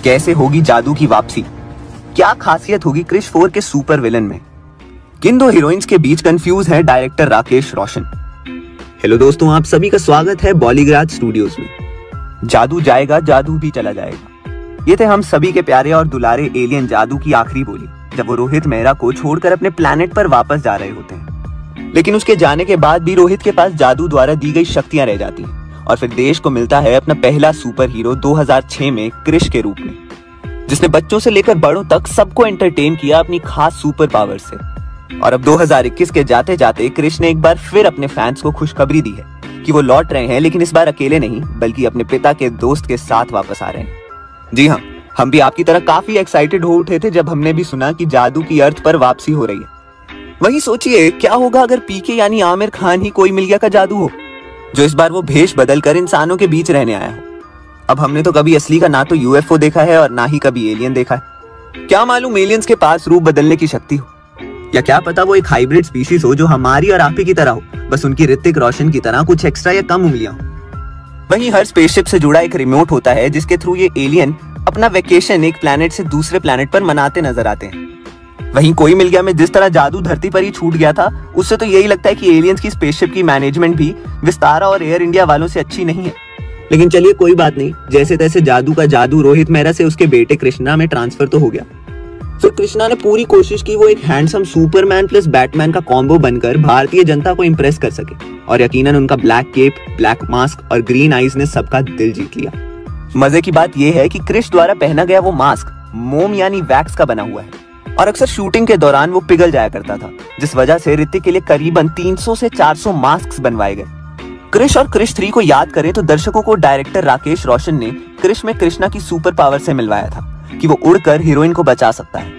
कैसे होगी जादू की वापसी, क्या खासियत होगी क्रिश 4 के सुपर विलन में, किन दो हीरोइंस के बीच कंफ्यूज है डायरेक्टर राकेश रोशन। हेलो दोस्तों, आप सभी का स्वागत है बॉलीग्राज स्टूडियोज में। जादू जाएगा, जादू भी चला जाएगा, ये थे हम सभी के प्यारे और दुलारे एलियन जादू की आखिरी बोली जब वो रोहित मेहरा को छोड़कर अपने प्लेनेट पर वापस जा रहे होते हैं। लेकिन उसके जाने के बाद भी रोहित के पास जादू द्वारा दी गई शक्तियां रह जाती हैं और फिर देश को मिलता है अपना पहला सुपर हीरो 2006 में क्रिश के रूप में, जिसने बच्चों से लेकर बड़ों तक सबको एंटरटेन किया अपनी खास सुपर पावर से। और अब 2021 के जाते जाते क्रिश ने एक बार फिर अपने फैंस को खुशखबरी दी है कि वो लौट रहे हैं, लेकिन इस बार अकेले नहीं बल्कि अपने पिता के दोस्त के साथ वापस आ रहे हैं। जी हाँ, हम भी आपकी तरह काफी एक्साइटेड हो उठे थे जब हमने भी सुना कि जादू की अर्थ पर वापसी हो रही है। वहीं सोचिए क्या होगा अगर पीके यानी आमिर खान ही कोई मिल गया का जादू हो, जो इस बार वो भेष बदलकर इंसानों के बीच रहने आया हो। अब हमने तो कभी असली का ना तो यूएफओ देखा है और ना ही कभी एलियन देखा है, क्या मालूम एलियंस के पास रूप बदलने की शक्ति हो, या क्या पता वो एक हाइब्रिड स्पीशीज हो जो हमारी और आप ही की तरह हो, बस उनकी ऋतिक रोशन की तरह कुछ एक्स्ट्रा या कम उंगलियां हो। वहीं हर स्पेसशिप से जुड़ा एक रिमोट होता है जिसके थ्रू ये एलियन अपना वेकेशन एक प्लेनेट से दूसरे प्लेनेट पर मनाते नजर आते हैं। वहीं कोई मिल गया में जिस तरह जादू धरती पर ही छूट गया था, उससे तो यही लगता है कि एलियंस की स्पेसशिप की मैनेजमेंट भी विस्तारा और एयर इंडिया वालों से अच्छी नहीं है। लेकिन चलिए कोई बात नहीं, जैसे तैसे जादू का जादू रोहित मेहरा से उसके बेटे कृष्णा में ट्रांसफर तो हो गया। फिर कृष्णा ने पूरी कोशिश की वो एक हैंडसम सुपरमैन प्लस बैटमैन का कॉम्बो बनकर भारतीय जनता को इंप्रेस कर सके, और यकीनन उनका ब्लैक केप, ब्लैक मास्क और ग्रीन आईज ने सबका दिल जीत लिया। मजे की बात यह है कि क्रिश द्वारा पहना गया वो मास्क मोम यानी वैक्स का बना हुआ है और अक्सर शूटिंग के दौरान वो पिघल जाया करता था, जिस वजह से ऋतिक के लिए करीबन 300 से 400 मास्क बनवाए गए। क्रिश और क्रिश 3 को याद करें तो दर्शकों को डायरेक्टर राकेश रोशन ने क्रिश में कृष्णा की सुपर पावर से मिलवाया था कि वो उड़कर हीरोइन को बचा सकता है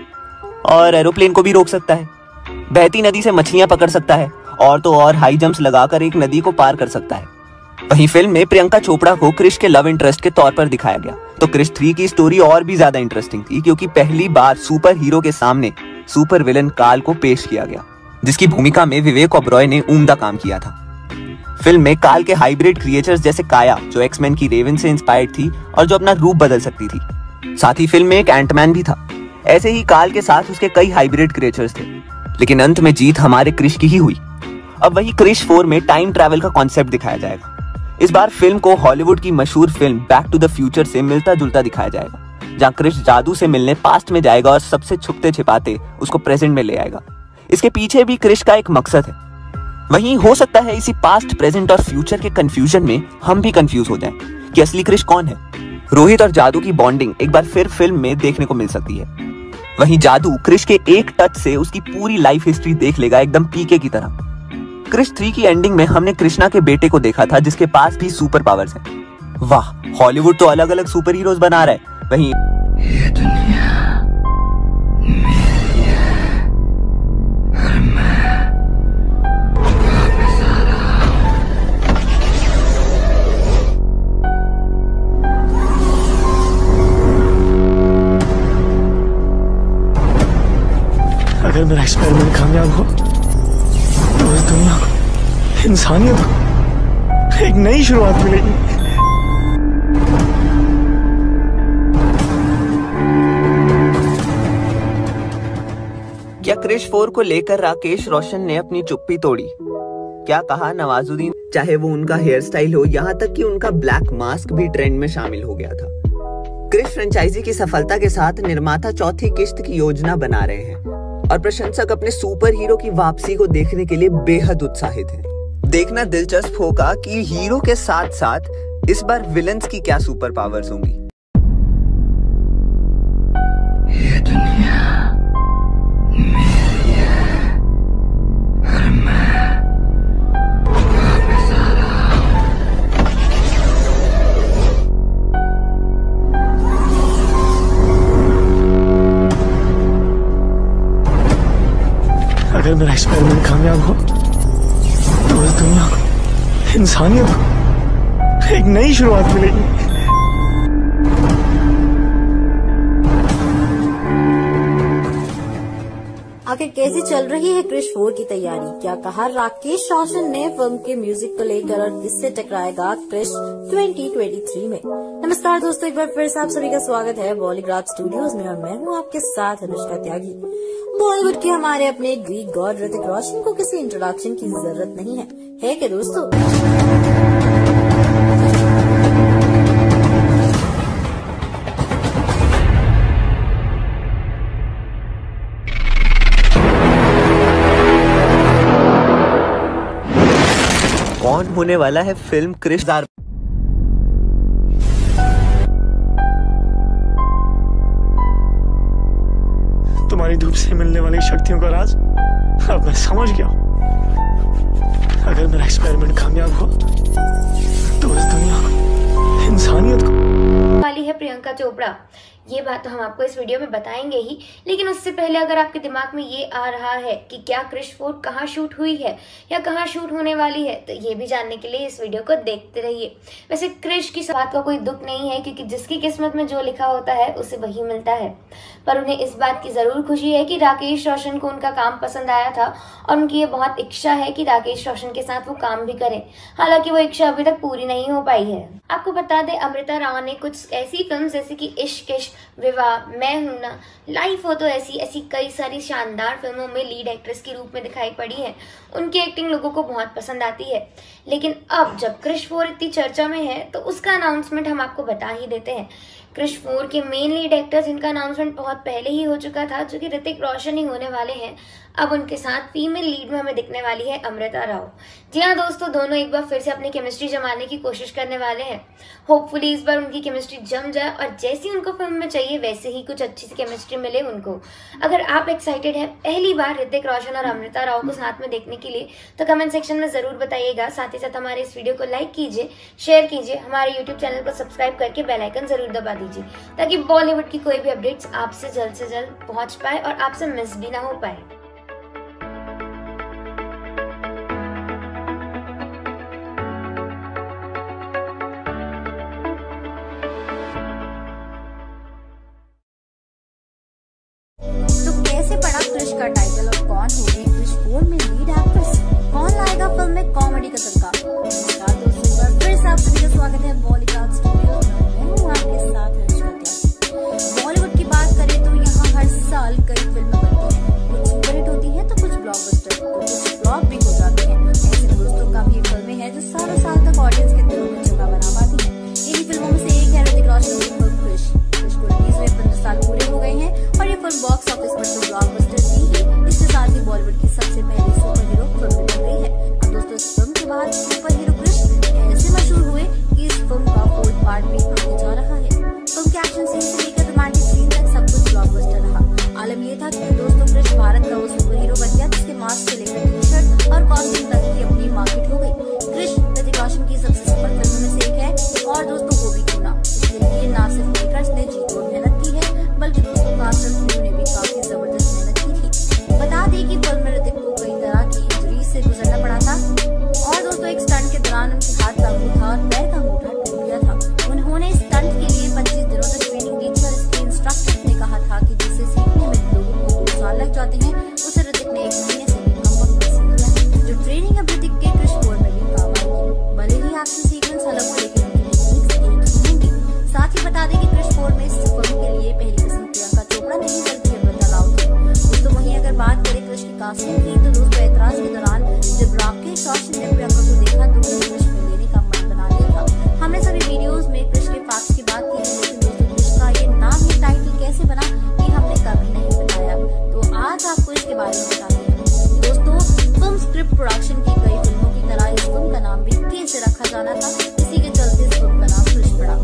और एरोप्लेन को भी रोक सकता है, बहती नदी से मछलियां पकड़ सकता है और तो और हाई जंप्स लगाकर एक नदी को पार कर सकता है। वहीं फिल्म में प्रियंका चोपड़ा को क्रिश के लव इंटरेस्ट के तौर पर दिखाया गया, तो क्रिश 3 की स्टोरी और भी ज्यादा इंटरेस्टिंग थी क्योंकि पहली बार सुपर हीरो के सामने सुपर विलन काल को पेश किया गया, जिसकी भूमिका में विवेक ओबरॉय ने उम्दा काम किया था। फिल्म में काल के हाइब्रिड क्रिएचर्स जैसे काया, जो एक्समैन की रेवन से इंस्पायर्ड थी और जो अपना रूप बदल सकती थी, साथ ही फिल्म में एक एंटमैन भी था। ऐसे ही काल के साथ उसके कई हाइब्रिड क्रिएचर्स थे, लेकिन अंत में जीत हमारे क्रिश की ही हुई। अब वही क्रिश 4 में टाइम ट्रैवल का कॉन्सेप्ट दिखाया जाएगा। इस बार फिल्म को हॉलीवुड की मशहूर film Back to the Future से मिलता जुलता दिखाया जाएगा, जहां क्रिश जादू से मिलने पास्ट में जाएगा और सबसे छुपते छिपाते उसको प्रेजेंट में ले आएगा। इसके पीछे भी क्रिश का एक मकसद है। वहीं हो सकता है इसी पास्ट, प्रेजेंट और फ्यूचर के कंफ्यूजन में हम भी कंफ्यूज हो जाएं कि असली क्रिश कौन है। रोहित और जादू की बॉन्डिंग एक बार फिर फिल्म में देखने को मिल सकती है। वहीं जादू क्रिश के एक टच से उसकी पूरी लाइफ हिस्ट्री देख लेगा, एकदम पीके की तरह। क्रिश 3 की एंडिंग में हमने कृष्णा के बेटे को देखा था जिसके पास भी सुपर पावर्स हैं। वाह, हॉलीवुड तो अलग अलग सुपर हीरोज बना रहा है, वहीं ये दुनिया मेरी है और मैं वापस आ रहा हूं। अगर मेरा एक्सपेरिमेंट कामयाब हो तो इस दुनिया को, इंसानियत को एक नई शुरुआत मिलेगी। क्या क्रिश 4 को लेकर राकेश रोशन ने अपनी चुप्पी तोड़ी? क्या कहा नवाजुद्दीन? चाहे वो उनका हेयर स्टाइल हो, यहाँ तक कि उनका ब्लैक मास्क भी ट्रेंड में शामिल हो गया था। क्रिश फ्रेंचाइजी की सफलता के साथ निर्माता चौथी किश्त की योजना बना रहे हैं और प्रशंसक अपने सुपर हीरो की वापसी को देखने के लिए बेहद उत्साहित हैं। देखना दिलचस्प होगा कि हीरो के साथ साथ इस बार विलन्स की क्या सुपर पावर्स होंगी। ये दुनिया मेरी है और मैं वापस आ रहा हूं। अगर मेरा एक्सपेरिमेंट कामयाब हो तो इस दुनिया को, इंसानियत को एक नई शुरुआत मिलेगी। आखिर कैसी चल रही है क्रिश 4 की तैयारी? क्या कहा राकेश रोशन ने फिल्म के म्यूजिक को लेकर और किससे टकराएगा क्रिश 2023 में? नमस्कार दोस्तों, एक बार फिर से आप सभी का स्वागत है बॉलीग्राज स्टूडियोज में और मैं हूँ आपके साथ अनुष्का त्यागी। बॉलीवुड के हमारे अपने ग्रीक गॉड ऋतिक रोशन को किसी इंट्रोडक्शन की जरूरत नहीं है क्या दोस्तों? कौन होने वाला है फिल्म क्रिश? तुम्हारी धूप से मिलने वाली शक्तियों का राज अब मैं समझ गया हूं। अगर मेरा एक्सपेरिमेंट कामयाब हो तो इस दुनिया को, इंसानियत को वाली है प्रियंका चोपड़ा। ये बात तो हम आपको इस वीडियो में बताएंगे ही, लेकिन उससे पहले अगर आपके दिमाग में ये आ रहा है कि क्या क्रिश 4 कहाँ शूट हुई है या कहाँ शूट होने वाली है, तो ये भी जानने के लिए इस वीडियो को देखते रहिए। वैसे क्रिश की बात का कोई दुख नहीं है, क्योंकि जिसकी किस्मत में जो लिखा होता है उसे वही मिलता है। पर उन्हें इस बात की जरूर खुशी है कि राकेश रोशन को उनका काम पसंद आया था और उनकी ये बहुत इच्छा है कि राकेश रोशन के साथ वो काम भी करें। हालांकि वो इच्छा अभी तक पूरी नहीं हो पाई है। आपको बता दें, अमृता राव ने कुछ ऐसी फिल्म जैसे कि इश्क इश्क, विवाह, मैं हूं ना, लाइफ हो तो ऐसी कई सारी शानदार फिल्मों में लीड एक्ट्रेस के रूप में दिखाई पड़ी है। उनकी एक्टिंग लोगों को बहुत पसंद आती है। लेकिन अब जब क्रिश 4 इतनी चर्चा में है तो उसका अनाउंसमेंट हम आपको बता ही देते हैं। क्रिश 4 के मेन लीड एक्टर जिनका अनाउंसमेंट बहुत पहले ही हो चुका था, जो कि ऋतिक रोशन ही होने वाले हैं, अब उनके साथ फीमेल लीड में हमें दिखने वाली है अमृता राव। जी हाँ दोस्तों, दोनों एक बार फिर से अपनी केमिस्ट्री जमाने की कोशिश करने वाले हैं। होपफुली इस बार उनकी केमिस्ट्री जम जाए और जैसी उनको फिल्म में चाहिए वैसे ही कुछ अच्छी सी केमिस्ट्री मिले उनको। अगर आप एक्साइटेड हैं पहली बार ऋतिक रोशन और अमृता राव को साथ में देखने के लिए, तो कमेंट सेक्शन में जरूर बताइएगा। साथ ही साथ हमारे इस वीडियो को लाइक कीजिए, शेयर कीजिए, हमारे यूट्यूब चैनल को सब्सक्राइब करके बेल आइकन जरूर दबा दीजिए, ताकि बॉलीवुड की कोई भी अपडेट्स आपसे जल्द से जल्द पहुंच पाए और आपसे मिस भी ना हो पाए। कैसे पड़ा क्रिश का टाइटल और कौन हो गई क्रिश 4 में लीड एक्ट्रेस? कौन लाएगा फिल्म में कॉमेडी का तड़का? नमस्कार दोस्तों, फिर से आप सभी का स्वागत है बॉलीग्राज स्टूडियो में। मैं हूं आपके साथ अनुष्का त्यागी। बॉलीवुड की बात करें तो यहाँ हर साल कई फिल्में बनती हैं। कुछ सुपरहिट होती है तो कुछ ब्लॉकबस्टर, तो कुछ फ्लॉप भी हो जाती है। ऐसे दोस्तों काफी फिल्में हैं जो सालों साल तक ऑडियंस के दिलों में जगह बना पाती है। इन्हीं फिल्मों में से एक है ऋतिक रोशन की फिल्म क्रिश। क्रिश को रिलीज हुए 15 साल पूरे हो गए हैं और ये फिल्म बॉक्स ऑफिस पर तो ब्लॉकबस्टर थी ही, इसके साथ ही बॉलीवुड की सबसे पहली सुपर हीरो फिल्म बन गई है। अब दोस्तों, इस फिल्म के बाद सुपर हीरो क्रिश ऐसे मशहूर हुए कि इस फिल्म का 4th पार्ट भी आने जा रहा है। फिल्म के एक्शन सीन से लेकर रोमांटिक सीन तक सब कुछ ब्लॉकबस्टर रहा। आलम ये था कि दोस्तों क्रिश भारत का वो सुपर हीरो बन गया जिसके मास्क से लेकर टी शर्ट और कॉस्ट्यूम तक की अपनी मार्केट हो गई। क्रिश ऋतिक रोशन की सबसे सफल फिल्मों में से एक है, और दोस्तों वो भी क्यों ना, इसके लिए ना सिर्फ मेकर्स ने जी तोड़ मेहनत की है, बल्कि दोस्तों कास्ट और क्रू ने भी काफी जबरदस्त मेहनत की थी। बता दें कि फिल्म में ऋतिक को कई तरह की इंजरी से गुजरना पड़ा था और दोस्तों एक स्टंट के दौरान उनके हाथ का अंगूठा और पैर का अंगूठा टूट गया था। उन्होंने इस स्टंट के लिए 25 दिनों तक ट्रेनिंग दी थी और इसके इंस्ट्रक्टर ने कहा था कि जिसे सीखने में लोगों को 2 साल लग जाते हैं, उसे ऋतिक ने 1 महीने से भी कम वक्त में सीख लिया है। जो ट्रेनिंग अब ऋतिक के क्रिश 4 में भी काम आएगी। भले ही एक्शन सीक्वेंस अलग हो, लेकिन उनकी टेक्निक्स एक ही होंगी। साथ ही बता दें कि क्रिश 4 में इस फिल्म के लिए पहली पसंद प्रियंका चोपड़ा नहीं बल्कि अमृता राव थी। दोस्तों वहीं अगर बात करें क्रिश की कास्टिंग की, तो दोस्तों ऐतराज के दौरान जब राकेश रोशन ने प्रियंका को देखा तो उन्हें क्रिश में लेने का मन बना लिया था। हमने सभी वीडियोस में क्रिश के फैक्ट्स की बात की है, लेकिन दोस्तों क्रिश का ये नाम ही टाइटल कैसे बना ये हमने कभी नहीं बताया, तो आज आपको इसके बारे में बताते हैं। दोस्तों फिल्म स्क्रिप्ट प्रोडक्शन की कई फिल्मों की तरह इस फिल्म का नाम भी कैसे रखा जाना था, इसी के चलते इस फिल्म का नाम क्रिश पड़ा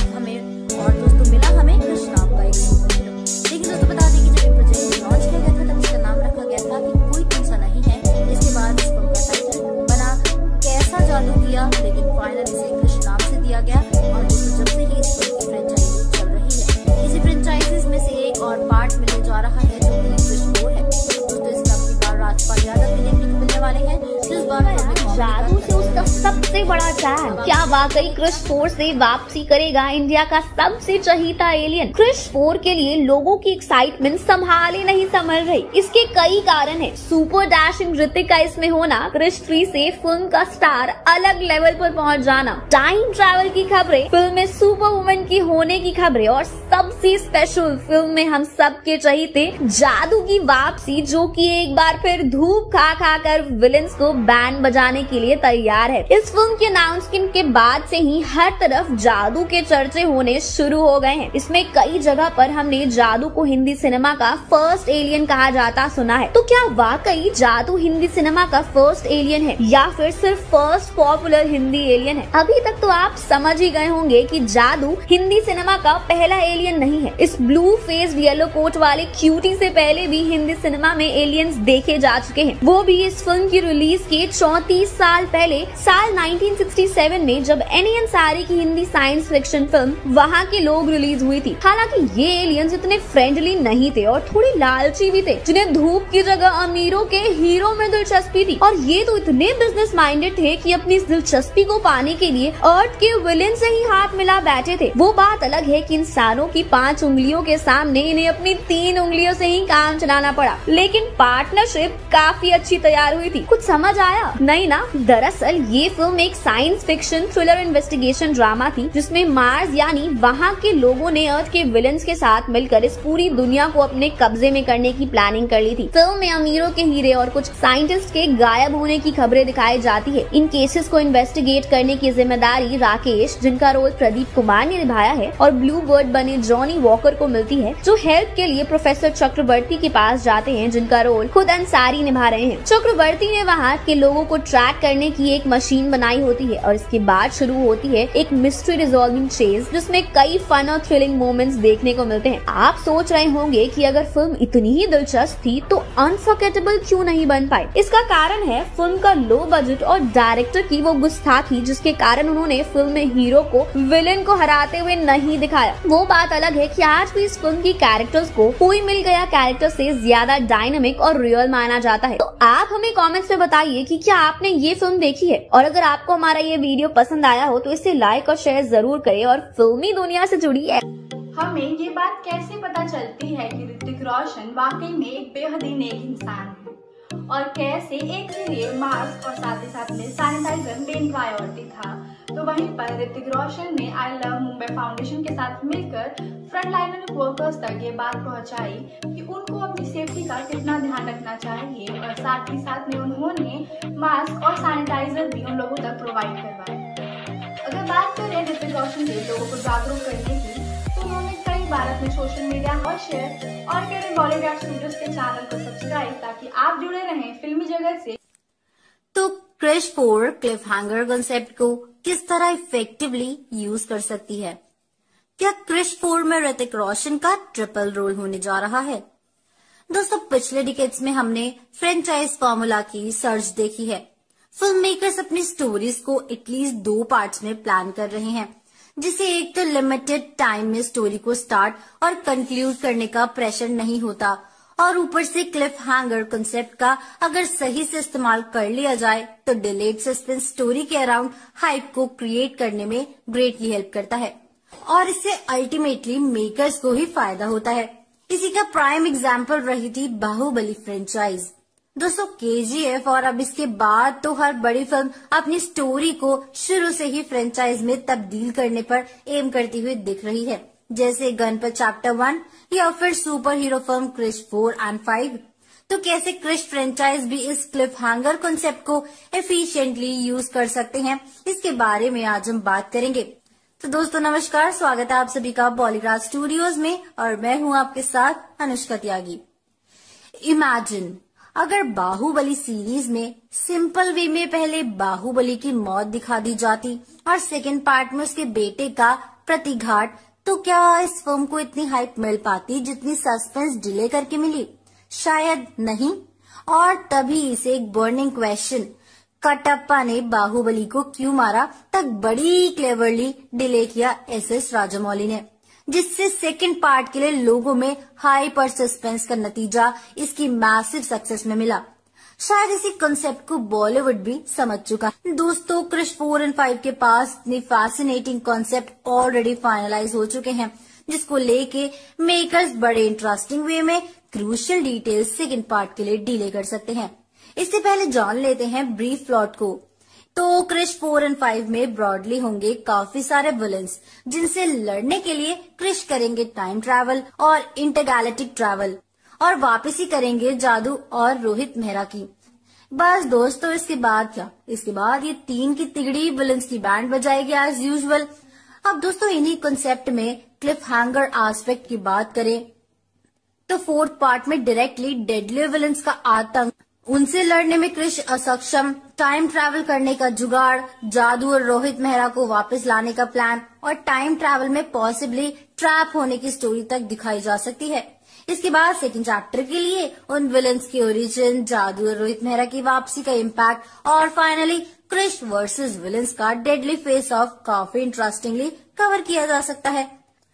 और दोस्तों मिला हमें क्रिश नाम का एक सुपर हीरो। लेकिन दोस्तों बता दें कि जब ये प्रोजेक्ट लॉन्च किया गया था तब इसका नाम रखा गया था कि कोई तुमसा नहीं है। इसके बाद इस फिल्म का टाइटल बना कैसा जादू किया, लेकिन फाइनल इसे क्रिश नाम से दिया गया। और दोस्तों जब से ही इस फिल्म की फ्रेंचाइजी चल रही है, इसी फ्रेंचाइजीज में से एक और पार्ट मिलने जा रहा है जो कि क्रिश 4 है। दोस्तों इसमें अपनी बार राजपाल यादव भी देखने को मिलने वाले हैं, जिस बार जादू से उसका का सबसे बड़ा फैन। क्या वाकई क्रिश 4 से वापसी करेगा इंडिया का सबसे चहीता एलियन? क्रिश 4 के लिए लोगों की एक्साइटमेंट संभाले नहीं संभल रही। इसके कई कारण है। सुपर डैशिंग ऋतिक का इसमें होना, क्रिश 3 से फिल्म का स्टार अलग लेवल पर पहुंच जाना, टाइम ट्रैवल की खबरें, फिल्म में सुपर वुमन की होने की खबरें और सबसे स्पेशल फिल्म में हम सबके चहीते जादू की वापसी, जो कि एक बार फिर धूप खा खा कर विलेंस को बैंड बजाने के लिए तैयार है। इस फिल्म के अनाउंसमेंट के बाद से ही हर तरफ जादू के चर्चे होने शुरू हो गए हैं। इसमें कई जगह पर हमने जादू को हिंदी सिनेमा का फर्स्ट एलियन कहा जाता सुना है। तो क्या वाकई जादू हिंदी सिनेमा का फर्स्ट एलियन है या फिर सिर्फ फर्स्ट पॉपुलर हिंदी एलियन है? अभी तक तो आप समझ ही गए होंगे कि जादू हिंदी सिनेमा का पहला एलियन नहीं है। इस ब्लू फेस्ड येलो कोट वाले क्यूटी से पहले भी हिंदी सिनेमा में एलियंस देखे जा चुके हैं, वो भी इस फिल्म की रिलीज के 34 साल पहले, साल 1967 में, जब एनी अंसारी की हिंदी साइंस फिक्शन फिल्म वहाँ के लोग रिलीज हुई थी। हालांकि ये एलियंस इतने फ्रेंडली नहीं थे और थोड़े लालची भी थे, जिन्हें धूप की जगह अमीरों के हीरो में दिलचस्पी थी। और ये तो इतने बिजनेस माइंडेड थे कि अपनी इस दिलचस्पी को पाने के लिए अर्थ के विलेन से ही हाथ मिला बैठे थे। वो बात अलग है कि इंसानों की 5 उंगलियों के सामने इन्हें अपनी 3 उंगलियों से ही काम चलाना पड़ा, लेकिन पार्टनरशिप काफी अच्छी तैयार हुई थी। कुछ समझ आया? नहीं ना। दरअसल ये फिल्म एक science fiction thriller investigation drama थी, जिसमें मार्स यानी वहाँ के लोगों ने अर्थ के विलेंस के साथ मिलकर इस पूरी दुनिया को अपने कब्जे में करने की प्लानिंग कर ली थी। फिल्म में अमीरों के हीरे और कुछ साइंटिस्ट के गायब होने की खबरें दिखाई जाती है। इन केसेस को इन्वेस्टिगेट करने की जिम्मेदारी राकेश, जिनका रोल प्रदीप कुमार ने निभाया है, और ब्लू बर्ड बने जॉनी वॉकर को मिलती है, जो हेल्प के लिए प्रोफेसर चक्रवर्ती के पास जाते हैं, जिनका रोल खुद अंसारी निभा रहे हैं। चक्रवर्ती ने वहाँ के लोगों को ट्रैक करने की एक मशीन बनाई होती है और इसके बाद शुरू होती है एक मिस्ट्री रिजॉल्विंग चेज, जिसमें कई फन और थ्रिलिंग मोमेंट्स देखने को मिलते हैं। आप सोच रहे होंगे कि अगर फिल्म इतनी ही दिलचस्प थी तो अनफॉरगेटेबल क्यों नहीं बन पाई? इसका कारण है फिल्म का लो बजट और डायरेक्टर की वो गुस्ताखी, जिसके कारण उन्होंने फिल्म में हीरो को विलेन को हराते हुए नहीं दिखाया। वो बात अलग है कि आज भी इस फिल्म की कैरेक्टर्स को कोई मिल गया कैरेक्टर से ज्यादा डायनामिक और रियल माना जाता है। तो आप हमें कमेंट्स में बताइए कि क्या आपने ये फिल्म देखी है, और अगर आपको हमारा ये वीडियो पसंद आया हो तो इसे लाइक और शेयर जरूर करें और फिल्मी दुनिया से जुड़ी है। हमें ये बात कैसे पता चलती है कि ऋतिक रोशन वाकई में एक बेहद ही नेक इंसान है, और कैसे एक के लिए मास्क और साथ ही साथ में सैनिटाइजर मेन प्रायोरिटी था, तो वहीं पर ऋतिक रोशन ने आई लव मुंबई फाउंडेशन के साथ मिलकर फ्रंटलाइनर वर्कर्स तक ये बात पहुंचाई कि उनको अपनी सेफ्टी का कितना ध्यान रखना चाहिए, और साथ ही साथ में उन्होंने मास्क और सैनिटाइजर भी उन लोगों तक प्रोवाइड करवाए। अगर बात करें ऋतिक रोशन के लोगों को जागरूक करने की, तो उन्होंने कई बार अपने सोशल मीडिया और शेयर और करें बॉलीग्राड स्टूडियोज के चैनल को सब्सक्राइब, ताकि आप जुड़े रहें फिल्मी जगत से। तो क्रिश 4 क्लिफ हैंगर कंसेप्ट को किस तरह इफेक्टिवली यूज कर सकती है? क्या क्रिश 4 में ऋतिक रोशन का ट्रिपल रोल होने जा रहा है? दोस्तों, पिछले डिकेड्स में हमने फ्रेंचाइज फॉर्मूला की सर्च देखी है। फिल्म मेकर्स अपनी स्टोरीज को एटलीस्ट 2 पार्ट्स में प्लान कर रहे हैं, जिसे एक तो लिमिटेड टाइम में स्टोरी को स्टार्ट और कंक्लूड करने का प्रेशर नहीं होता, और ऊपर से क्लिफ हैंगर कंसेप्ट का अगर सही से इस्तेमाल कर लिया जाए तो डिलेड सस्पेंस स्टोरी के अराउंड हाइप को क्रिएट करने में ग्रेटली हेल्प करता है, और इससे अल्टीमेटली मेकर्स को ही फायदा होता है। इसी का प्राइम एग्जाम्पल रही थी बाहुबली फ्रेंचाइज। दोस्तों, KGF और अब इसके बाद तो हर बड़ी फिल्म अपनी स्टोरी को शुरू से ही फ्रेंचाइज में तब्दील करने पर एम करती हुई दिख रही है, जैसे गणपत चैप्टर 1 या फिर super hero film Krrish 4 and 5। तो कैसे क्रिश फ्रेंचाइज भी इस क्लिफ हैंगर कॉन्सेप्ट को एफिशिएंटली यूज कर सकते हैं, इसके बारे में आज हम बात करेंगे। तो दोस्तों नमस्कार, स्वागत है आप सभी का बॉलीग्राड स्टूडियोज में, और मैं हूं आपके साथ अनुष्का त्यागी। इमेजिन अगर बाहुबली सीरीज में सिंपल वे में पहले बाहुबली की मौत दिखा दी जाती और सेकंड पार्ट में उसके बेटे का प्रतिघात, तो क्या इस फिल्म को इतनी हाइप मिल पाती जितनी सस्पेंस डिले करके मिली? शायद नहीं। और तभी इसे एक बर्निंग क्वेश्चन, कटप्पा ने बाहुबली को क्यों मारा, तक बड़ी क्लेवरली डिले किया SS राजामौली ने, जिससे सेकंड पार्ट के लिए लोगों में हाइप और सस्पेंस का नतीजा इसकी मैसिव सक्सेस में मिला। शायद इसी कंसेप्ट को बॉलीवुड भी समझ चुका है। दोस्तों, क्रिश 4 और 5 के पास इतने फैसिनेटिंग कॉन्सेप्ट ऑलरेडी फाइनलाइज हो चुके हैं, जिसको लेके मेकर्स बड़े इंटरेस्टिंग वे में क्रूशियल डिटेल्स सेकंड पार्ट के लिए डिले कर सकते हैं। इससे पहले जान लेते हैं ब्रीफ प्लॉट को। तो क्रिश 4 और 5 में ब्रॉडली होंगे काफी सारे विलन्स, जिनसे लड़ने के लिए क्रिश करेंगे टाइम ट्रैवल और इंटरगैलेक्टिक ट्रैवल, और वापस ही करेंगे जादू और रोहित मेहरा की। बस दोस्तों, इसके बाद क्या? इसके बाद ये 3 की तिगड़ी विलन्स की बैंड बजाएगी एज यूजुअल। अब दोस्तों, इन्हीं कंसेप्ट में क्लिफ हैंगर एस्पेक्ट की बात करें तो 4th पार्ट में डायरेक्टली डेडली विलन्स का आतंक, उनसे लड़ने में क्रिश असक्षम, टाइम ट्रैवल करने का जुगाड़, जादू और रोहित मेहरा को वापस लाने का प्लान और टाइम ट्रैवल में पॉसिबली ट्रैप होने की स्टोरी तक दिखाई जा सकती है। इसके बाद सेकंड चैप्टर के लिए उन विलन्स की ओरिजिन, जादू और रोहित मेहरा की वापसी का इम्पैक्ट और फाइनली क्रिश वर्सेस विलन्स का डेडली फेस ऑफ काफी इंटरेस्टिंगली कवर किया जा सकता है।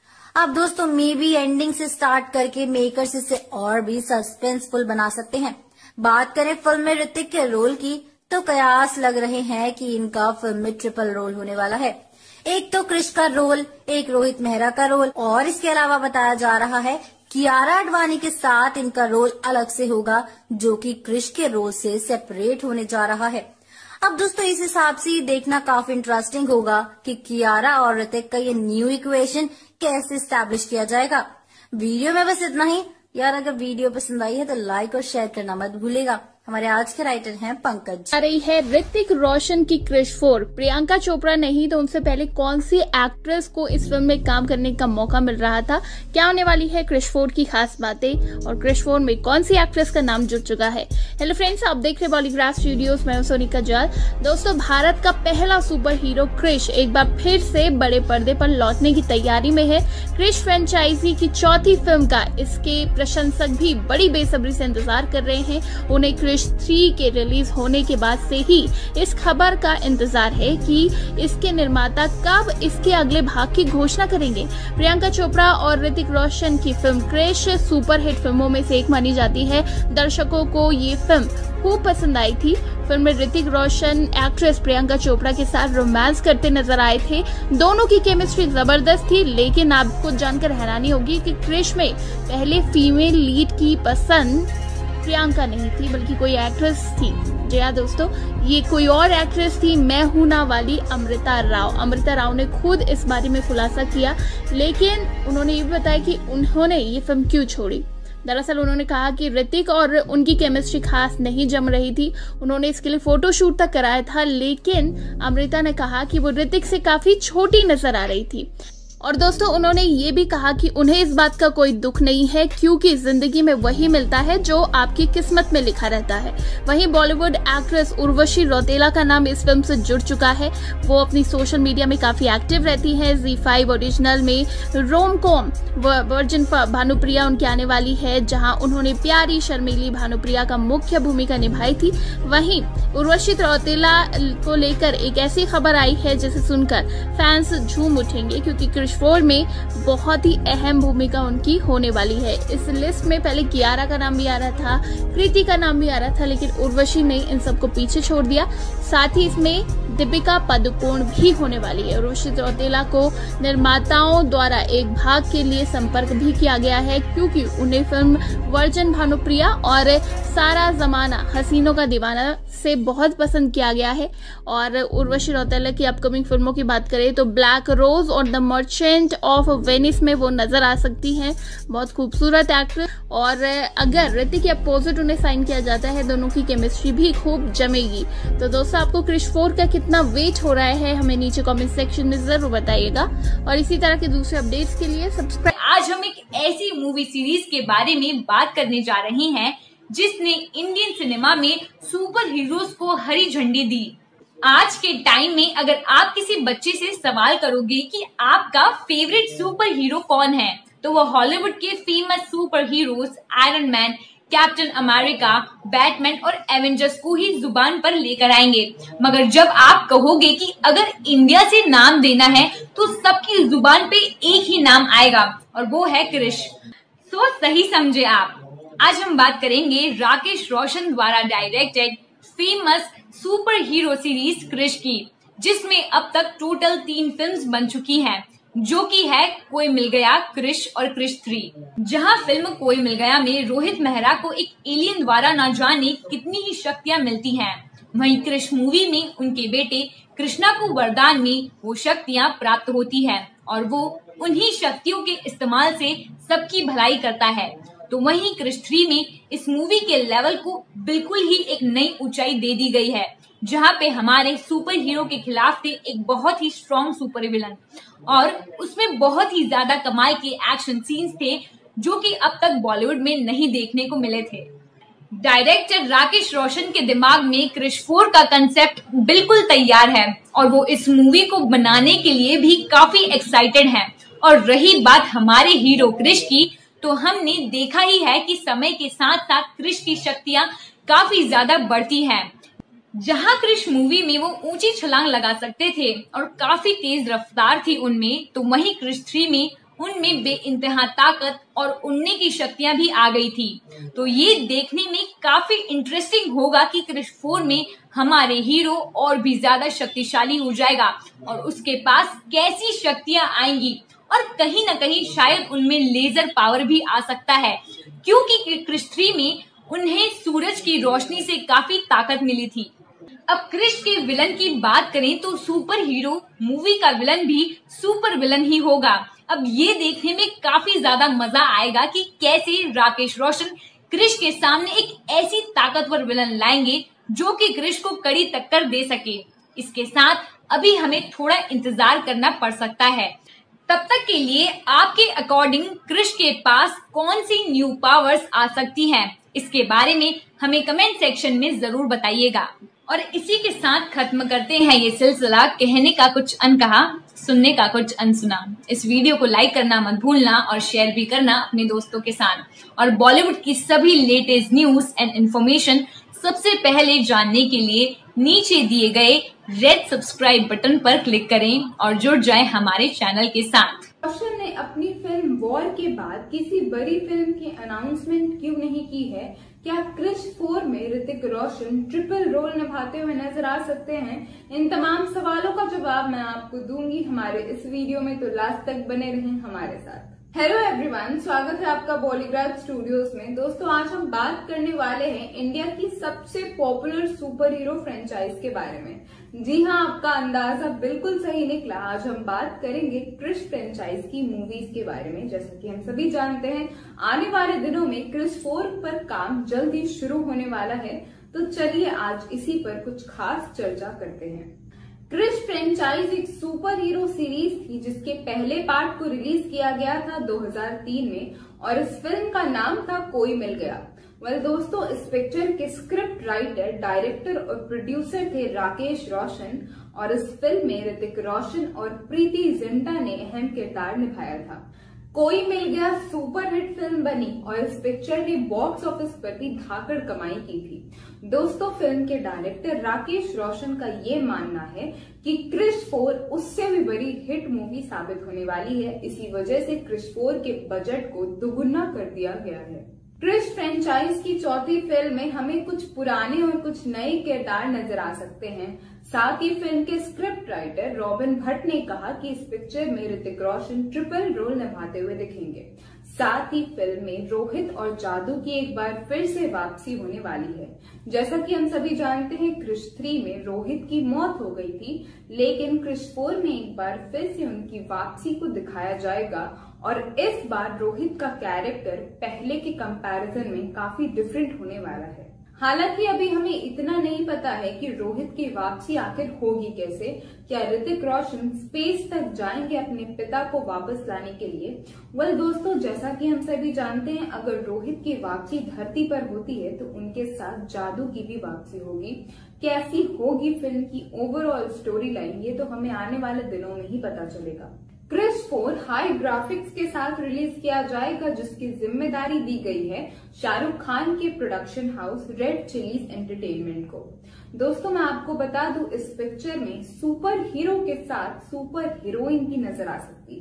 अब दोस्तों, मे बी एंडिंग से स्टार्ट करके मेकर्स इसे और भी सस्पेंसफुल बना सकते हैं। बात करें फिल्म में ऋतिक के रोल की तो कयास लग रहे हैं कि इनका फिल्म में ट्रिपल रोल होने वाला है। एक तो क्रिश का रोल, एक रोहित मेहरा का रोल, और इसके अलावा बताया जा रहा है कियारा आडवाणी के साथ इनका रोल अलग से होगा, जो कि क्रिश के रोल से सेपरेट होने जा रहा है। अब दोस्तों, इस हिसाब से देखना काफी इंटरेस्टिंग होगा कि कियारा और ऋतिक का ये न्यू इक्वेशन कैसे स्टैब्लिश किया जाएगा। वीडियो में बस इतना ही। यार, अगर वीडियो पसंद आई है तो लाइक और शेयर करना मत भूलेगा। हमारे आज के राइटर हैं पंकज। आ रही है ऋतिक रोशन की क्रिश 4। प्रियंका चोपड़ा नहीं तो उनसे पहले कौन सी एक्ट्रेस को इस फिल्म में काम करने का मौका मिल रहा था? क्या होने वाली है क्रिश 4 की खास बातें और क्रिश 4 में कौन सी एक्ट्रेस का नाम जुड़ चुका है? हेलो फ्रेंड्स, आप देख रहे बॉलीग्राड स्टूडियोज, मैं हूं सोनिका जाल। दोस्तों, भारत का पहला सुपर हीरो क्रिश एक बार फिर से बड़े पर्दे पर लौटने की तैयारी में है। क्रिश फ्रेंचाइजी की चौथी फिल्म का इसके प्रशंसक भी बड़ी बेसब्री से इंतजार कर रहे हैं। उन्हें क्रिश 3 के रिलीज होने के बाद से ही इस खबर का इंतजार है कि इसके निर्माता कब इसके अगले भाग की घोषणा करेंगे। प्रियंका चोपड़ा और ऋतिक रोशन की फिल्म क्रिश सुपरहिट फिल्मों में से एक मानी जाती है। दर्शकों को ये फिल्म खूब पसंद आई थी। फिल्म में ऋतिक रोशन एक्ट्रेस प्रियंका चोपड़ा के साथ रोमांस करते नजर आए थे। दोनों की केमिस्ट्री जबरदस्त थी, लेकिन आपको जानकर हैरानी होगी कि क्रिश में पहले फीमेल लीड की पसंद प्रियंका नहीं थी, बल्कि कोई एक्ट्रेस थी। जी हाँ दोस्तों, ये कोई और एक्ट्रेस थी, मैं हूं ना वाली अमृता राव। अमृता राव ने खुद इस बारे में खुलासा किया, लेकिन उन्होंने ये भी बताया कि उन्होंने ये फिल्म क्यों छोड़ी। दरअसल उन्होंने कहा कि ऋतिक और उनकी केमिस्ट्री खास नहीं जम रही थी। उन्होंने इसके लिए फोटोशूट तक कराया था, लेकिन अमृता ने कहा कि वो ऋतिक से काफी छोटी नजर आ रही थी। और दोस्तों, उन्होंने ये भी कहा कि उन्हें इस बात का कोई दुख नहीं है, क्योंकि जिंदगी में वही मिलता है जो आपकी किस्मत में लिखा रहता है। वहीं बॉलीवुड एक्ट्रेस उर्वशी रौतेला का नाम इस फिल्म से जुड़ चुका है। वो अपनी सोशल मीडिया में काफी एक्टिव रहती है। ZEE5 ओरिजिनल में रोम कॉम वर्जिन भानुप्रिया उनकी आने वाली है, जहां उन्होंने प्यारी शर्मीली भानुप्रिया का मुख्य भूमिका निभाई थी। वहीं उर्वशी रौतेला को लेकर एक ऐसी खबर आई है जिसे सुनकर फैंस झूम उठेंगे, क्योंकि क्रिश 4 में बहुत ही अहम भूमिका उनकी होने वाली है। इस लिस्ट में पहले कियारा का नाम भी आ रहा था, कृति का नाम भी आ रहा था, लेकिन उर्वशी ने इन सबको पीछे छोड़ दिया। साथ ही इसमें दीपिका पादुकोण भी होने वाली है। उर्वशी रौतेला को निर्माताओं द्वारा एक भाग के लिए संपर्क भी किया गया है, क्योंकि उन्हें फिल्म वर्जिन भानुप्रिया और सारा जमाना हसीनों का दीवाना से बहुत पसंद किया गया है। और उर्वशी रौतेला की अपकमिंग फिल्मों की बात करें तो ब्लैक रोज और द मर्चेंट ऑफ वेनिस में वो नजर आ सकती हैं। बहुत खूबसूरत एक्ट्रेस, और अगर ऋतिक के अपोजिट उन्हें साइन किया जाता है, दोनों की केमिस्ट्री भी खूब जमेगी। तो दोस्तों, आपको क्रिश 4 का कितना वेट हो रहा है हमें नीचे कमेंट सेक्शन में जरूर बताइएगा, और इसी तरह के दूसरे अपडेट्स के लिए सब्सक्राइब। आज हम एक ऐसी मूवी सीरीज के बारे में बात करने जा रहे हैं जिसने इंडियन सिनेमा में सुपर हीरोज को हरी झंडी दी। आज के टाइम में अगर आप किसी बच्चे से सवाल करोगे कि आपका फेवरेट सुपर हीरो कौन है, तो वो हॉलीवुड के famous super heroes Iron Man, Captain America, Batman और एवेंजर्स को ही जुबान पर लेकर आएंगे। मगर जब आप कहोगे कि अगर इंडिया से नाम देना है तो सबकी जुबान पे एक ही नाम आएगा, और वो है क्रिश। सो सही समझे आप, आज हम बात करेंगे राकेश रोशन द्वारा directed famous super hero series Krrish की, जिसमें अब तक टोटल 3 फिल्म्स बन चुकी हैं, जो कि है कोई मिल गया, क्रिश और क्रिश 3। जहां फिल्म कोई मिल गया में रोहित मेहरा को एक एलियन द्वारा न जाने कितनी ही शक्तियां मिलती हैं, वहीं क्रिश मूवी में उनके बेटे कृष्णा को वरदान में वो शक्तियां प्राप्त होती है और वो उन्हीं शक्तियों के इस्तेमाल से सबकी भलाई करता है। तो वहीं क्रिश 3 में इस मूवी के लेवल को बिल्कुल ही एक नई ऊंचाई दे दी गई है, जहां पे हमारे सुपर हीरो के खिलाफ थे एक बहुत ही स्ट्रॉन्ग सुपर विलन और उसमें बहुत ही ज्यादा कमाल के एक्शन सीन्स थे, जो कि अब तक बॉलीवुड में नहीं देखने को मिले थे। डायरेक्टर राकेश रोशन के दिमाग में क्रिश 4 का कंसेप्ट बिल्कुल तैयार है और वो इस मूवी को बनाने के लिए भी काफी एक्साइटेड हैं। और रही बात हमारे हीरो क्रिश की, तो हमने देखा ही है कि समय के साथ साथ क्रिश की शक्तियां काफी ज्यादा बढ़ती हैं। जहां क्रिश मूवी में वो ऊंची छलांग लगा सकते थे और काफी तेज रफ्तार थी उनमें, तो वहीं क्रिश 3 में उनमें बेइंतहा ताकत और उड़ने की शक्तियां भी आ गई थी। तो ये देखने में काफी इंटरेस्टिंग होगा कि क्रिश 4 में हमारे हीरो और भी ज्यादा शक्तिशाली हो जाएगा और उसके पास कैसी शक्तियां आएंगी, और कहीं न कहीं शायद उनमें लेजर पावर भी आ सकता है, क्योंकि क्रिश 3 में उन्हें सूरज की रोशनी से काफी ताकत मिली थी। अब क्रिश के विलन की बात करें तो सुपर हीरो मूवी का विलन भी सुपर विलन ही होगा। अब ये देखने में काफी ज्यादा मजा आएगा कि कैसे राकेश रोशन क्रिश के सामने एक ऐसी ताकतवर विलन लाएंगे जो कि क्रिश को कड़ी टक्कर दे सके। इसके साथ अभी हमें थोड़ा इंतजार करना पड़ सकता है। तब तक के लिए आपके अकॉर्डिंग क्रिश के पास कौन सी न्यू पावर्स आ सकती हैं, इसके बारे में हमें कमेंट सेक्शन में जरूर बताइएगा। और इसी के साथ खत्म करते हैं ये सिलसिला कहने का कुछ अनकहा, सुनने का कुछ अनसुना। इस वीडियो को लाइक करना मत भूलना और शेयर भी करना अपने दोस्तों के साथ। और बॉलीवुड की सभी लेटेस्ट न्यूज एंड इन्फॉर्मेशन सबसे पहले जानने के लिए नीचे दिए गए रेड सब्सक्राइब बटन पर क्लिक करें और जुड़ जाएं हमारे चैनल के साथ। रोशन ने अपनी फिल्म वॉर के बाद किसी बड़ी फिल्म की अनाउंसमेंट क्यों नहीं की है? क्या क्रिश 4 में ऋतिक रोशन ट्रिपल रोल निभाते हुए नजर आ सकते हैं? इन तमाम सवालों का जवाब मैं आपको दूंगी हमारे इस वीडियो में, तो लास्ट तक बने रहें हमारे साथ। हेलो एवरीवन, स्वागत है आपका बॉलीग्राड स्टूडियोज में। दोस्तों, आज हम बात करने वाले हैं इंडिया की सबसे पॉपुलर सुपर हीरो फ्रेंचाइज के बारे में। जी हाँ, आपका अंदाजा बिल्कुल सही निकला। आज हम बात करेंगे क्रिश फ्रेंचाइज की मूवीज के बारे में। जैसा कि हम सभी जानते हैं, आने वाले दिनों में क्रिश 4 पर काम जल्द ही शुरू होने वाला है, तो चलिए आज इसी पर कुछ खास चर्चा करते हैं। क्रिश फ्रेंचाइज एक सुपर हीरो सीरीज थी जिसके पहले पार्ट को रिलीज किया गया था 2003 में और इस फिल्म का नाम था कोई मिल गया। दोस्तों, इस पिक्चर के स्क्रिप्ट राइटर, डायरेक्टर और प्रोड्यूसर थे राकेश रोशन और इस फिल्म में ऋतिक रोशन और प्रीति जिंटा ने अहम किरदार निभाया था। कोई मिल गया सुपर हिट फिल्म बनी और इस पिक्चर ने बॉक्स ऑफिस पर भी धाकड़ कमाई की थी। दोस्तों, फिल्म के डायरेक्टर राकेश रोशन का ये मानना है कि क्रिश 4 उससे भी बड़ी हिट मूवी साबित होने वाली है। इसी वजह से क्रिश 4 के बजट को दोगुना कर दिया गया है। क्रिश फ्रेंचाइज की चौथी फिल्म में हमें कुछ पुराने और कुछ नए किरदार नजर आ सकते हैं। साथ ही फिल्म के स्क्रिप्ट राइटर रॉबिन भट्ट ने कहा कि इस पिक्चर में ऋतिक रोशन ट्रिपल रोल निभाते हुए दिखेंगे। साथ ही फिल्म में रोहित और जादू की एक बार फिर से वापसी होने वाली है। जैसा कि हम सभी जानते हैं, क्रिश 3 में रोहित की मौत हो गई थी, लेकिन क्रिश 4 में एक बार फिर से उनकी वापसी को दिखाया जाएगा और इस बार रोहित का कैरेक्टर पहले के कंपैरिजन में काफी डिफरेंट होने वाला है। हालांकि अभी हमें इतना नहीं पता है कि रोहित की वापसी आखिर होगी कैसे। क्या ऋतिक रोशन स्पेस तक जाएंगे अपने पिता को वापस लाने के लिए? दोस्तों, जैसा कि हम सभी जानते हैं, अगर रोहित की वापसी धरती पर होती है तो उनके साथ जादू की भी वापसी होगी। कैसी होगी फिल्म की ओवरऑल स्टोरी लाइन, ये तो हमें आने वाले दिनों में ही पता चलेगा। क्रिश 4 हाई ग्राफिक्स के साथ रिलीज किया जाएगा, जिसकी जिम्मेदारी दी गई है शाहरुख खान के production house Red Chillies Entertainment को। दोस्तों, मैं आपको बता दूं, इस पिक्चर में सुपर हीरो के साथ सुपर हीरोइन भी नजर आ सकती है।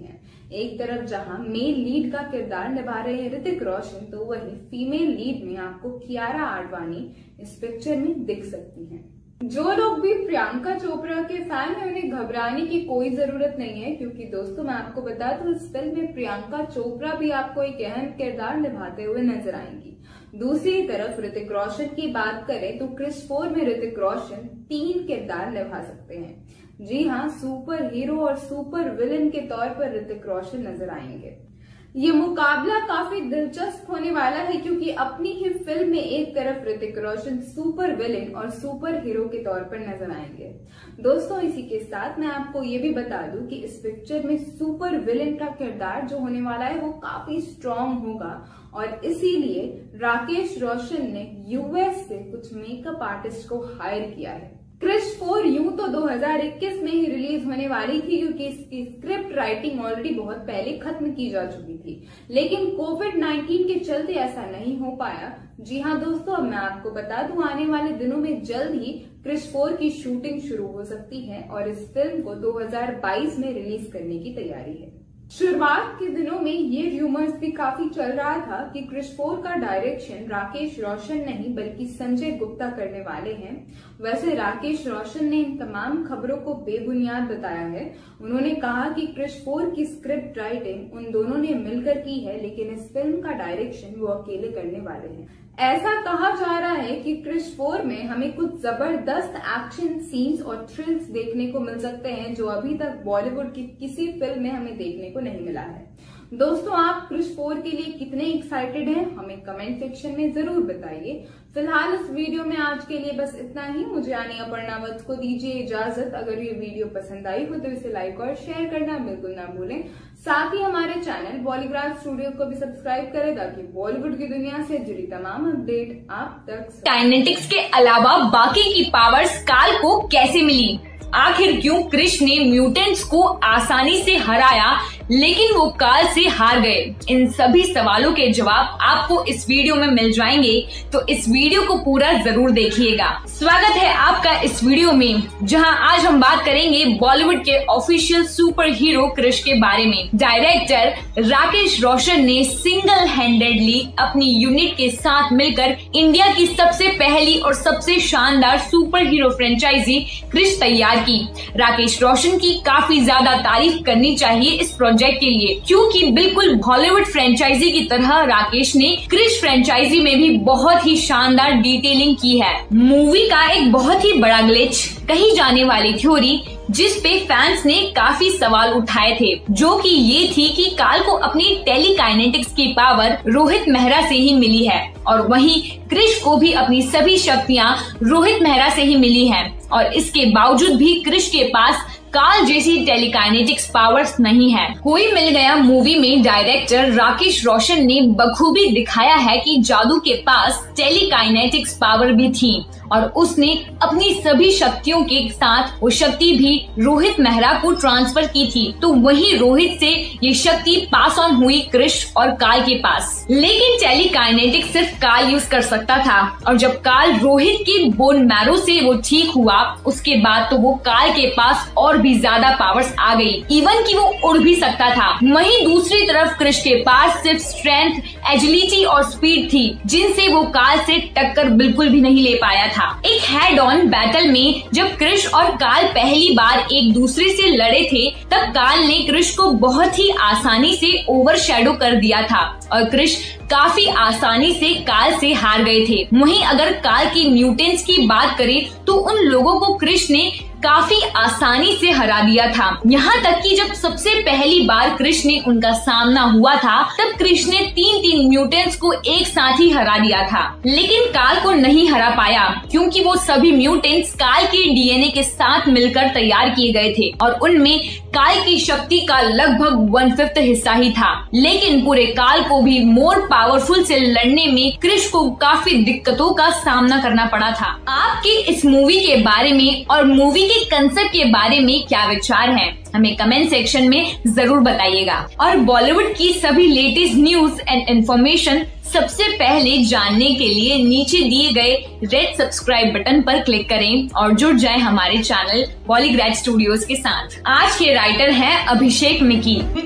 एक तरफ जहां मेल लीड का किरदार निभा रहे हैं ऋतिक रोशन, तो वहीं फीमेल लीड में आपको कियारा आडवाणी इस पिक्चर में दिख सकती हैं। जो लोग भी प्रियंका चोपड़ा के फैन हैं उन्हें घबराने की कोई जरूरत नहीं है, क्योंकि दोस्तों मैं आपको बता दूं इस फिल्म में प्रियंका चोपड़ा भी आपको एक अहम किरदार निभाते हुए नजर आएंगी। दूसरी तरफ ऋतिक रोशन की बात करें तो क्रिस 4 में ऋतिक रोशन 3 किरदार निभा सकते हैं। जी हाँ, सुपर हीरो और सुपर विलेन के तौर पर ऋतिक रोशन नजर आएंगे। ये मुकाबला काफी दिलचस्प होने वाला है, क्योंकि अपनी ही फिल्म में एक तरफ ऋतिक रोशन सुपर विलेन और सुपर हीरो के तौर पर नजर आएंगे। दोस्तों इसी के साथ मैं आपको ये भी बता दूं कि इस पिक्चर में सुपर विलेन का किरदार जो होने वाला है वो काफी स्ट्रॉन्ग होगा, और इसीलिए राकेश रोशन ने यूएस से कुछ मेकअप आर्टिस्ट को हायर किया है। क्रिश 4 यूं तो 2021 में ही रिलीज होने वाली थी, क्योंकि इसकी स्क्रिप्ट राइटिंग ऑलरेडी बहुत पहले खत्म की जा चुकी थी, लेकिन कोविड-19 के चलते ऐसा नहीं हो पाया। जी हाँ दोस्तों, अब मैं आपको बता दूं आने वाले दिनों में जल्द ही क्रिश 4 की शूटिंग शुरू हो सकती है और इस फिल्म को 2022 में रिलीज करने की तैयारी है। शुरुआत के दिनों में ये रूमर्स भी काफी चल रहा था कि क्रिश 4 का डायरेक्शन राकेश रोशन नहीं बल्कि संजय गुप्ता करने वाले हैं। वैसे राकेश रोशन ने इन तमाम खबरों को बेबुनियाद बताया है। उन्होंने कहा कि क्रिश 4 की स्क्रिप्ट राइटिंग उन दोनों ने मिलकर की है, लेकिन इस फिल्म का डायरेक्शन वो अकेले करने वाले हैं। ऐसा कहा जा रहा है कि क्रिश 4 में हमें कुछ जबरदस्त एक्शन सीन्स और थ्रिल्स देखने को मिल सकते हैं, जो अभी तक बॉलीवुड की किसी फिल्म में हमें देखने को नहीं मिला है। दोस्तों आप क्रिश 4 के लिए कितने एक्साइटेड हैं हमें कमेंट सेक्शन में जरूर बताइए। फिलहाल इस वीडियो में आज के लिए बस इतना ही। मुझे यानी अपर्णा वत्स को दीजिए इजाजत। अगर ये वीडियो पसंद आई हो तो इसे लाइक और शेयर करना बिल्कुल ना भूलें। साथ ही हमारे चैनल बॉलीग्राज स्टूडियो को भी सब्सक्राइब करें, ताकि बॉलीवुड की दुनिया से जुड़ी तमाम अपडेट आप तक। काइनेटिक्स के अलावा बाकी की पावर्स काल को कैसे मिली? आखिर क्यों क्रिश ने म्यूटेंट्स को आसानी से हराया लेकिन वो काल से हार गए? इन सभी सवालों के जवाब आपको इस वीडियो में मिल जाएंगे, तो इस वीडियो को पूरा जरूर देखिएगा। स्वागत है आपका इस वीडियो में, जहां आज हम बात करेंगे बॉलीवुड के ऑफिशियल सुपर हीरो क्रिश के बारे में। डायरेक्टर राकेश रोशन ने सिंगल हैंडेडली अपनी यूनिट के साथ मिलकर इंडिया की सबसे पहली और सबसे शानदार सुपर हीरो फ्रेंचाइजी क्रिश तैयार की। राकेश रोशन की काफी ज्यादा तारीफ करनी चाहिए इस प्रोजेक्ट के लिए, क्योंकि बिल्कुल बॉलीवुड फ्रेंचाइजी की तरह राकेश ने क्रिश फ्रेंचाइजी में भी बहुत ही शानदार डिटेलिंग की है। मूवी का एक बहुत ही बड़ा ग्लिच कही जाने वाली थ्योरी जिस पे फैंस ने काफी सवाल उठाए थे, जो कि ये थी कि काल को अपनी टेलीकाइनेटिक्स की पावर रोहित मेहरा से ही मिली है, और वहीं क्रिश को भी अपनी सभी शक्तियां रोहित मेहरा से ही मिली हैं, और इसके बावजूद भी क्रिश के पास काल जैसी टेलीकाइनेटिक्स पावर्स नहीं है। कोई मिल गया मूवी में डायरेक्टर राकेश रोशन ने बखूबी दिखाया है कि जादू के पास टेलीकाइनेटिक्स पावर भी थी, और उसने अपनी सभी शक्तियों के साथ वो शक्ति भी रोहित मेहरा को ट्रांसफर की थी। तो वहीं रोहित से ये शक्ति पास ऑन हुई क्रिश और काल के पास। लेकिन टेलीकाइनेटिक्स सिर्फ काल यूज कर सकता था, और जब काल रोहित की बोन मैरो से वो ठीक हुआ, उसके बाद तो वो काल के पास और भी ज्यादा पावर्स आ गई, इवन कि वो उड़ भी सकता था। वहीं दूसरी तरफ क्रिश के पास सिर्फ स्ट्रेंथ, एजिलिटी और स्पीड थी, जिनसे वो काल से टक्कर बिल्कुल भी नहीं ले पाया था। एक हेड ऑन बैटल में जब क्रिश और काल पहली बार एक दूसरे से लड़े थे, तब काल ने क्रिश को बहुत ही आसानी से ओवरशैडो कर दिया था, और क्रिश काफी आसानी से काल से हार गए थे। वहीं अगर काल की म्यूटेंट्स की बात करें तो उन लोगों को क्रिश ने काफी आसानी से हरा दिया था। यहाँ तक कि जब सबसे पहली बार क्रिश ने उनका सामना हुआ था, तब क्रिश ने 3 म्यूटेंट्स को एक साथ ही हरा दिया था, लेकिन काल को नहीं हरा पाया, क्योंकि वो सभी म्यूटेंट्स काल के डीएनए के साथ मिलकर तैयार किए गए थे, और उनमें काल की शक्ति का लगभग 1/5 हिस्सा ही था। लेकिन पूरे काल को भी मोर पावरफुल से लड़ने में क्रिश को काफी दिक्कतों का सामना करना पड़ा था। आपके इस मूवी के बारे में और मूवी के कंसेप्ट के बारे में क्या विचार हैं? हमें कमेंट सेक्शन में जरूर बताइएगा। और बॉलीवुड की सभी लेटेस्ट न्यूज एंड इन्फॉर्मेशन सबसे पहले जानने के लिए नीचे दिए गए रेड सब्सक्राइब बटन पर क्लिक करें और जुड़ जाएं हमारे चैनल बॉलीग्राज स्टूडियोज के साथ। आज के राइटर हैं अभिषेक मिकी। के थ्रू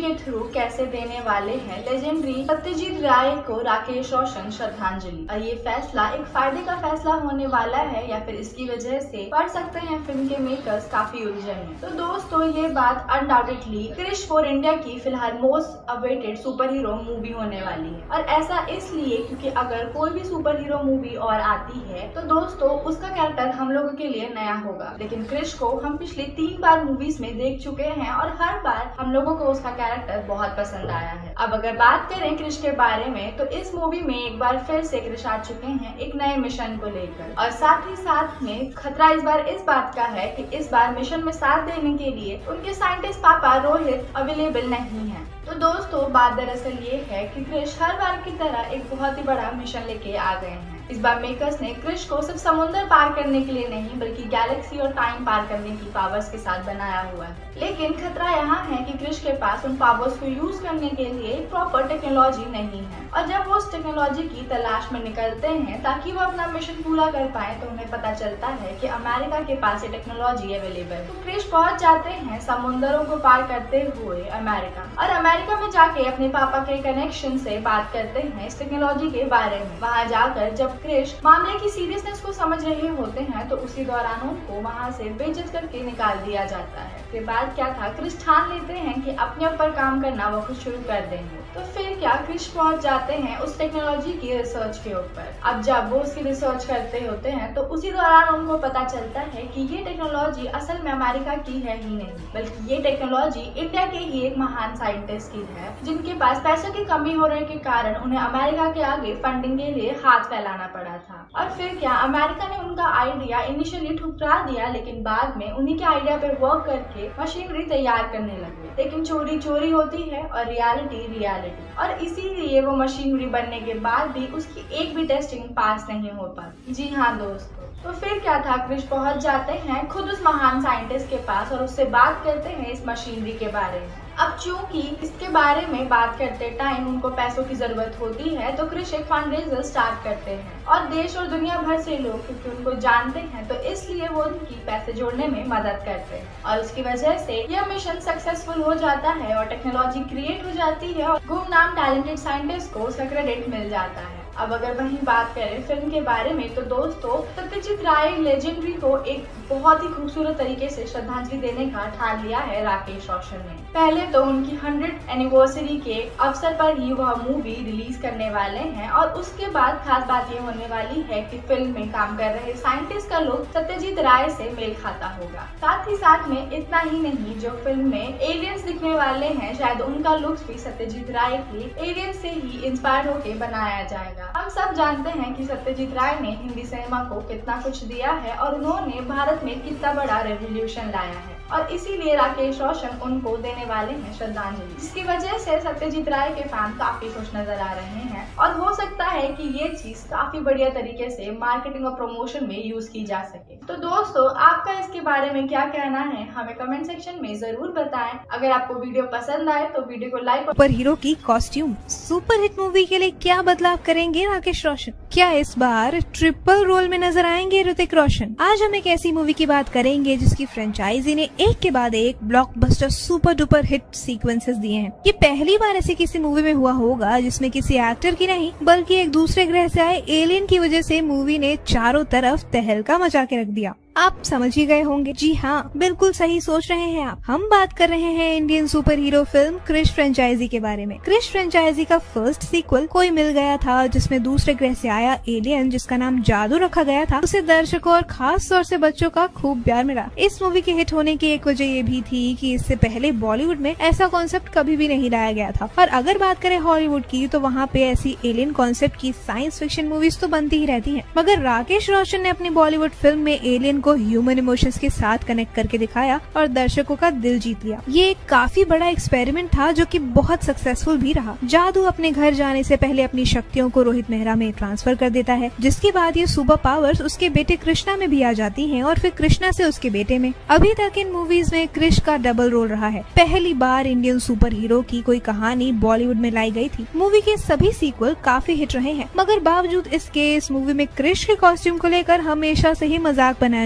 कैसे देने वाले हैं लेजेंडरी सत्यजीत राय को राकेश रोशन श्रद्धांजलि, और ये फैसला एक फायदे का फैसला होने वाला है या फिर इसकी वजह से पढ़ सकते हैं फिल्म के मेकर्स काफी उलझन में। तो दोस्तों ये बात अनडाउटेडली क्रिश 4 इंडिया की फिलहाल most awaited super hero movie होने वाली है, और ऐसा इसलिए क्योंकि अगर कोई भी सुपर हीरो मूवी और आती है तो दोस्तों उसका कैरेक्टर हम लोगों के लिए नया होगा। लेकिन क्रिश को हम पिछले 3 बार मूवीज में देख चुके हैं और हर बार हम लोगों को उसका कैरेक्टर बहुत पसंद आया है। अब अगर बात करें क्रिश के बारे में तो इस मूवी में एक बार फिर से क्रिश आ चुके हैं एक नए मिशन को लेकर, और साथ ही साथ में खतरा इस बार इस बात का है कि इस बार मिशन में साथ देने के लिए उनके साइंटिस्ट पापा रोहित अवेलेबल नहीं है। तो दोस्तों बात दरअसल ये है कि क्रिश हर बार की तरह एक बहुत ही बड़ा मिशन लेके आ गए हैं। इस बार मेकर्स ने क्रिश को सिर्फ समुद्र पार करने के लिए नहीं बल्कि गैलेक्सी और टाइम पार करने की पावर्स के साथ बनाया हुआ है। लेकिन खतरा यहाँ है कि क्रिश के पास उन पावर्स को यूज करने के लिए प्रॉपर टेक्नोलॉजी नहीं है, और जब वो उस टेक्नोलॉजी की तलाश में निकलते हैं ताकि वो अपना मिशन पूरा कर पाए तो उन्हें पता चलता है कि अमेरिका के पास ये टेक्नोलॉजी अवेलेबल है। तो क्रिश पहुंच जाते हैं समुद्रों को पार करते हुए अमेरिका, और अमेरिका में जाके अपने पापा के कनेक्शन से बात करते हैं इस टेक्नोलॉजी के बारे में। वहाँ जाकर जब क्रिश मामले की सीरियसनेस को समझ रहे होते हैं तो उसी दौरान उनको वहाँ से बेइज्जत करके निकाल दिया जाता है। फिर बाद क्या था, क्रिश ठान लेते हैं कि अपने ऊपर काम करना वो खुद शुरू कर देंगे। तो फिर क्या, क्रिश पहुंच जाते हैं उस टेक्नोलॉजी की रिसर्च के ऊपर। अब जब वो उसकी रिसर्च करते होते हैं तो उसी दौरान उनको पता चलता है कि ये टेक्नोलॉजी असल में अमेरिका की है ही नहीं, बल्कि ये टेक्नोलॉजी इंडिया के ही एक महान साइंटिस्ट की है जिनके पास पैसों की कमी होने के कारण उन्हें अमेरिका के आगे फंडिंग के लिए हाथ फैलाना पड़ा था। और फिर क्या, अमेरिका ने उनका आइडिया इनिशियली ठुकरा दिया, लेकिन बाद में उन्हीं के आइडिया पे वर्क करके मशीनरी तैयार करने लगे। लेकिन चोरी चोरी होती है और रियलिटी रियलिटी, और इसीलिए वो मशीनरी बनने के बाद भी उसकी एक भी टेस्टिंग पास नहीं हो पाती। जी हाँ दोस्तों, तो फिर क्या था, क्रिश पहुंच जाते हैं खुद उस महान साइंटिस्ट के पास और उससे बात करते हैं इस मशीनरी के बारे में। अब चूंकि इसके बारे में बात करते टाइम उनको पैसों की जरूरत होती है तो क्रिश एक फंडरेजर स्टार्ट करते हैं, और देश और दुनिया भर से लोग क्योंकि उनको जानते हैं तो इसलिए वो उनकी पैसे जोड़ने में मदद करते हैं, और उसकी वजह से यह मिशन सक्सेसफुल हो जाता है और टेक्नोलॉजी क्रिएट हो जाती है और गुमनाम टैलेंटेड साइंटिस्ट को उसका क्रेडिट मिल जाता है। अब अगर वहीं बात करें फिल्म के बारे में तो दोस्तों सत्यजीत राय लेजेंडरी को एक बहुत ही खूबसूरत तरीके से श्रद्धांजलि देने का ठान लिया है राकेश रोशन ने। पहले तो उनकी 100th एनिवर्सरी के अवसर पर ही वह मूवी रिलीज करने वाले हैं, और उसके बाद खास बात ये होने वाली है कि फिल्म में काम कर रहे साइंटिस्ट का लुक सत्यजीत राय से मेल खाता होगा। साथ ही साथ में इतना ही नहीं, जो फिल्म में एलियंस दिखने वाले हैं शायद उनका लुक्स भी सत्यजीत राय के एलियंस से ही इंस्पायर होकर बनाया जाएगा। हम सब जानते हैं कि सत्यजीत राय ने हिंदी सिनेमा को कितना कुछ दिया है और उन्होंने भारत में कितना बड़ा रेवोल्यूशन लाया है, और इसीलिए राकेश रोशन उनको देने वाले हैं श्रद्धांजलि, जिसकी वजह से सत्यजीत राय के फैन काफी खुश नजर आ रहे हैं, और हो सकता है कि ये चीज काफी बढ़िया तरीके से मार्केटिंग और प्रमोशन में यूज की जा सके। तो दोस्तों आपका इसके बारे में क्या कहना है हमें कमेंट सेक्शन में जरूर बताएं। अगर आपको वीडियो पसंद आए तो वीडियो को लाइक। सुपर हीरो की कॉस्ट्यूम सुपर हिट मूवी के लिए क्या बदलाव करेंगे राकेश रोशन? क्या इस बार ट्रिपल रोल में नजर आएंगे ऋतिक रोशन? आज हम एक ऐसी मूवी की बात करेंगे जिसकी फ्रेंचाइजी ने एक के बाद एक blockbuster super duper hit sequences दिए हैं। ये पहली बार ऐसी किसी मूवी में हुआ होगा जिसमें किसी एक्टर की नहीं बल्कि एक दूसरे ग्रह से आए एलियन की वजह से मूवी ने चारों तरफ तहलका मचा के रख दिया। आप समझ ही गए होंगे, जी हाँ बिल्कुल सही सोच रहे हैं आप। हम बात कर रहे हैं Indian super hero film Krrish franchise के बारे में। क्रिश फ्रेंचाइजी का फर्स्ट सीक्वल कोई मिल गया था जिसमें दूसरे ग्रह से आया एलियन जिसका नाम जादू रखा गया था, उसे दर्शकों और खास तौर से बच्चों का खूब प्यार मिला। इस मूवी के हिट होने की एक वजह ये भी थी कि इससे पहले बॉलीवुड में ऐसा कॉन्सेप्ट कभी भी नहीं लाया गया था, और अगर बात करें हॉलीवुड की तो वहाँ पे ऐसी एलियन कॉन्सेप्ट की साइंस फिक्शन मूवीज तो बनती ही रहती है, मगर राकेश रोशन ने अपनी बॉलीवुड फिल्म में एलियन को ह्यूमन इमोशंस के साथ कनेक्ट करके दिखाया और दर्शकों का दिल जीत लिया। ये एक काफी बड़ा एक्सपेरिमेंट था जो कि बहुत सक्सेसफुल भी रहा। जादू अपने घर जाने से पहले अपनी शक्तियों को रोहित मेहरा में ट्रांसफर कर देता है, जिसके बाद ये सुपर पावर्स उसके बेटे कृष्णा में भी आ जाती हैं और फिर कृष्णा से उसके बेटे में। अभी तक इन मूवीज में क्रिश का डबल रोल रहा है। पहली बार इंडियन सुपर हीरो की कोई कहानी बॉलीवुड में लाई गई थी। मूवी के सभी सीक्वल काफी हिट रहे हैं, मगर बावजूद इसके इस मूवी में क्रिश के कॉस्ट्यूम को लेकर हमेशा से ही मजाक बनाया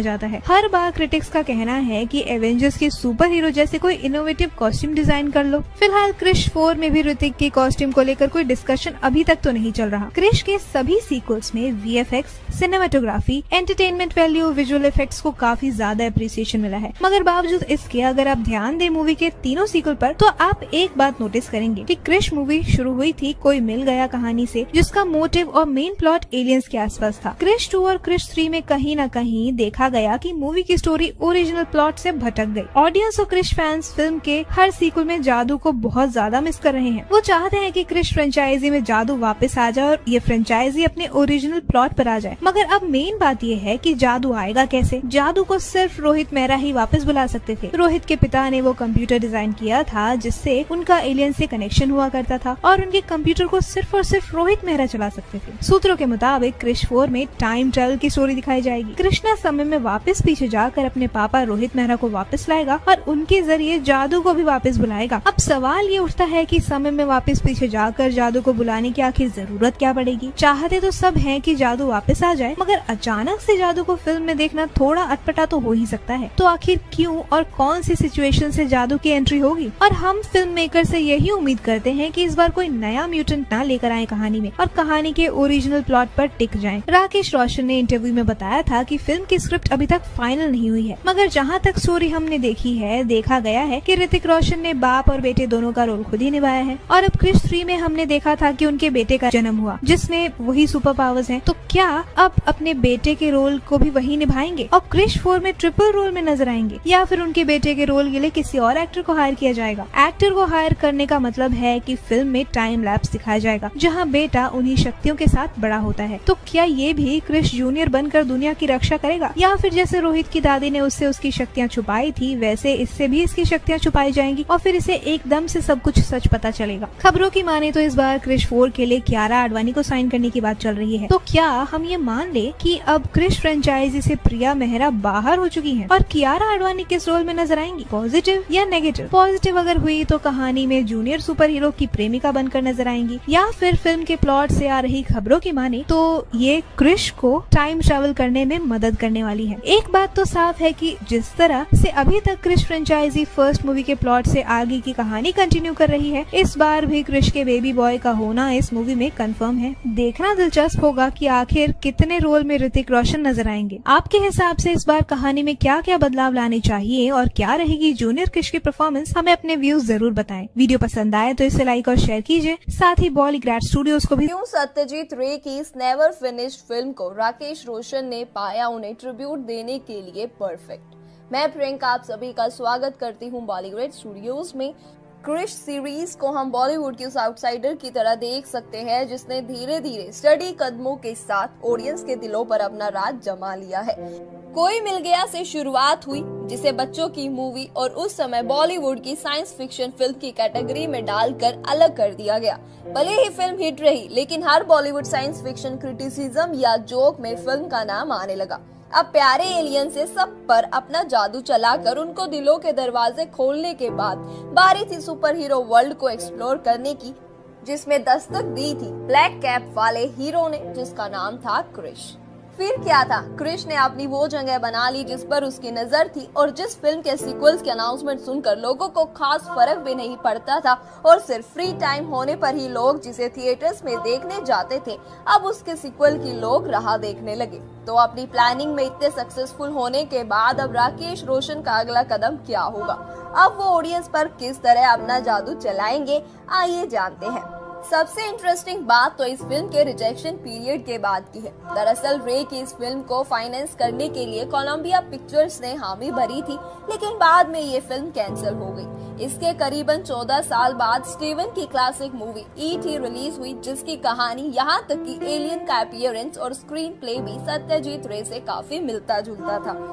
जाता है। हर बार क्रिटिक्स का कहना है कि एवेंजर्स के सुपर हीरो जैसे कोई इनोवेटिव कॉस्ट्यूम डिजाइन कर लो। फिलहाल क्रिश 4 में भी ऋतिक के कॉस्ट्यूम को लेकर कोई डिस्कशन अभी तक तो नहीं चल रहा। क्रिश के सभी सीक्वल्स में VFX, cinematography, entertainment value, visual effects को काफी ज्यादा अप्रिसिएशन मिला है। मगर बावजूद इसके अगर आप ध्यान दें मूवी के तीनों सीक्वल पर, तो आप एक बात नोटिस करेंगे कि क्रिश मूवी शुरू हुई थी कोई मिल गया कहानी से, जिसका मोटिव और मेन प्लॉट एलियंस के आसपास था। क्रिश 2 और क्रिश 3 में कहीं न कहीं देखा गया कि मूवी की स्टोरी ओरिजिनल प्लॉट से भटक गई। ऑडियंस और क्रिश फैंस फिल्म के हर सीक्वल में जादू को बहुत ज्यादा मिस कर रहे हैं। वो चाहते हैं कि क्रिश फ्रेंचाइजी में जादू वापस आ जाए और ये फ्रेंचाइजी अपने ओरिजिनल प्लॉट पर आ जाए। मगर अब मेन बात ये है कि जादू आएगा कैसे? जादू को सिर्फ रोहित मेहरा ही वापस बुला सकते थे। रोहित के पिता ने वो कंप्यूटर डिजाइन किया था जिससे उनका एलियन से कनेक्शन हुआ करता था और उनके कंप्यूटर को सिर्फ और सिर्फ रोहित मेहरा चला सकते थे। सूत्रों के मुताबिक क्रिश 4 में टाइम ट्रेवल की स्टोरी दिखाई जाएगी। कृष्णा समय में वापस पीछे जाकर अपने पापा रोहित मेहरा को वापस लाएगा और उनके जरिए जादू को भी वापस बुलाएगा। अब सवाल ये उठता है कि समय में वापस पीछे जाकर जादू को बुलाने की आखिर जरूरत क्या पड़ेगी? चाहते तो सब हैं कि जादू वापस आ जाए, मगर अचानक से जादू को फिल्म में देखना थोड़ा अटपटा तो हो ही सकता है। तो आखिर क्यों और कौन सी सिचुएशन से जादू की एंट्री होगी? और हम फिल्म मेकर से यही उम्मीद करते हैं कि इस बार कोई नया म्यूटेंट ना लेकर आए कहानी में और कहानी के ओरिजिनल प्लॉट पर टिक जाएं। राकेश रोशन ने इंटरव्यू में बताया था कि फिल्म की स्क्रिप्ट अभी तक फाइनल नहीं हुई है, मगर जहां तक स्टोरी हमने देखी है, देखा गया है कि ऋतिक रोशन ने बाप और बेटे दोनों का रोल खुद ही निभाया है। और अब क्रिश 3 में हमने देखा था कि उनके बेटे का जन्म हुआ जिसमें वही सुपर पावर्स हैं। तो क्या अब अपने बेटे के रोल को भी वही निभाएंगे और क्रिश 4 में ट्रिपल रोल में नजर आएंगे, या फिर उनके बेटे के रोल के लिए किसी और एक्टर को हायर किया जाएगा? एक्टर को हायर करने का मतलब है कि फिल्म में टाइम लैप्स दिखाया जाएगा जहां बेटा उन्हीं शक्तियों के साथ बड़ा होता है। तो क्या ये भी क्रिश जूनियर बनकर दुनिया की रक्षा करेगा, या फिर जैसे रोहित की दादी ने उससे उसकी शक्तियां छुपाई थी वैसे इससे भी इसकी शक्तियां छुपाई जाएंगी और फिर इसे एकदम से सब कुछ सच पता चलेगा? खबरों की माने तो इस बार क्रिश 4 के लिए कियारा आडवाणी को साइन करने की बात चल रही है। तो क्या हम ये मान ले कि अब क्रिश फ्रेंचाइजी से प्रिया मेहरा बाहर हो चुकी हैं और कियारा आडवाणी किस रोल में नजर आएंगी? पॉजिटिव या नेगेटिव? पॉजिटिव अगर हुई तो कहानी में जूनियर सुपर हीरो की प्रेमिका बनकर नजर आएंगी, या फिर फिल्म के प्लॉट से आ रही खबरों की माने तो ये क्रिश को टाइम ट्रैवल करने में मदद करने वाली है। एक बात तो साफ है कि जिस तरह से अभी तक क्रिश फ्रेंचाइजी फर्स्ट मूवी के प्लॉट से आगे की कहानी कंटिन्यू कर रही है, इस बार भी क्रिश के बेबी बॉय का होना इस मूवी में कंफर्म है। देखना दिलचस्प होगा कि आखिर कितने रोल में ऋतिक रोशन नजर आएंगे। आपके हिसाब से इस बार कहानी में क्या क्या बदलाव लाने चाहिए और क्या रहेगी जूनियर क्रिश की परफॉर्मेंस? हमें अपने व्यूज जरूर बताएं। वीडियो पसंद आए तो इसे लाइक और शेयर कीजिए, साथ ही बॉलीग्राड स्टूडियोज को भी। क्यों सत्यजीत रे की इस नेवर फिनिश्ड फिल्म को राकेश रोशन ने पाया उन्हें ट्रिब्यूट देने के लिए परफेक्ट? मैं प्रियंका आप सभी का स्वागत करती हूँ बॉलीग्राड स्टूडियोज में। क्रिश सीरीज को हम बॉलीवुड के उस आउटसाइडर की तरह देख सकते हैं जिसने धीरे धीरे स्टडी कदमों के साथ ऑडियंस के दिलों पर अपना राज जमा लिया है। कोई मिल गया से शुरुआत हुई जिसे बच्चों की मूवी और उस समय बॉलीवुड की साइंस फिक्शन फिल्म की कैटेगरी में डालकर अलग कर दिया गया। भले ही फिल्म हिट रही, लेकिन हर बॉलीवुड साइंस फिक्शन क्रिटिसिज्म या जोक में फिल्म का नाम आने लगा। अब प्यारे एलियन से सब पर अपना जादू चलाकर उनको दिलों के दरवाजे खोलने के बाद बारी थी सुपर हीरो वर्ल्ड को एक्सप्लोर करने की, जिसमें दस्तक दी थी ब्लैक कैप वाले हीरो ने जिसका नाम था क्रिश। फिर क्या था, क्रिश ने अपनी वो जगह बना ली जिस पर उसकी नजर थी और जिस फिल्म के सीक्वल्स के अनाउंसमेंट सुनकर लोगों को खास फर्क भी नहीं पड़ता था और सिर्फ फ्री टाइम होने पर ही लोग जिसे थिएटर्स में देखने जाते थे, अब उसके सीक्वल की लोग राह देखने लगे। तो अपनी प्लानिंग में इतने सक्सेसफुल होने के बाद अब राकेश रोशन का अगला कदम क्या होगा? अब वो ऑडियंस पर किस तरह अपना जादू चलाएंगे, आइए जानते हैं। सबसे इंटरेस्टिंग बात तो इस फिल्म के रिजेक्शन पीरियड के बाद की है। दरअसल रे की इस फिल्म को फाइनेंस करने के लिए कोलंबिया पिक्चर्स ने हामी भरी थी, लेकिन बाद में ये फिल्म कैंसिल हो गई। इसके करीबन 14 साल बाद स्टीवन की क्लासिक मूवी E.T. रिलीज हुई, जिसकी कहानी यहाँ तक कि एलियन का अपीयरेंस और स्क्रीन प्ले भी सत्यजीत रे से काफी मिलता जुलता था।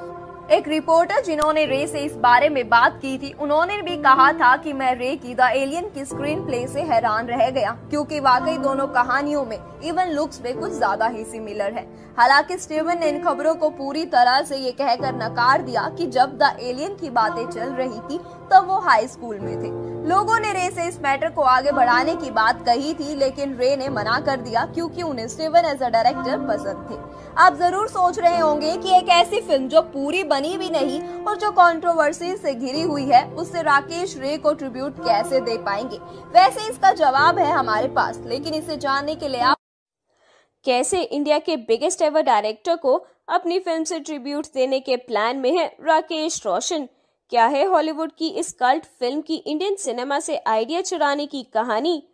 एक रिपोर्टर जिन्होंने रे से इस बारे में बात की थी, उन्होंने भी कहा था कि मैं रे की द एलियन की स्क्रीन प्ले से हैरान रह गया, क्योंकि वाकई दोनों कहानियों में इवन लुक्स में कुछ ज्यादा ही सिमिलर है। हालांकि स्टीवन ने इन खबरों को पूरी तरह से ये कहकर नकार दिया कि जब द एलियन की बातें चल रही थी तब वो हाई स्कूल में थे। लोगों ने रे से इस मैटर को आगे बढ़ाने की बात कही थी, लेकिन रे ने मना कर दिया क्योंकि उन्हें स्टीवन एज अ डायरेक्टर पसंद थे। आप जरूर सोच रहे होंगे कि एक ऐसी फिल्म जो पूरी बनी भी नहीं और जो कंट्रोवर्सी से घिरी हुई है, उससे राकेश रे को ट्रिब्यूट कैसे दे पाएंगे। वैसे इसका जवाब है हमारे पास, लेकिन इसे जानने के लिए आप कैसे इंडिया के बिगेस्ट एवर डायरेक्टर को अपनी फिल्म से ट्रिब्यूट देने के प्लान में है राकेश रोशन। क्या है हॉलीवुड की इस कल्ट फिल्म की इंडियन सिनेमा से आइडिया चुराने की कहानी?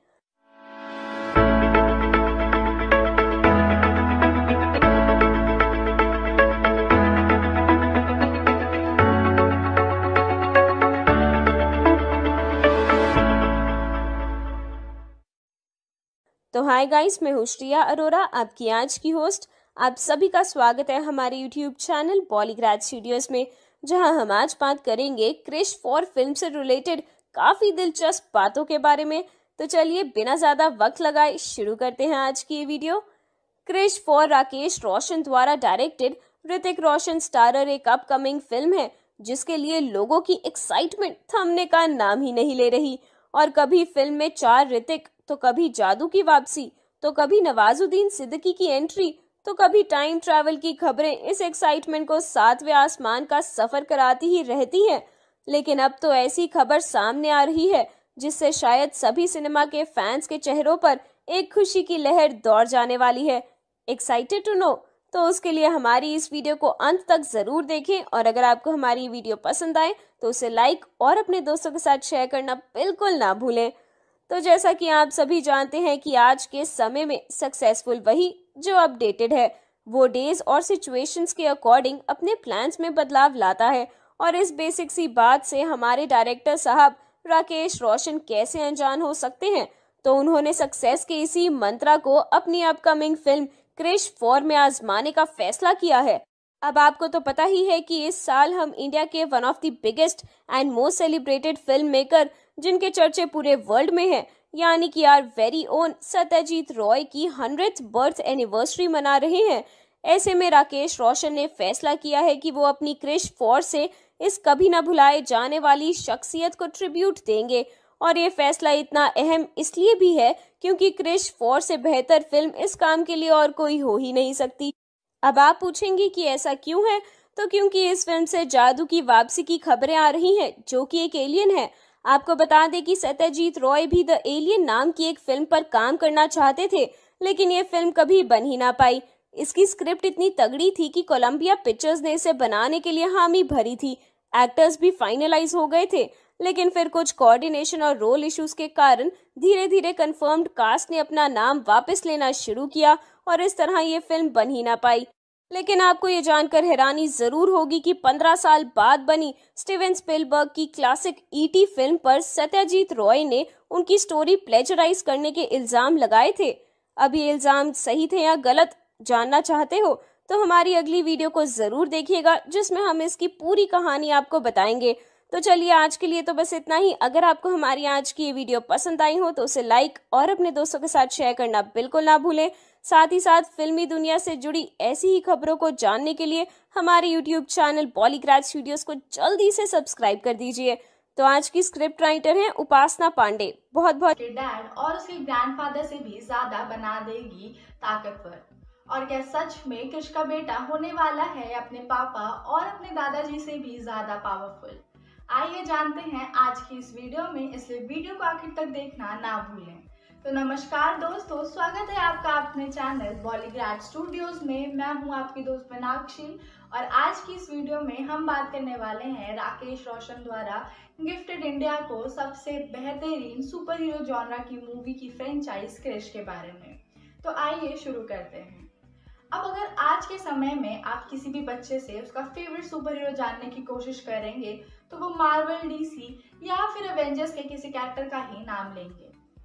तो हाय गाइस, मैं हूँ श्रिया अरोरा, आपकी आज की होस्ट। आप सभी का स्वागत है हमारे यूट्यूब चैनल बॉलीग्राज स्टूडियोज में, जहां हम आज बात करेंगे क्रिश 4 फिल्म से रिलेटेड काफी दिलचस्प बातों के बारे में। तो चलिए बिना ज्यादा वक्त लगाए शुरू करते हैं आज की ये वीडियो। क्रिश 4 राकेश रोशन द्वारा डायरेक्टेड, ऋतिक रोशन स्टारर एक अपकमिंग फिल्म है जिसके लिए लोगों की एक्साइटमेंट थमने का नाम ही नहीं ले रही। और कभी फिल्म में 4 ऋतिक, तो कभी जादू की वापसी, तो कभी नवाजुद्दीन सिद्दीकी की एंट्री, तो कभी टाइम ट्रैवल की खबरें इस एक्साइटमेंट को 7वें आसमान का सफर कराती ही रहती हैं। लेकिन अब तो ऐसी खबर सामने आ रही है जिससे शायद सभी सिनेमा के फैंस के चेहरों पर एक खुशी की लहर दौड़ जाने वाली है। Excited to know? तो उसके लिए हमारी इस वीडियो को अंत तक जरूर देखें, और अगर आपको हमारी वीडियो पसंद आए तो उसे लाइक और अपने दोस्तों के साथ शेयर करना बिल्कुल ना भूलें। तो जैसा कि आप सभी जानते हैं कि आज के समय में सक्सेसफुल वही जो अपडेटेड है, वो डेज और सिचुएशंस के अकॉर्डिंग अपने प्लान्स में बदलाव लाता है। और इस बेसिक सी बात से हमारे डायरेक्टर साहब राकेश रोशन कैसे अनजान हो सकते हैं। तो उन्होंने सक्सेस के इसी मंत्रा को अपनी अपकमिंग फिल्म क्रिश 4 में आजमाने का फैसला किया है। अब आपको तो पता ही है कि इस साल हम इंडिया के one of the biggest and most celebrated film maker, जिनके चर्चे पूरे वर्ल्ड में हैं, यानी कि our very own Satyajit Ray की 100th बर्थ एनिवर्सरी मना रहे हैं। ऐसे में राकेश रोशन ने फैसला किया है कि वो अपनी क्रिश 4 से इस कभी न भुलाए जाने वाली शख्सियत को ट्रिब्यूट देंगे। और ये फैसला इतना अहम इसलिए भी है क्योंकि क्रिश 4 से बेहतर फिल्म इस काम के लिए और कोई हो ही नहीं सकती। अब आप पूछेंगे कि ऐसा क्यों है? तो क्योंकि इस फिल्म से जादू की वापसी की खबरें आ रही हैं, जो कि एक एलियन है। आपको बता दें कि सत्यजीत रॉय भी द एलियन नाम की एक फिल्म पर काम करना चाहते थे, लेकिन ये फिल्म कभी बन ही ना पाई। इसकी स्क्रिप्ट इतनी तगड़ी थी कि कोलंबिया पिक्चर्स ने इसे बनाने के लिए हामी भरी थी। एक्टर्स भी फाइनलाइज हो गए थे, लेकिन फिर कुछ कोऑर्डिनेशन और रोल इश्यूज के कारण धीरे धीरे कंफर्म्ड कास्ट ने अपना नाम वापस लेना शुरू किया और इस तरह ये फिल्म बन ही ना पाई। लेकिन आपको ये जानकर हैरानी जरूर होगी कि 15 साल बाद बनी स्टीवन स्पिलबर्ग की क्लासिक ईटी फिल्म पर सत्यजीत रॉय ने उनकी स्टोरी प्लेजराइज करने के इल्जाम लगाए थे। अब ये इल्जाम सही थे या गलत जानना चाहते हो तो हमारी अगली वीडियो को जरूर देखिएगा, जिसमें हम इसकी पूरी कहानी आपको बताएंगे। तो चलिए आज के लिए तो बस इतना ही। अगर आपको हमारी आज की ये वीडियो पसंद आई हो तो उसे लाइक और अपने दोस्तों के साथ शेयर करना बिल्कुल ना भूलें। साथ ही साथ फिल्मी दुनिया से जुड़ी ऐसी ही खबरों को जानने के लिए हमारे YouTube चैनल बॉलीग्राज स्टूडियोज को जल्दी से सब्सक्राइब कर दीजिए। तो आज की स्क्रिप्ट राइटर हैं उपासना पांडे। बहुत बहुत डैड और उसके ग्रैंडफादर से भी ज्यादा बना देगी ताकतवर। और क्या सच में क्रिश का बेटा होने वाला है अपने पापा और अपने दादाजी से भी ज्यादा पावरफुल? आइए जानते हैं आज की इस वीडियो में, इसलिए वीडियो को आखिर तक देखना ना भूलें। तो नमस्कार दोस्तों, स्वागत है आपका अपने चैनल बॉलीग्राज स्टूडियोज में। मैं हूं आपकी दोस्त मीनाक्षी और आज की इस वीडियो में हम बात करने वाले हैं राकेश रोशन द्वारा गिफ्टेड इंडिया को सबसे बेहतरीन सुपर हीरो जॉनरा की मूवी की फ्रेंचाइज क्रिश के बारे में। तो आइए शुरू करते हैं। अब अगर आज के समय में आप किसी भी बच्चे से उसका फेवरेट सुपर हीरो जानने की कोशिश करेंगे तो वो मार्वल, डीसी या फिर एवेंजर्स के किसी कैरेक्टर का ही नाम लेंगे।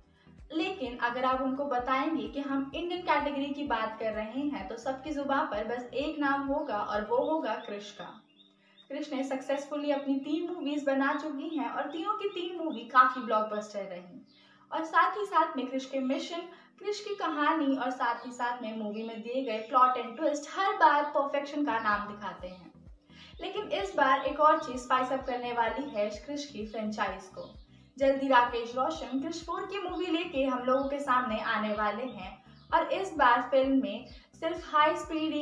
लेकिन अगर आप उनको बताएंगे कि हम इंडियन कैटेगरी की बात कर रहे हैं तो सबकी जुबान पर बस एक नाम होगा और वो होगा क्रिश का। क्रिश ने सक्सेसफुली अपनी 3 मूवीज बना चुकी हैं और तीनों की 3 मूवी काफी ब्लॉकबस्टर रही। और साथ ही साथ में क्रिश के मिशन, क्रिश की कहानी और साथ ही साथ में मूवी में दिए गए प्लॉट एंड ट्विस्ट हर बार परफेक्शन का नाम दिखाते हैं। लेकिन इस बार एक और चीज स्पाइस अप करने वाली है क्रिश की फ्रेंचाइज को। जल्दी राकेश रोशन क्रिश 4 की मूवी लेके हम लोगों के सामने आने वाले हैं और इस बार फिल्म में सिर्फ हाई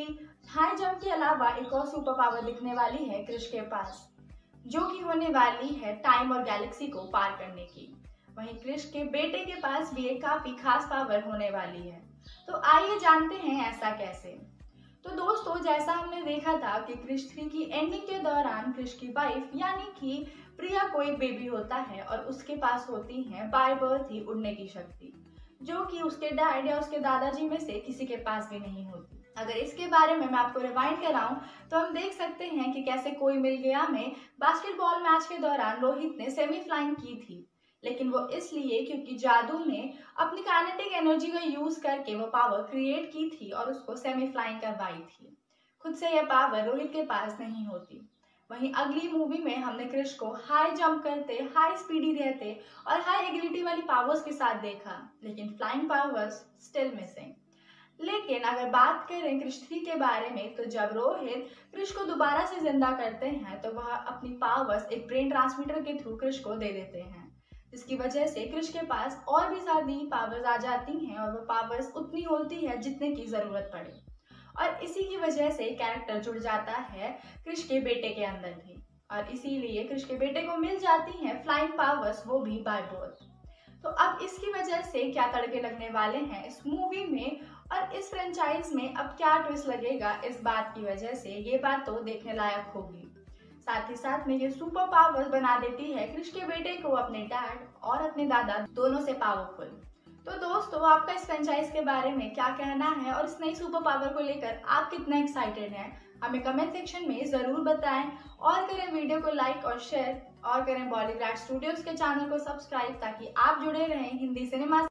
जंप के अलावा एक और सुपर पावर दिखने वाली है क्रिश के पास, जो कि होने वाली है टाइम और गैलेक्सी को पार करने की। वहीं क्रिश के बेटे के पास भी एक काफी खास पावर होने वाली है। तो आइए जानते हैं ऐसा कैसे। तो दोस्तों, जैसा हमने देखा था कि क्रिश 3 की एंडिंग के दौरान क्रिश की वाइफ यानी कि प्रिया को एक बेबी होता है और उसके पास होती है बाय बर्थ ही उड़ने की शक्ति, जो कि उसके डैड या उसके दादाजी में से किसी के पास भी नहीं होती। अगर इसके बारे में मैं आपको रिवाइंड कराऊं तो हम देख सकते हैं कि कैसे कोई मिल गया में बास्केटबॉल मैच के दौरान रोहित ने सेमी फ्लाइंग की थी, लेकिन वो इसलिए क्योंकि जादू ने अपनी काइनेटिक एनर्जी का यूज करके वो पावर क्रिएट की थी और उसको सेमी फ्लाइंग करवाई थी। खुद से यह पावर रोहित के पास नहीं होती। वहीं अगली मूवी में हमने क्रिश को हाई जंप करते, हाई स्पीडी रहते और हाई एग्रिलिटी वाली पावर्स के साथ देखा, लेकिन फ्लाइंग पावर्स स्टिल मिसिंग। लेकिन अगर बात करें क्रिश 3 के बारे में, तो जब रोहित क्रिश को दोबारा से जिंदा करते हैं तो वह अपनी पावर्स एक ब्रेन ट्रांसमीटर के थ्रू क्रिश को दे देते हैं, जिसकी वजह से क्रिश के पास और भी ज्यादा पावर्स आ जाती हैं और वो पावर्स उतनी होती है जितने की जरूरत पड़े। और इसी की वजह से कैरेक्टर जुड़ जाता है क्रिश के बेटे के अंदर भी, और इसीलिए क्रिश के बेटे को मिल जाती हैं फ्लाइंग पावर्स, वो भी बाय बर्थ। तो अब इसकी वजह से क्या तड़के लगने वाले हैं इस मूवी में और इस फ्रेंचाइज में अब क्या ट्विस्ट लगेगा, इस बात की वजह से ये बात तो देखने लायक होगी। साथ ही साथ में ये सुपर पावर्स बना देती है क्रिश के बेटे को अपने डैड और अपने दादा दोनों से पावरफुल। तो दोस्तों, आपका इस फ्रेंचाइज के बारे में क्या कहना है और इस नई सुपर पावर को लेकर आप कितना एक्साइटेड हैं, हमें कमेंट सेक्शन में जरूर बताएं। और करें वीडियो को लाइक और शेयर, और करें बॉलीग्राड स्टूडियोज के चैनल को सब्सक्राइब, ताकि आप जुड़े रहें हिंदी सिनेमा।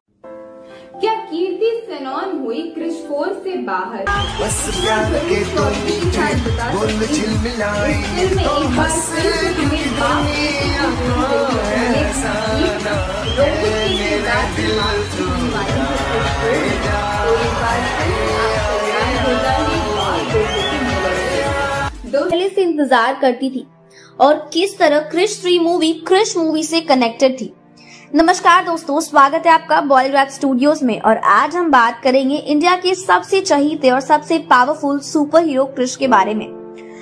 क्या कीर्ति सेनन हुई क्रिश 4 से बाहर? बस प्यार के तो बोल झिलमिलाई तो हंसने की दुनिया को ऐसा ना मेरा दिल पहले से इंतजार करती थी और किस तरह क्रिश 3 मूवी क्रिश मूवी से कनेक्टेड थी। नमस्कार दोस्तों, स्वागत है आपका बॉलीग्राड स्टूडियोज में और आज हम बात करेंगे इंडिया के सबसे चहीते और सबसे पावरफुल सुपर हीरो क्रिश के बारे में।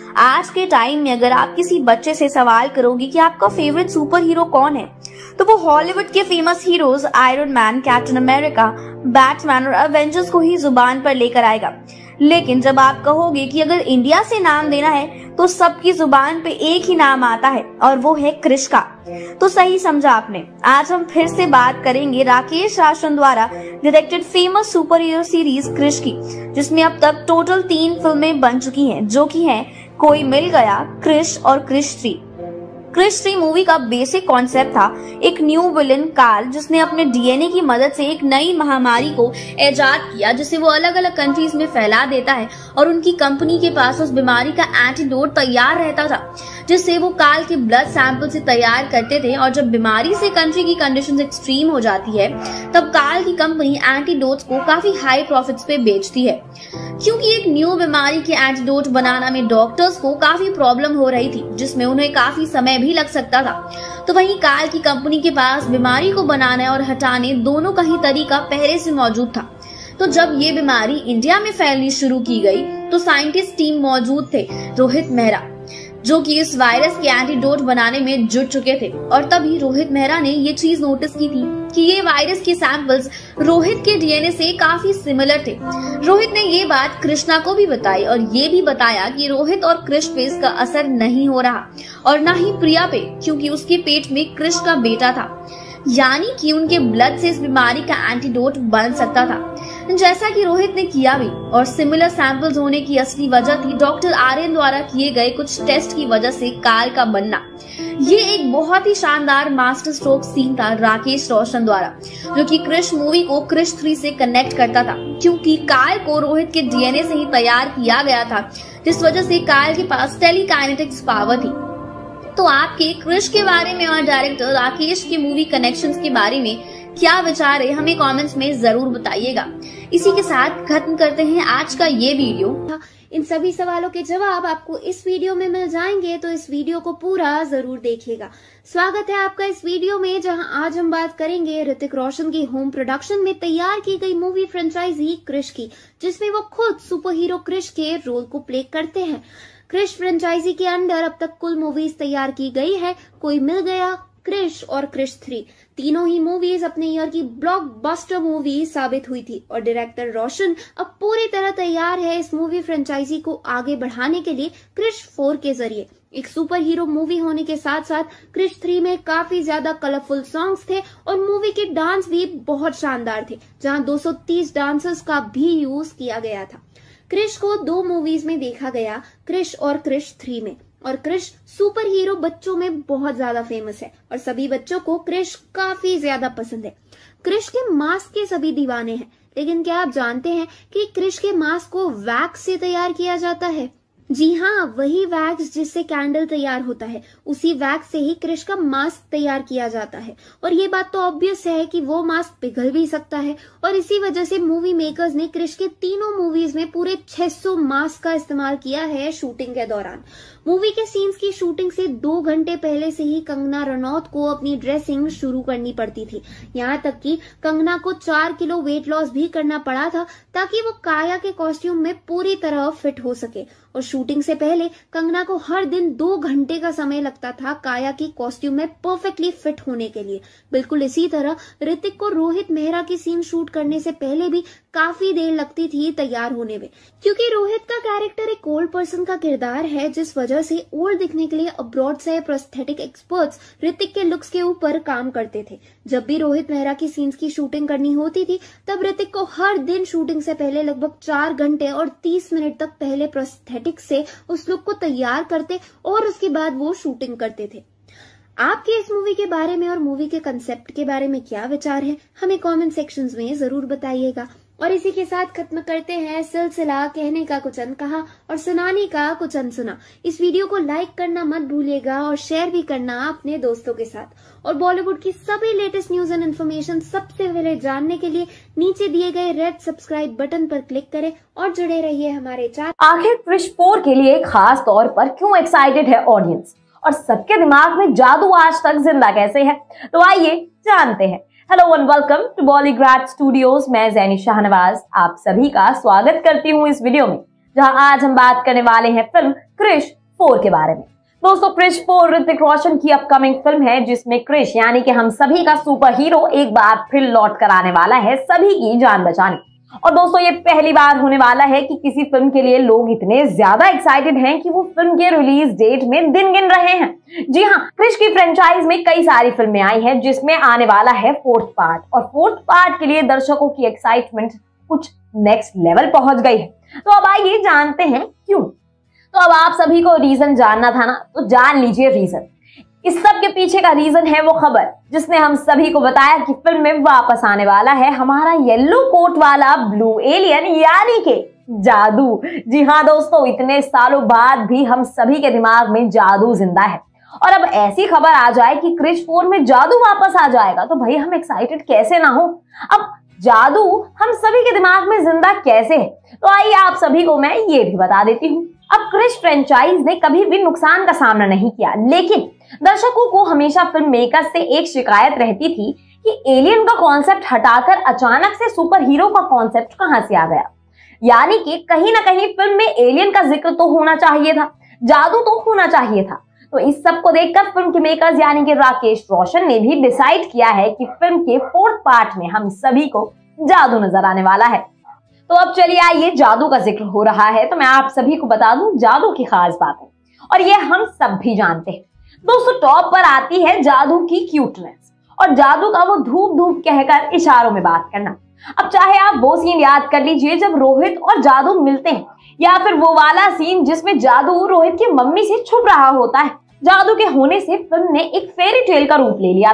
आज के टाइम में अगर आप किसी बच्चे से सवाल करोगे कि आपका फेवरेट सुपर हीरो कौन है, तो वो हॉलीवुड के famous heroes Iron Man, Captain America, Batman और एवेंजर्स को ही जुबान पर लेकर आएगा। लेकिन जब आप कहोगे कि अगर इंडिया से नाम देना है तो सबकी जुबान पे एक ही नाम आता है और वो है क्रिश का। तो सही समझा आपने। आज हम फिर से बात करेंगे राकेश रोशन द्वारा directed famous super hero series Krrish की, जिसमें अब तक टोटल 3 फिल्में बन चुकी हैं, जो कि हैं कोई मिल गया, क्रिश और क्रिश 3। क्रिश 3 मूवी का बेसिक कॉन्सेप्ट था एक न्यू विलन काल, जिसने अपने डीएनए की मदद से एक नई महामारी को इजाद किया, जिसे वो अलग अलग कंट्रीज में फैला देता है और उनकी कंपनी के पास उस बीमारी का एंटीडोट तैयार रहता था, जिससे वो काल के ब्लड सैंपल से तैयार करते थे। और जब बीमारी से कंट्री की कंडीशंस एक्सट्रीम हो जाती है, तब काल की कंपनी एंटीडोट्स को काफी हाई प्रॉफिट्स पे बेचती है, क्योंकि एक न्यू बीमारी के एंटीडोट बनाना में डॉक्टर्स को काफी प्रॉब्लम हो रही थी, जिसमें उन्हें काफी समय भी लग सकता था। तो वहीं काल की कंपनी के पास बीमारी को बनाने और हटाने दोनों का ही तरीका पहले से मौजूद था। तो जब ये बीमारी इंडिया में फैलनी शुरू की गई, तो साइंटिस्ट टीम मौजूद थे रोहित मेहरा, जो कि इस वायरस के एंटीडोट बनाने में जुट चुके थे। और तभी रोहित मेहरा ने ये चीज नोटिस की थी कि ये वायरस के सैंपल्स रोहित के डीएनए से काफी सिमिलर थे। रोहित ने ये बात कृष्णा को भी बताई और ये भी बताया कि रोहित और क्रिश पे इसका असर नहीं हो रहा और न ही प्रिया पे, क्योंकि उसके पेट में क्रिश का बेटा था, यानी कि उनके ब्लड से इस बीमारी का एंटीडोट बन सकता था, जैसा कि रोहित ने किया भी। और सिमिलर सैंपल्स होने की असली वजह थी डॉक्टर आर्यन द्वारा किए गए कुछ टेस्ट की वजह से काल का बनना। ये एक बहुत ही शानदार मास्टर स्ट्रोक सीन था राकेश रोशन द्वारा, जो कि क्रिश मूवी को क्रिश 3 से कनेक्ट करता था, क्योंकि काल को रोहित के डीएनए से ही तैयार किया गया था, जिस वजह से कायल के पास टेलीकाइनेटिक्स पावर थी। तो आपके क्रिश के बारे में और डायरेक्टर राकेश की मूवी कनेक्शंस के बारे में क्या विचार है, हमें कमेंट्स में जरूर बताइएगा। इसी के साथ खत्म करते हैं आज का ये वीडियो। इन सभी सवालों के जवाब आपको इस वीडियो में मिल जाएंगे, तो इस वीडियो को पूरा जरूर देखिएगा। स्वागत है आपका इस वीडियो में, जहां आज हम बात करेंगे ऋतिक रोशन की होम प्रोडक्शन में तैयार की गई मूवी फ्रेंचाइजी क्रिश की, जिसमें वो खुद सुपर हीरो क्रिश के रोल को प्ले करते हैं। क्रिश फ्रेंचाइजी के अंडर अब तक कुल मूवीज तैयार की गई है, कोई मिल गया, क्रिश और क्रिश 3। तीनों ही मूवीज अपने ईयर की ब्लॉकबस्टर मूवी साबित हुई थी और डायरेक्टर रोशन अब पूरी तरह तैयार है इस मूवी फ्रेंचाइजी को आगे बढ़ाने के लिए क्रिश 4 के जरिए। एक सुपर हीरो मूवी होने के साथ साथ क्रिश 3 में काफी ज्यादा कलरफुल सॉन्ग्स थे और मूवी के डांस भी बहुत शानदार थे, जहां 230 डांसर्स का भी यूज किया गया था। क्रिश को 2 मूवीज में देखा गया, क्रिश और क्रिश 3 में। और क्रिश सुपर हीरो बच्चों में बहुत ज्यादा फेमस है और सभी बच्चों को क्रिश काफी ज्यादा पसंद है। क्रिश के मास्क के सभी दीवाने हैं, लेकिन क्या आप जानते हैं कि क्रिश के मास्क को वैक्स से तैयार किया जाता है? जी हाँ, वही वैक्स जिससे कैंडल तैयार होता है, उसी वैक्स से ही क्रिश का मास्क तैयार किया जाता है। और ये बात तो ऑब्वियस है कि वो मास्क पिघल भी सकता है और इसी वजह से मूवी मेकर्स ने क्रिश के तीनों मूवीज में पूरे 600 मास्क का इस्तेमाल किया है शूटिंग के दौरान। मूवी के सीन्स की शूटिंग से 2 घंटे पहले से ही कंगना रनौत को अपनी ड्रेसिंग शुरू करनी पड़ती थी। यहाँ तक कि कंगना को 4 किलो वेट लॉस भी करना पड़ा था ताकि वो काया के कॉस्ट्यूम में पूरी तरह फिट हो सके। और शूटिंग से पहले कंगना को हर दिन 2 घंटे का समय लगता था काया की कॉस्ट्यूम में परफेक्टली फिट होने के लिए। बिल्कुल इसी तरह ऋतिक को रोहित मेहरा की सीन शूट करने से पहले भी काफी देर लगती थी तैयार होने में, क्योंकि रोहित का कैरेक्टर एक ओल्ड पर्सन का किरदार है, जिस वजह से ओल्ड दिखने के लिए अब्रॉड से प्रोस्थेटिक एक्सपर्ट्स ऋतिक के लुक्स के ऊपर काम करते थे। जब भी रोहित मेहरा की सीन्स की शूटिंग करनी होती थी, तब ऋतिक को हर दिन शूटिंग से पहले लगभग 4 घंटे और 30 मिनट तक पहले प्रोस्थेटिक से उस लुक को तैयार करते और उसके बाद वो शूटिंग करते थे। आपके इस मूवी के बारे में और मूवी के कंसेप्ट के बारे में क्या विचार है, हमें कमेंट सेक्शंस में जरूर बताइएगा। और इसी के साथ खत्म करते हैं सिलसिला कहने का कुछ अनकहा और सुनाने का कुछ अनसुना। इस वीडियो को लाइक करना मत भूलिएगा और शेयर भी करना अपने दोस्तों के साथ। और बॉलीवुड की सभी लेटेस्ट न्यूज एंड इन्फॉर्मेशन सबसे पहले जानने के लिए नीचे दिए गए रेड सब्सक्राइब बटन पर क्लिक करें और जुड़े रहिए हमारे चैनल। आखिर क्रिश 4 के लिए खास तौर पर क्यों एक्साइटेड है ऑडियंस और सबके दिमाग में जादू आज तक जिंदा कैसे है, तो आइए जानते हैं। Hello and welcome to Bollygrad studios. मैं जैनी शाहनवाज आप सभी का स्वागत करती हूँ इस वीडियो में, जहां आज हम बात करने वाले हैं फिल्म क्रिश 4 के बारे में। दोस्तों, क्रिश 4 ऋतिक रोशन की अपकमिंग फिल्म है, जिसमें क्रिश यानी कि हम सभी का सुपर हीरो एक बार फिर लौट कर आने वाला है सभी की जान बचाने। और दोस्तों, ये पहली बार होने वाला है कि किसी फिल्म के लिए लोग इतने ज्यादा एक्साइटेड हैं कि वो फिल्म के रिलीज डेट में दिन गिन रहे हैं। जी हाँ, क्रिश की फ्रेंचाइज में कई सारी फिल्में आई हैं, जिसमें आने वाला है 4th पार्ट और 4th पार्ट के लिए दर्शकों की एक्साइटमेंट कुछ नेक्स्ट लेवल पहुंच गई है। तो अब आइए जानते हैं क्यों। तो अब आप सभी को रीजन जानना था ना, तो जान लीजिए रीजन। इस सब के पीछे का रीजन है वो खबर जिसने हम सभी को बताया कि फिल्म में वापस आने वाला है हमारा येलो कोट वाला ब्लू एलियन यानी कि जादू। जी हाँ दोस्तों, इतने सालों बाद भी हम सभी के दिमाग में जादू जिंदा है। और अब ऐसी खबर आ जाए कि क्रिश 4 में जादू वापस आ जाएगा, तो भाई हम एक्साइटेड कैसे ना हो। अब जादू हम सभी के दिमाग में जिंदा कैसे है, तो आइए आप सभी को मैं ये भी बता देती हूँ। अब क्रिश फ्रेंचाइज ने कभी भी नुकसान का सामना नहीं किया, लेकिन दर्शकों को हमेशा फिल्म मेकर्स से एक शिकायत रहती थी कि एलियन का कॉन्सेप्ट हटाकर अचानक से सुपर हीरो का कॉन्सेप्ट कहां से आ गया। यानी कि कहीं ना कहीं फिल्म में एलियन का जिक्र तो होना चाहिए था, जादू तो होना चाहिए था। तो इस सब को देखकर फिल्म के मेकर्स यानी कि राकेश रोशन ने भी डिसाइड किया है कि फिल्म के 4th पार्ट में हम सभी को जादू नजर आने वाला है। तो अब चलिए आइए, जादू का जिक्र हो रहा है तो मैं आप सभी को बता दूं जादू की खास बातें, और ये हम सब भी जानते हैं। दोस्तों, टॉप पर आती है जादू की क्यूटनेस और जादू का वो धूप धूप कहकर इशारों में बात करना। अब चाहे आप वो सीन याद कर लीजिए जब रोहित और जादू मिलते हैं, या फिर वो वाला सीन जिसमें जादू रोहित की मम्मी से छुप रहा होता है। जादू के होने से फिल्म ने एक फेरी टेल का रूप ले लिया था,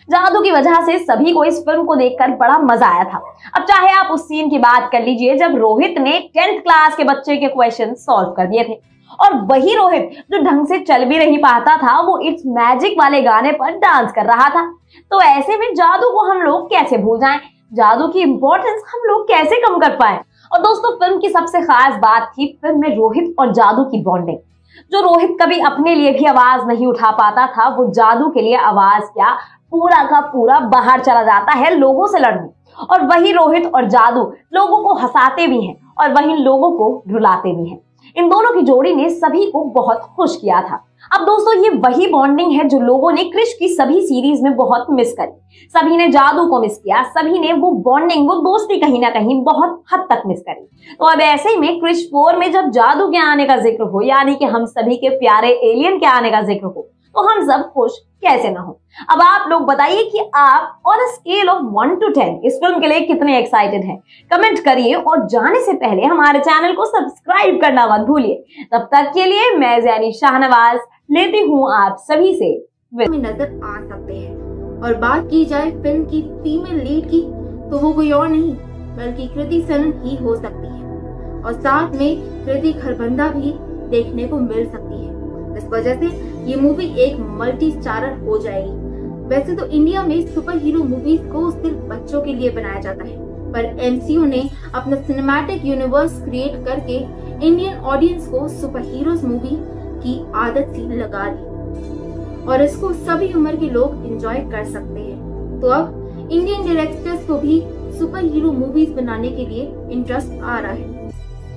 जादू की वजह से सभी को इस फिल्म को देखकर बड़ा मजा आया था। अब चाहे आप उस सीन की बात कर लीजिए जब रोहित ने 10th क्लास के बच्चे के क्वेश्चन सॉल्व कर दिए थे, और वही रोहित जो ढंग से चल भी नहीं पाता था वो इट्स मैजिक वाले गाने पर डांस कर रहा था। तो ऐसे में जादू को हम लोग कैसे भूल जाएं, जादू की इंपॉर्टेंस हम लोग कैसे कम कर पाए। और दोस्तों, फिल्म की सबसे खास बात थी फिल्म में रोहित और जादू की बॉन्डिंग। जो रोहित कभी अपने लिए भी आवाज नहीं उठा पाता था, वो जादू के लिए आवाज क्या पूरा का पूरा बाहर चला जाता है लोगों से लड़ने। और वही रोहित और जादू लोगों को हंसाते भी हैं और वही लोगों को रुलाते भी हैं। इन दोनों की जोड़ी ने सभी को बहुत खुश किया था। अब दोस्तों, ये वही बॉन्डिंग है जो लोगों ने क्रिश की सभी सीरीज में बहुत मिस करी। सभी ने जादू को मिस किया, सभी ने वो बॉन्डिंग, वो दोस्ती कहीं ना कहीं बहुत हद तक मिस करी। तो अब ऐसे ही में क्रिश 4 में जब जादू के आने का जिक्र हो, यानी कि हम सभी के प्यारे एलियन के आने का जिक्र हो, तो हम सब खुश कैसे ना हो। अब आप लोग बताइए कि आप on a scale of 1 to 10 इस फिल्म के लिए कितने एक्साइटेड हैं। कमेंट करिए और जाने से पहले हमारे चैनल को सब्सक्राइब करना मत भूलिए। तब तक के लिए मैं ज़ैनी शाहनवाज लेती हूँ आप सभी से में नजर आ सकते हैं। और बात की जाए फिल्म की फीमेल लीड की, तो वो कोई और नहीं बल्कि कृति सनन ही हो सकती है, और साथ में कृति खरबंदा भी देखने को मिल सकती है। इस वजह से ये मूवी एक मल्टी स्टारर हो जाएगी। वैसे तो इंडिया में सुपर हीरो मूवीज को सिर्फ बच्चों के लिए बनाया जाता है, पर MCU ने अपना सिनेमैटिक यूनिवर्स क्रिएट करके इंडियन ऑडियंस को सुपर हीरोज मूवी की आदत सी लगा दी, और इसको सभी उम्र के लोग एंजॉय कर सकते हैं। तो अब इंडियन डायरेक्टर्स को भी सुपर हीरो मूवीज बनाने के लिए इंटरेस्ट आ रहा है।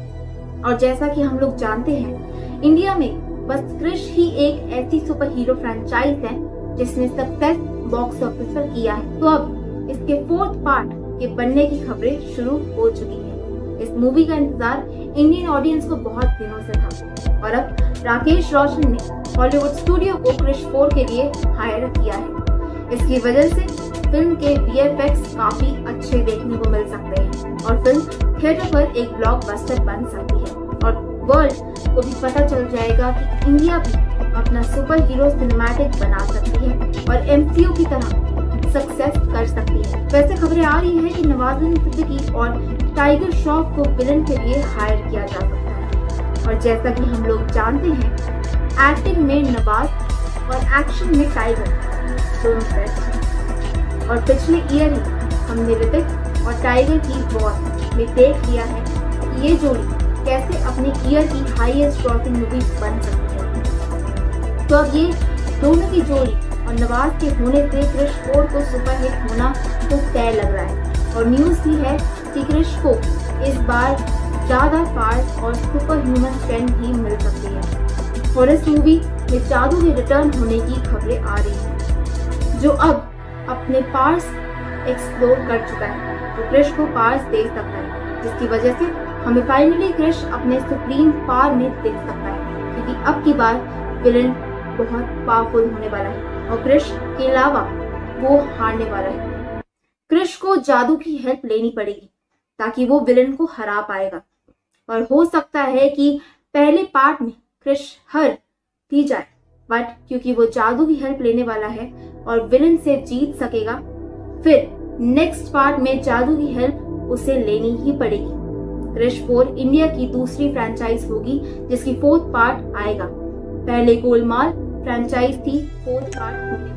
और जैसा कि हम लोग जानते हैं, इंडिया में बस क्रिश ही एक ऐसी सुपर हीरो फ्रेंचाइज है जिसने सक्सेस बॉक्स ऑफिस पर किया है। तो अब इसके 4th पार्ट के बनने की खबरें शुरू हो चुकी है। इस मूवी का इंतजार इंडियन ऑडियंस को बहुत दिनों से था, और अब राकेश रोशन ने हॉलीवुड स्टूडियो को क्रिश 4 के लिए हायर किया है। इसकी वजह से फिल्म के VFX काफी अच्छे देखने को मिल सकते हैं, और फिल्म थिएटर पर एक ब्लॉकबस्टर बन सकती है, और वर्ल्ड को भी पता चल जाएगा कि इंडिया भी अपना सुपर हीरो सिनेमैटिक बना सकती है और MCU की तरह सक्सेस कर सकती है। वैसे खबरें आ रही है कि नवाजुद्दीन सिद्दीकी और टाइगर श्रॉफ को विलन के लिए हायर किया जा सकता है, और जैसा कि हम लोग जानते हैं, एक्टिंग में नवाज और एक्शन में टाइगर दोनों बेस्ट हैं। और पिछले ईयर ही हमने ऋतिक और टाइगर की वॉर में देख लिया है कि ये जोड़ी कैसे अपनी ईयर की हाईएस्ट ग्रॉसिंग मूवी बन सकती है। तो अब ये दोनों की जोड़ी और नवाज के होने से क्रिश 4 को सुपरहिट होना तो तय लग रहा है, और न्यूज भी है कि क्रिश को इस बार ज्यादा फास्ट और सुपर ह्यूमन स्ट्रेंथ भी मिल सकती है। और इस मूवी में जादू के रिटर्न होने की खबरें आ रही हैं, जो अब अपने पार्स एक्सप्लोर कर चुका है, तो क्रिश को पार्स दे सकता है, जिसकी वजह से हमें फाइनली क्रिश अपने सुप्रीम पावर में देख सकता है, क्योंकि अब की बार विलन बहुत पावरफुल होने वाला है, और क्रिश के अलावा वो हारने वाला है। क्रिश को जादू की हेल्प लेनी पड़ेगी ताकि वो विलन को हरा पाएगा, और हो सकता है कि पहले पार्ट में क्रिश हर भी जाए, बट क्योंकि वो जादू की हेल्प लेने वाला है और विलन से जीत सकेगा, फिर नेक्स्ट पार्ट में जादू की हेल्प उसे लेनी ही पड़ेगी। क्रिश 4 इंडिया की दूसरी फ्रेंचाइज होगी जिसकी 4th पार्ट आएगा। पहले गोलमाल फ्रेंचाइज थी 4th पार्ट होने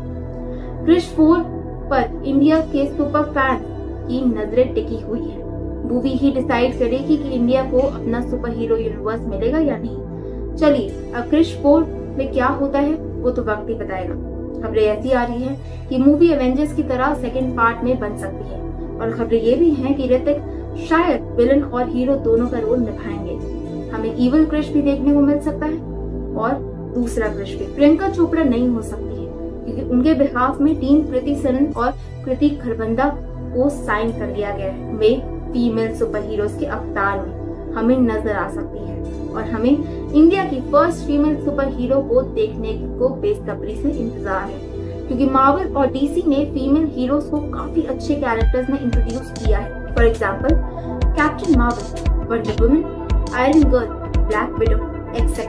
वाली। क्रिश 4 पर इंडिया के सुपर फैन की नजरें टिकी हुई है। मूवी ही डिसाइड करेगी कि इंडिया को अपना सुपर हीरो यूनिवर्स मिलेगा या नहीं। चलिए, अब क्रिश 4 में क्या होता है वो तो वक्त ही बताएगा। खबरें ऐसी आ रही है कि मूवी एवेंजर्स की तरह 2nd पार्ट में बन सकती है, और खबरें ये भी हैं कि ऋतिक शायद विलन और हीरो दोनों का रोल निभाएंगे। हमें इविल क्रिश भी देखने को मिल सकता है, और दूसरा क्रिश भी। प्रियंका चोपड़ा नहीं हो सकती है, क्योंकि उनके बिहाफ में टीम कृति सनन और कृति खरबंदा को साइन कर लिया गया है। वे फीमेल सुपर हीरोज के अवतार में हमें नजर आ सकती है, और हमें इंडिया की फर्स्ट फीमेल सुपर हीरो को देखने को बेसब्री से इंतजार है, क्योंकि मार्वल और डीसी ने फीमेल हीरोज को काफी अच्छे कैरेक्टर्स में इंट्रोड्यूस किया है। For example, Captain Marvel, Wonder Woman, Iron Girl, Black Widow etcetera.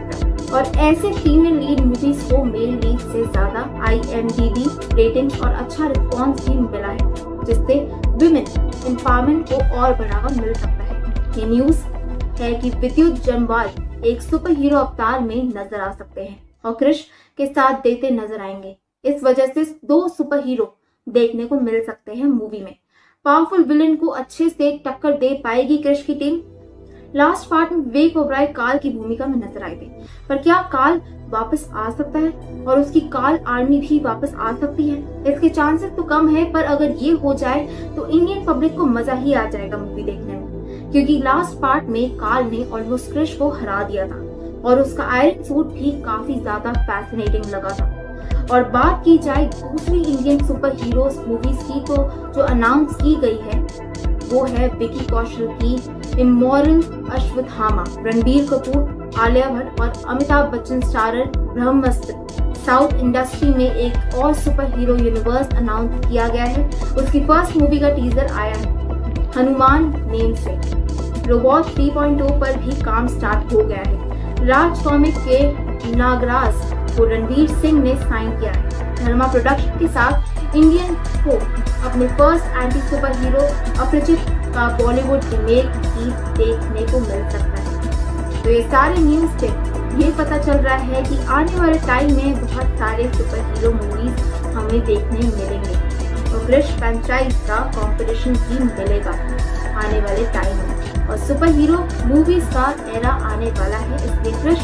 और ऐसे फीमेल लीड मूवीज को मेल लीड से ज्यादा IMDb रेटिंग और अच्छा रिस्पॉन्स भी मिला है, जिससे विमेन एम्पावरमेंट को और बढ़ावा मिल सकता है। ये न्यूज है कि विद्युत जमवाल एक सुपर हीरो अवतार में नजर आ सकते हैं और क्रिश के साथ देते नजर आएंगे। इस वजह से 2 सुपर हीरो देखने को मिल सकते हैं मूवी में। पावरफुल विलेन को अच्छे से टक्कर दे पाएगी क्रिश की टीम। लास्ट पार्ट में विवेक ओबराय काल की भूमिका में नजर आए थे, पर क्या काल वापस आ सकता है और उसकी काल आर्मी भी वापस आ सकती है? इसके चांसेस तो कम है, पर अगर ये हो जाए तो इंडियन पब्लिक को मजा ही आ जाएगा मूवी देखने में, क्योंकि लास्ट पार्ट में काल ने ऑलमोस्ट क्रिश को हरा दिया था और उसका आयरन सूट भी काफी ज्यादा फैसिनेटिंग लगा था। और बात की जाए दूसरी इंडियन सुपर हीरोज मूवीज की, तो जो अनाउंस की गई है वो है विकी कौशल की इमोरल अश्वत्थामा, रणबीर कपूर, आलिया भट्ट और Amitabh Bachchan starrer Brahmastra. South industry में एक और सुपर हीरो यूनिवर्स अनाउंस किया गया है। उसकी फर्स्ट मूवी का टीजर आया है, हनुमान नेम से। रोबोट 3.0 पर भी काम स्टार्ट हो गया है। राज कॉमिक के नागराज को रणवीर सिंह ने साइन किया है। धर्मा प्रोडक्शन के साथ इंडियन को अपने फर्स्ट एंटी सुपर हीरो अपरिचित का बॉलीवुड रीमेक भी देखने को मिल सकता है। तो ये सारे न्यूज से ये पता चल रहा है कि आने वाले टाइम में बहुत सारे सुपर हीरो मूवीज हमें देखने मिलेंगे और क्रिश फ्रेंचाइज का कंपटीशन भी मिलेगा आने वाले टाइम में। और सुपर हीरो मूवीज का एरा आने वाला है, इसलिए क्रिश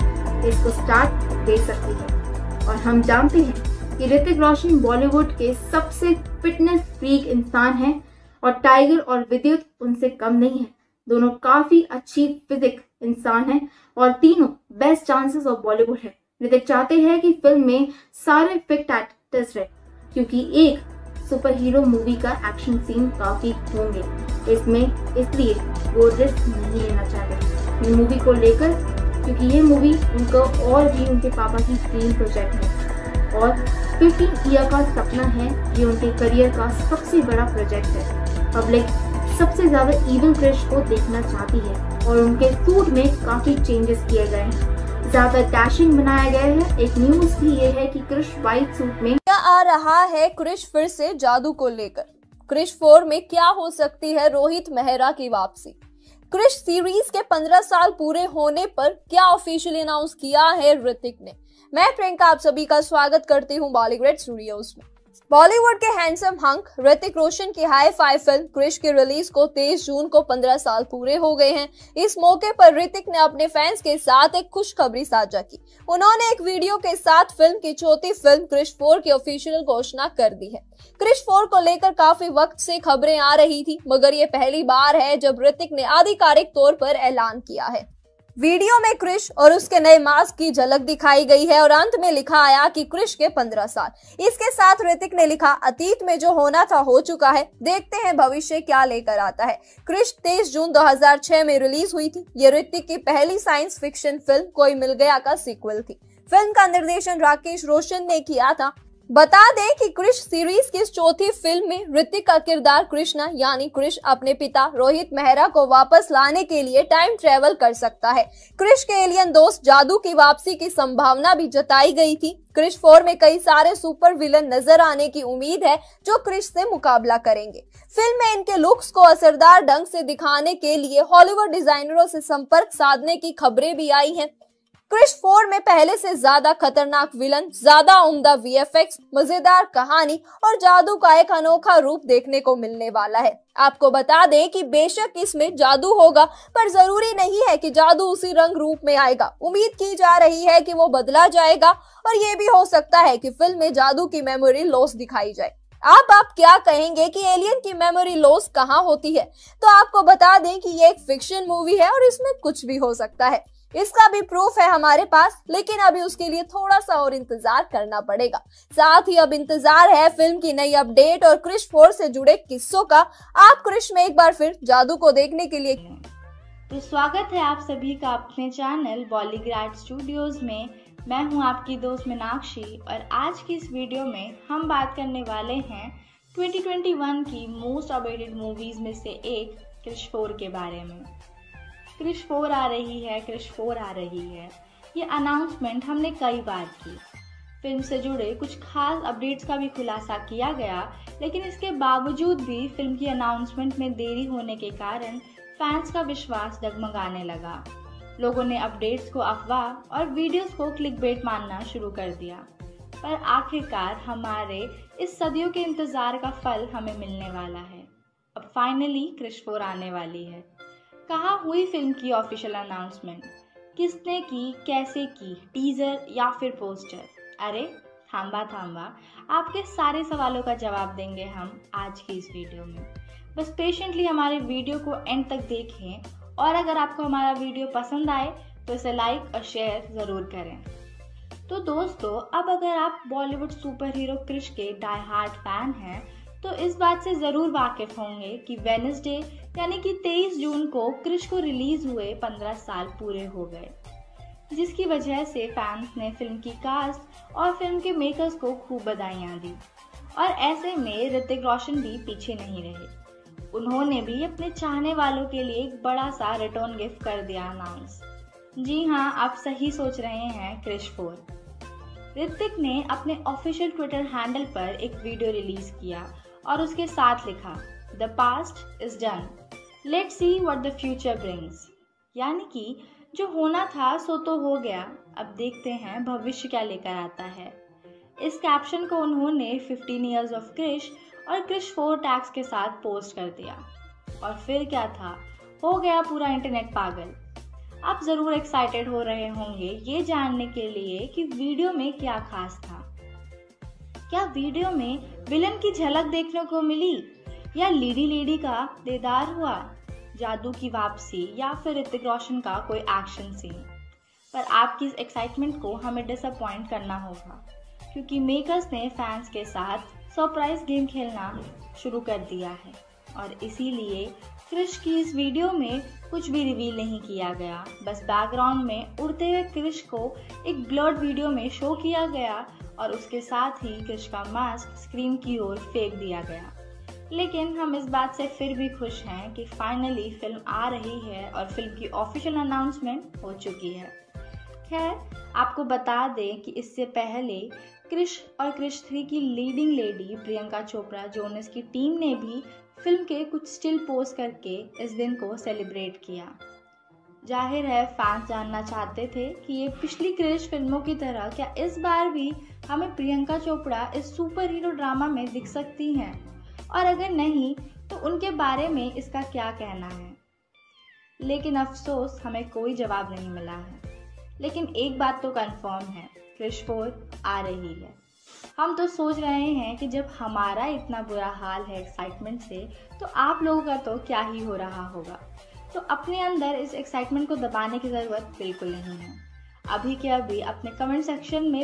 4 इसको स्टार्ट दे सकती है। और हम जानते हैं कि ऋतिक रोशन बॉलीवुड के सबसे फिटनेस फ्रीक इंसान हैं और टाइगर और विद्युत उनसे कम नहीं है। दोनों काफी अच्छी फिजिक इंसान हैं और तीनों बेस्ट चांसेस ऑफ बॉलीवुड है। ऋतिक चाहते हैं कि फिल्म में सारे फिट एक्टर्स रहे, क्योंकि एक सुपर हीरो मूवी का एक्शन सीन काफी होंगे इसमें, इसलिए वो रिस्क नहीं लेना चाहते ये मूवी को लेकर, क्योंकि ये मूवी उनको और भी उनके पापा की ड्रीम प्रोजेक्ट है और 15 ईयर का सपना है। ये उनके करियर का सबसे बड़ा प्रोजेक्ट है। पब्लिक सबसे ज्यादा इविल क्रिश को देखना चाहती है और उनके सूट में काफी चेंजेस किए गए हैं, ज्यादा डैशिंग बनाया गया है। एक न्यूज भी ये है कि क्रिश व्हाइट सूट में क्या आ रहा है क्रिश फिर से जादू को लेकर। क्रिश 4 में क्या हो सकती है रोहित मेहरा की वापसी। क्रिश सीरीज के 15 साल पूरे होने पर क्या ऑफिशियली अनाउंस किया है ऋतिक ने। मैं प्रियंका आप सभी का स्वागत करती हूँ बॉलीग्रेड स्टूडियोज में। बॉलीवुड के हैंडसम हंक ऋतिक रोशन की हाई फाई फिल्म क्रिश की रिलीज को 23 जून को 15 साल पूरे हो गए हैं। इस मौके पर ऋतिक ने अपने फैंस के साथ एक खुशखबरी साझा की। उन्होंने एक वीडियो के साथ फिल्म की चौथी फिल्म क्रिश 4 की ऑफिशियल घोषणा कर दी है। क्रिश 4 को लेकर काफी वक्त से खबरें आ रही थी, मगर ये पहली बार है जब ऋतिक ने आधिकारिक तौर पर ऐलान किया है। वीडियो में क्रिश और उसके नए मास्क की झलक दिखाई गई है और अंत में लिखा आया कि क्रिश के 15 साल। इसके साथ ऋतिक ने लिखा, अतीत में जो होना था हो चुका है, देखते हैं भविष्य क्या लेकर आता है। क्रिश 23 जून 2006 में रिलीज हुई थी। ये ऋतिक की पहली साइंस फिक्शन फिल्म कोई मिल गया का सीक्वल थी। फिल्म का निर्देशन राकेश रोशन ने किया था। बता दें कि क्रिश सीरीज की इस चौथी फिल्म में ऋतिक का किरदार कृष्णा यानी क्रिश अपने पिता रोहित मेहरा को वापस लाने के लिए टाइम ट्रेवल कर सकता है। क्रिश के एलियन दोस्त जादू की वापसी की संभावना भी जताई गई थी। क्रिश 4 में कई सारे सुपर विलन नजर आने की उम्मीद है जो क्रिश से मुकाबला करेंगे। फिल्म में इनके लुक्स को असरदार ढंग से दिखाने के लिए हॉलीवुड डिजाइनरों से संपर्क साधने की खबरें भी आई हैं। क्रिश 4 में पहले से ज्यादा खतरनाक विलन, ज्यादा उम्दा VFX, मजेदार कहानी और जादू का एक अनोखा रूप देखने को मिलने वाला है। आपको बता दें कि बेशक इसमें जादू होगा, पर जरूरी नहीं है कि जादू उसी रंग रूप में आएगा। उम्मीद की जा रही है कि वो बदला जाएगा और ये भी हो सकता है कि फिल्म में जादू की मेमोरी लॉस दिखाई जाए। आप क्या कहेंगे कि एलियन की मेमोरी लॉस कहाँ होती है? तो आपको बता दें कि ये एक फिक्शन मूवी है और इसमें कुछ भी हो सकता है। इसका भी प्रूफ है हमारे पास, लेकिन अभी उसके लिए थोड़ा सा और इंतजार करना पड़ेगा। साथ ही अब इंतजार है फिल्म की नई अपडेट और क्रिश 4 से जुड़े किस्सों का। आप क्रिश में एक बार फिर जादू को देखने के लिए तो स्वागत है आप सभी का अपने चैनल बॉलीग्राड स्टूडियोज में। मैं हूं आपकी दोस्त मीनाक्षी और आज की इस वीडियो में हम बात करने वाले हैं 2021 की मोस्ट अवेटेड मूवीज में से एक क्रिश 4 के बारे में। क्रिश 4 आ रही है, क्रिश 4 आ रही है। ये अनाउंसमेंट हमने कई बार की। फिल्म से जुड़े कुछ खास अपडेट्स का भी खुलासा किया गया, लेकिन इसके बावजूद भी फिल्म की अनाउंसमेंट में देरी होने के कारण फैंस का विश्वास डगमगाने लगा। लोगों ने अपडेट्स को अफवाह और वीडियोस को क्लिकबेट मानना शुरू कर दिया। पर आखिरकार हमारे इस सदियों के इंतजार का फल हमें मिलने वाला है। अब फाइनली क्रिश 4 आने वाली है। कहाँ हुई फिल्म की ऑफिशियल अनाउंसमेंट? किसने की, कैसे की, टीजर या फिर पोस्टर? अरे थांबा, आपके सारे सवालों का जवाब देंगे हम आज की इस वीडियो में। बस पेशेंटली हमारे वीडियो को एंड तक देखें, और अगर आपको हमारा वीडियो पसंद आए तो इसे लाइक और शेयर ज़रूर करें। तो दोस्तों, अब अगर आप बॉलीवुड सुपर हीरो क्रिश के डाई हार्ट फैन हैं तो इस बात से ज़रूर वाकिफ होंगे कि वेडनेसडे यानी कि 23 जून को क्रिश को रिलीज़ हुए 15 साल पूरे हो गए, जिसकी वजह से फैंस ने फिल्म की कास्ट और फिल्म के मेकर्स को खूब बधाइयाँ दी। और ऐसे में ऋतिक रोशन भी पीछे नहीं रहे। उन्होंने भी अपने चाहने वालों के लिए एक बड़ा सा रिटर्न गिफ्ट कर दिया अनाउंस। जी हाँ, आप सही सोच रहे हैं, क्रिश 4। ऋतिक ने अपने ऑफिशियल ट्विटर हैंडल पर एक वीडियो रिलीज किया और उसके साथ लिखा, the past is done, let's see what the future brings. यानी कि जो होना था सो तो हो गया, अब देखते हैं भविष्य क्या लेकर आता है। इस कैप्शन को उन्होंने 15 इयर्स ऑफ क्रिश और क्रिश 4 टैग्स के साथ पोस्ट कर दिया। और फिर क्या था, हो गया पूरा इंटरनेट पागल। आप ज़रूर एक्साइटेड हो रहे होंगे ये जानने के लिए कि वीडियो में क्या खास था। क्या वीडियो में विलन की झलक देखने को मिली, या लीडी का दीदार हुआ, जादू की वापसी, या फिर ऋतिक रोशन का कोई एक्शन सीन? पर आपकी इस एक्साइटमेंट को हमें डिसअपॉइंट करना होगा, क्योंकि मेकर्स ने फैंस के साथ सरप्राइज गेम खेलना शुरू कर दिया है। और इसीलिए क्रिश की इस वीडियो में कुछ भी रिवील नहीं किया गया, बस बैकग्राउंड में उड़ते हुए क्रिश को एक ब्लर्ड वीडियो में शो किया गया और उसके साथ ही क्रिश का मास्क स्क्रीन की ओर फेंक दिया गया। लेकिन हम इस बात से फिर भी खुश हैं कि फाइनली फिल्म आ रही है और फिल्म की ऑफिशियल अनाउंसमेंट हो चुकी है। खैर, आपको बता दें कि इससे पहले क्रिश और क्रिश 3 की leading lady Priyanka Chopra Jonas की टीम ने भी फिल्म के कुछ स्टिल पोस्ट करके इस दिन को सेलिब्रेट किया। जाहिर है फैंस जानना चाहते थे कि ये पिछली क्रिश फिल्मों की तरह क्या इस बार भी हमें प्रियंका चोपड़ा इस सुपर हीरो ड्रामा में दिख सकती हैं, और अगर नहीं तो उनके बारे में इसका क्या कहना है। लेकिन अफसोस हमें कोई जवाब नहीं मिला है। लेकिन एक बात तो कंफर्म है, क्रिश 4 आ रही है। हम तो सोच रहे हैं कि जब हमारा इतना बुरा हाल है एक्साइटमेंट से, तो आप लोगों का तो क्या ही हो रहा होगा। तो अपने अंदर इस एक्साइटमेंट को दबाने की जरूरत बिल्कुल नहीं है। अभी के अभी अपने कमेंट सेक्शन में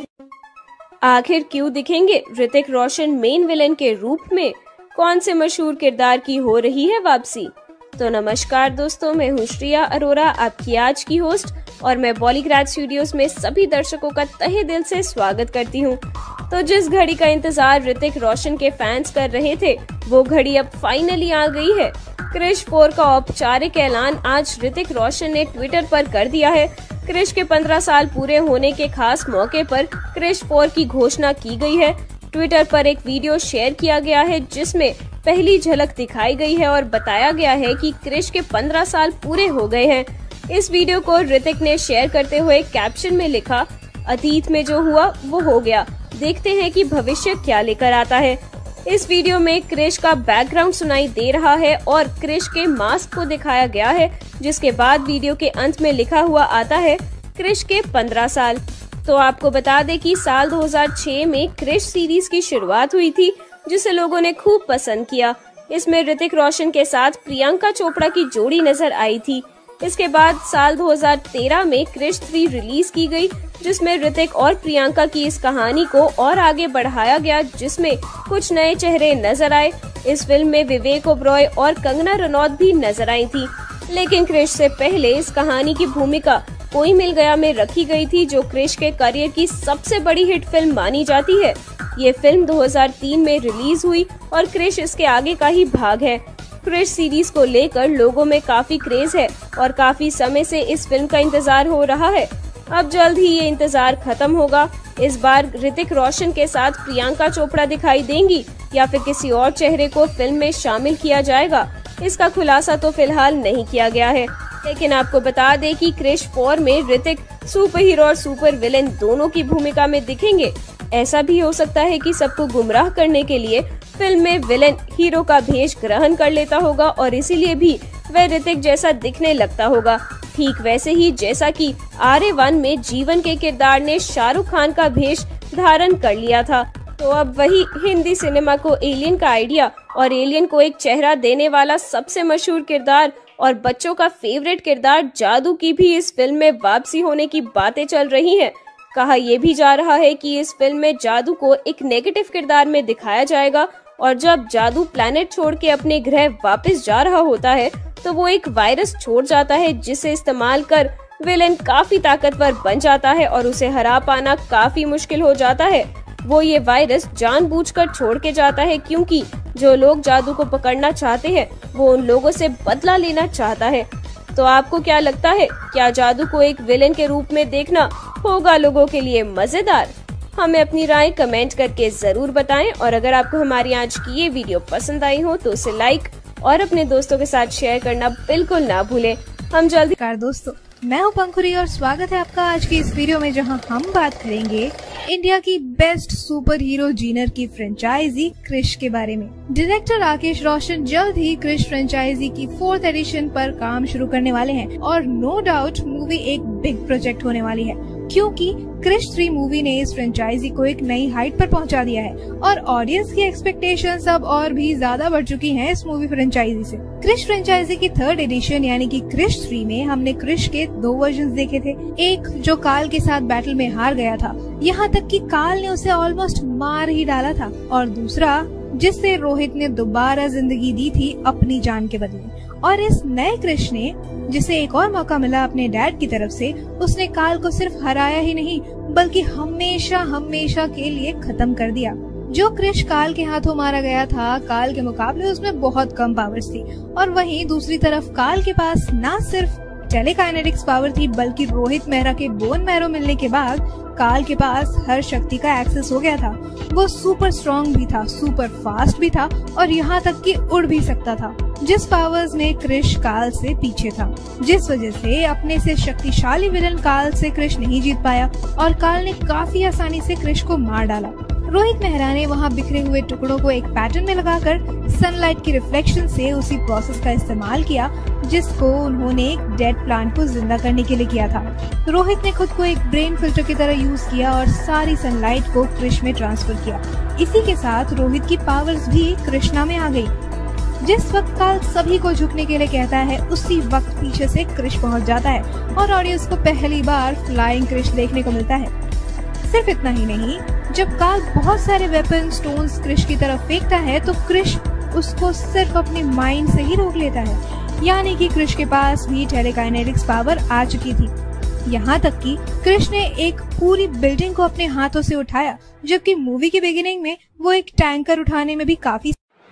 आखिर क्यों दिखेंगे ऋतिक रोशन मेन विलेन के रूप में, कौन से मशहूर किरदार की हो रही है वापसी? तो नमस्कार दोस्तों, मैं हूँ श्रिया अरोरा, आपकी आज की होस्ट, और मैं बॉलीग्राड स्टूडियोज में सभी दर्शकों का तहे दिल से स्वागत करती हूँ। तो जिस घड़ी का इंतजार ऋतिक रोशन के फैंस कर रहे थे, वो घड़ी अब फाइनली आ गई है। क्रिश 4 का औपचारिक ऐलान आज ऋतिक रोशन ने ट्विटर पर कर दिया है। क्रिश के 15 साल पूरे होने के खास मौके पर क्रिश 4 की घोषणा की गई है। ट्विटर पर एक वीडियो शेयर किया गया है जिसमें पहली झलक दिखाई गई है और बताया गया है कि क्रिश के 15 साल पूरे हो गए हैं। इस वीडियो को ऋतिक ने शेयर करते हुए कैप्शन में लिखा, अतीत में जो हुआ वो हो गया, देखते हैं कि भविष्य क्या लेकर आता है। इस वीडियो में क्रिश का बैकग्राउंड सुनाई दे रहा है और क्रिश के मास्क को दिखाया गया है, जिसके बाद वीडियो के अंत में लिखा हुआ आता है क्रिश के 15 साल। तो आपको बता दें कि साल 2006 में क्रिश सीरीज की शुरुआत हुई थी, जिसे लोगों ने खूब पसंद किया। इसमें ऋतिक रोशन के साथ प्रियंका चोपड़ा की जोड़ी नजर आई थी। इसके बाद साल 2013 में क्रिश 3 रिलीज की गई, जिसमें ऋतिक और प्रियंका की इस कहानी को और आगे बढ़ाया गया, जिसमें कुछ नए चेहरे नजर आए। इस फिल्म में विवेक ओबरॉय और कंगना रनौत भी नजर आई थी। लेकिन क्रिश से पहले इस कहानी की भूमिका कोई मिल गया में रखी गई थी, जो क्रिश के करियर की सबसे बड़ी हिट फिल्म मानी जाती है। ये फिल्म 2003 में रिलीज हुई और क्रिश इसके आगे का ही भाग है। क्रिश सीरीज को लेकर लोगों में काफी क्रेज है और काफी समय से इस फिल्म का इंतजार हो रहा है। अब जल्द ही ये इंतजार खत्म होगा। इस बार ऋतिक रोशन के साथ प्रियंका चोपड़ा दिखाई देंगी या फिर किसी और चेहरे को फिल्म में शामिल किया जाएगा, इसका खुलासा तो फिलहाल नहीं किया गया है। लेकिन आपको बता दें कि क्रिश 4 में ऋतिक सुपर हीरो और सुपर विलेन दोनों की भूमिका में दिखेंगे। ऐसा भी हो सकता है कि सबको गुमराह करने के लिए फिल्म में विलेन हीरो का भेष ग्रहण कर लेता होगा और इसीलिए भी वह ऋतिक जैसा दिखने लगता होगा। ठीक वैसे ही जैसा कि आर्य-1 में जीवन के किरदार ने शाहरुख खान का भेष धारण कर लिया था, तो अब वही हिंदी सिनेमा को एलियन का आइडिया और एलियन को एक चेहरा देने वाला सबसे मशहूर किरदार और बच्चों का फेवरेट किरदार जादू की भी इस फिल्म में वापसी होने की बातें चल रही हैं। कहा यह भी जा रहा है कि इस फिल्म में जादू को एक नेगेटिव किरदार में दिखाया जाएगा और जब जादू प्लेनेट छोड़ के अपने ग्रह वापस जा रहा होता है तो वो एक वायरस छोड़ जाता है जिसे इस्तेमाल कर विलेन काफी ताकतवर बन जाता है और उसे हरा पाना काफी मुश्किल हो जाता है। वो ये वायरस जानबूझकर छोड़ के जाता है क्योंकि जो लोग जादू को पकड़ना चाहते हैं वो उन लोगों से बदला लेना चाहता है। तो आपको क्या लगता है, क्या जादू को एक विलेन के रूप में देखना होगा लोगों के लिए मजेदार? हमें अपनी राय कमेंट करके जरूर बताएं और अगर आपको हमारी आज की ये वीडियो पसंद आई हो तो उसे लाइक और अपने दोस्तों के साथ शेयर करना बिल्कुल ना भूलें। हम जल्दी दोस्तों, मैं हूं पंखुरी और स्वागत है आपका आज की इस वीडियो में जहां हम बात करेंगे इंडिया की बेस्ट सुपर हीरो जीनर की फ्रेंचाइजी क्रिश के बारे में। डायरेक्टर राकेश रोशन जल्द ही क्रिश फ्रेंचाइजी की 4th एडिशन पर काम शुरू करने वाले हैं और नो डाउट मूवी एक बिग प्रोजेक्ट होने वाली है क्योंकि क्रिश 3 मूवी ने इस फ्रेंचाइजी को एक नई हाइट पर पहुंचा दिया है और ऑडियंस की एक्सपेक्टेशंस अब और भी ज्यादा बढ़ चुकी हैं इस मूवी फ्रेंचाइजी से। क्रिश फ्रेंचाइजी की 3rd एडिशन यानी कि क्रिश 3 में हमने क्रिश के 2 वर्जन देखे थे। एक जो काल के साथ बैटल में हार गया था, यहाँ तक कि काल ने उसे ऑलमोस्ट मार ही डाला था, और दूसरा जिससे रोहित ने दोबारा जिंदगी दी थी अपनी जान के बदले। और इस नए क्रिश ने जिसे एक और मौका मिला अपने डैड की तरफ से, उसने काल को सिर्फ हराया ही नहीं बल्कि हमेशा हमेशा के लिए खत्म कर दिया। जो क्रिश काल के हाथों मारा गया था, काल के मुकाबले उसमें बहुत कम पावर्स थी और वहीं दूसरी तरफ काल के पास न सिर्फ टेलीकाइनेटिक्स पावर थी बल्कि रोहित मेहरा के बोन मैरो मिलने के बाद काल के पास हर शक्ति का एक्सेस हो गया था। वो सुपर स्ट्रॉन्ग भी था, सुपर फास्ट भी था और यहाँ तक कि उड़ भी सकता था, जिस पावर्स में क्रिश काल से पीछे था, जिस वजह से अपने से शक्तिशाली विलन काल से क्रिश नहीं जीत पाया और काल ने काफी आसानी से क्रिश को मार डाला। रोहित मेहरा ने वहाँ बिखरे हुए टुकड़ों को एक पैटर्न में लगाकर सनलाइट की रिफ्लेक्शन से उसी प्रोसेस का इस्तेमाल किया जिसको उन्होंने एक डेड प्लांट को जिंदा करने के लिए किया था। रोहित ने खुद को एक ब्रेन फिल्टर की तरह यूज किया और सारी सनलाइट को क्रिश में ट्रांसफर किया। इसी के साथ रोहित की पावर्स भी कृष्णा में आ गई। जिस वक्त काल सभी को झुकने के लिए कहता है उसी वक्त पीछे से क्रिश पहुंच जाता है और ऑडियंस को पहली बार फ्लाइंग क्रिश देखने को मिलता है। सिर्फ इतना ही नहीं, जब काल बहुत सारे वेपन स्टोन्स क्रिश की तरफ फेंकता है तो क्रिश उसको सिर्फ अपने माइंड से ही रोक लेता है, यानी कि क्रिश के पास भी टेलीकाइनेटिक्स पावर आ चुकी थी। यहाँ तक कि क्रिश ने एक पूरी बिल्डिंग को अपने हाथों से उठाया, जबकि मूवी की बिगिनिंग में वो एक टैंकर उठाने में भी काफी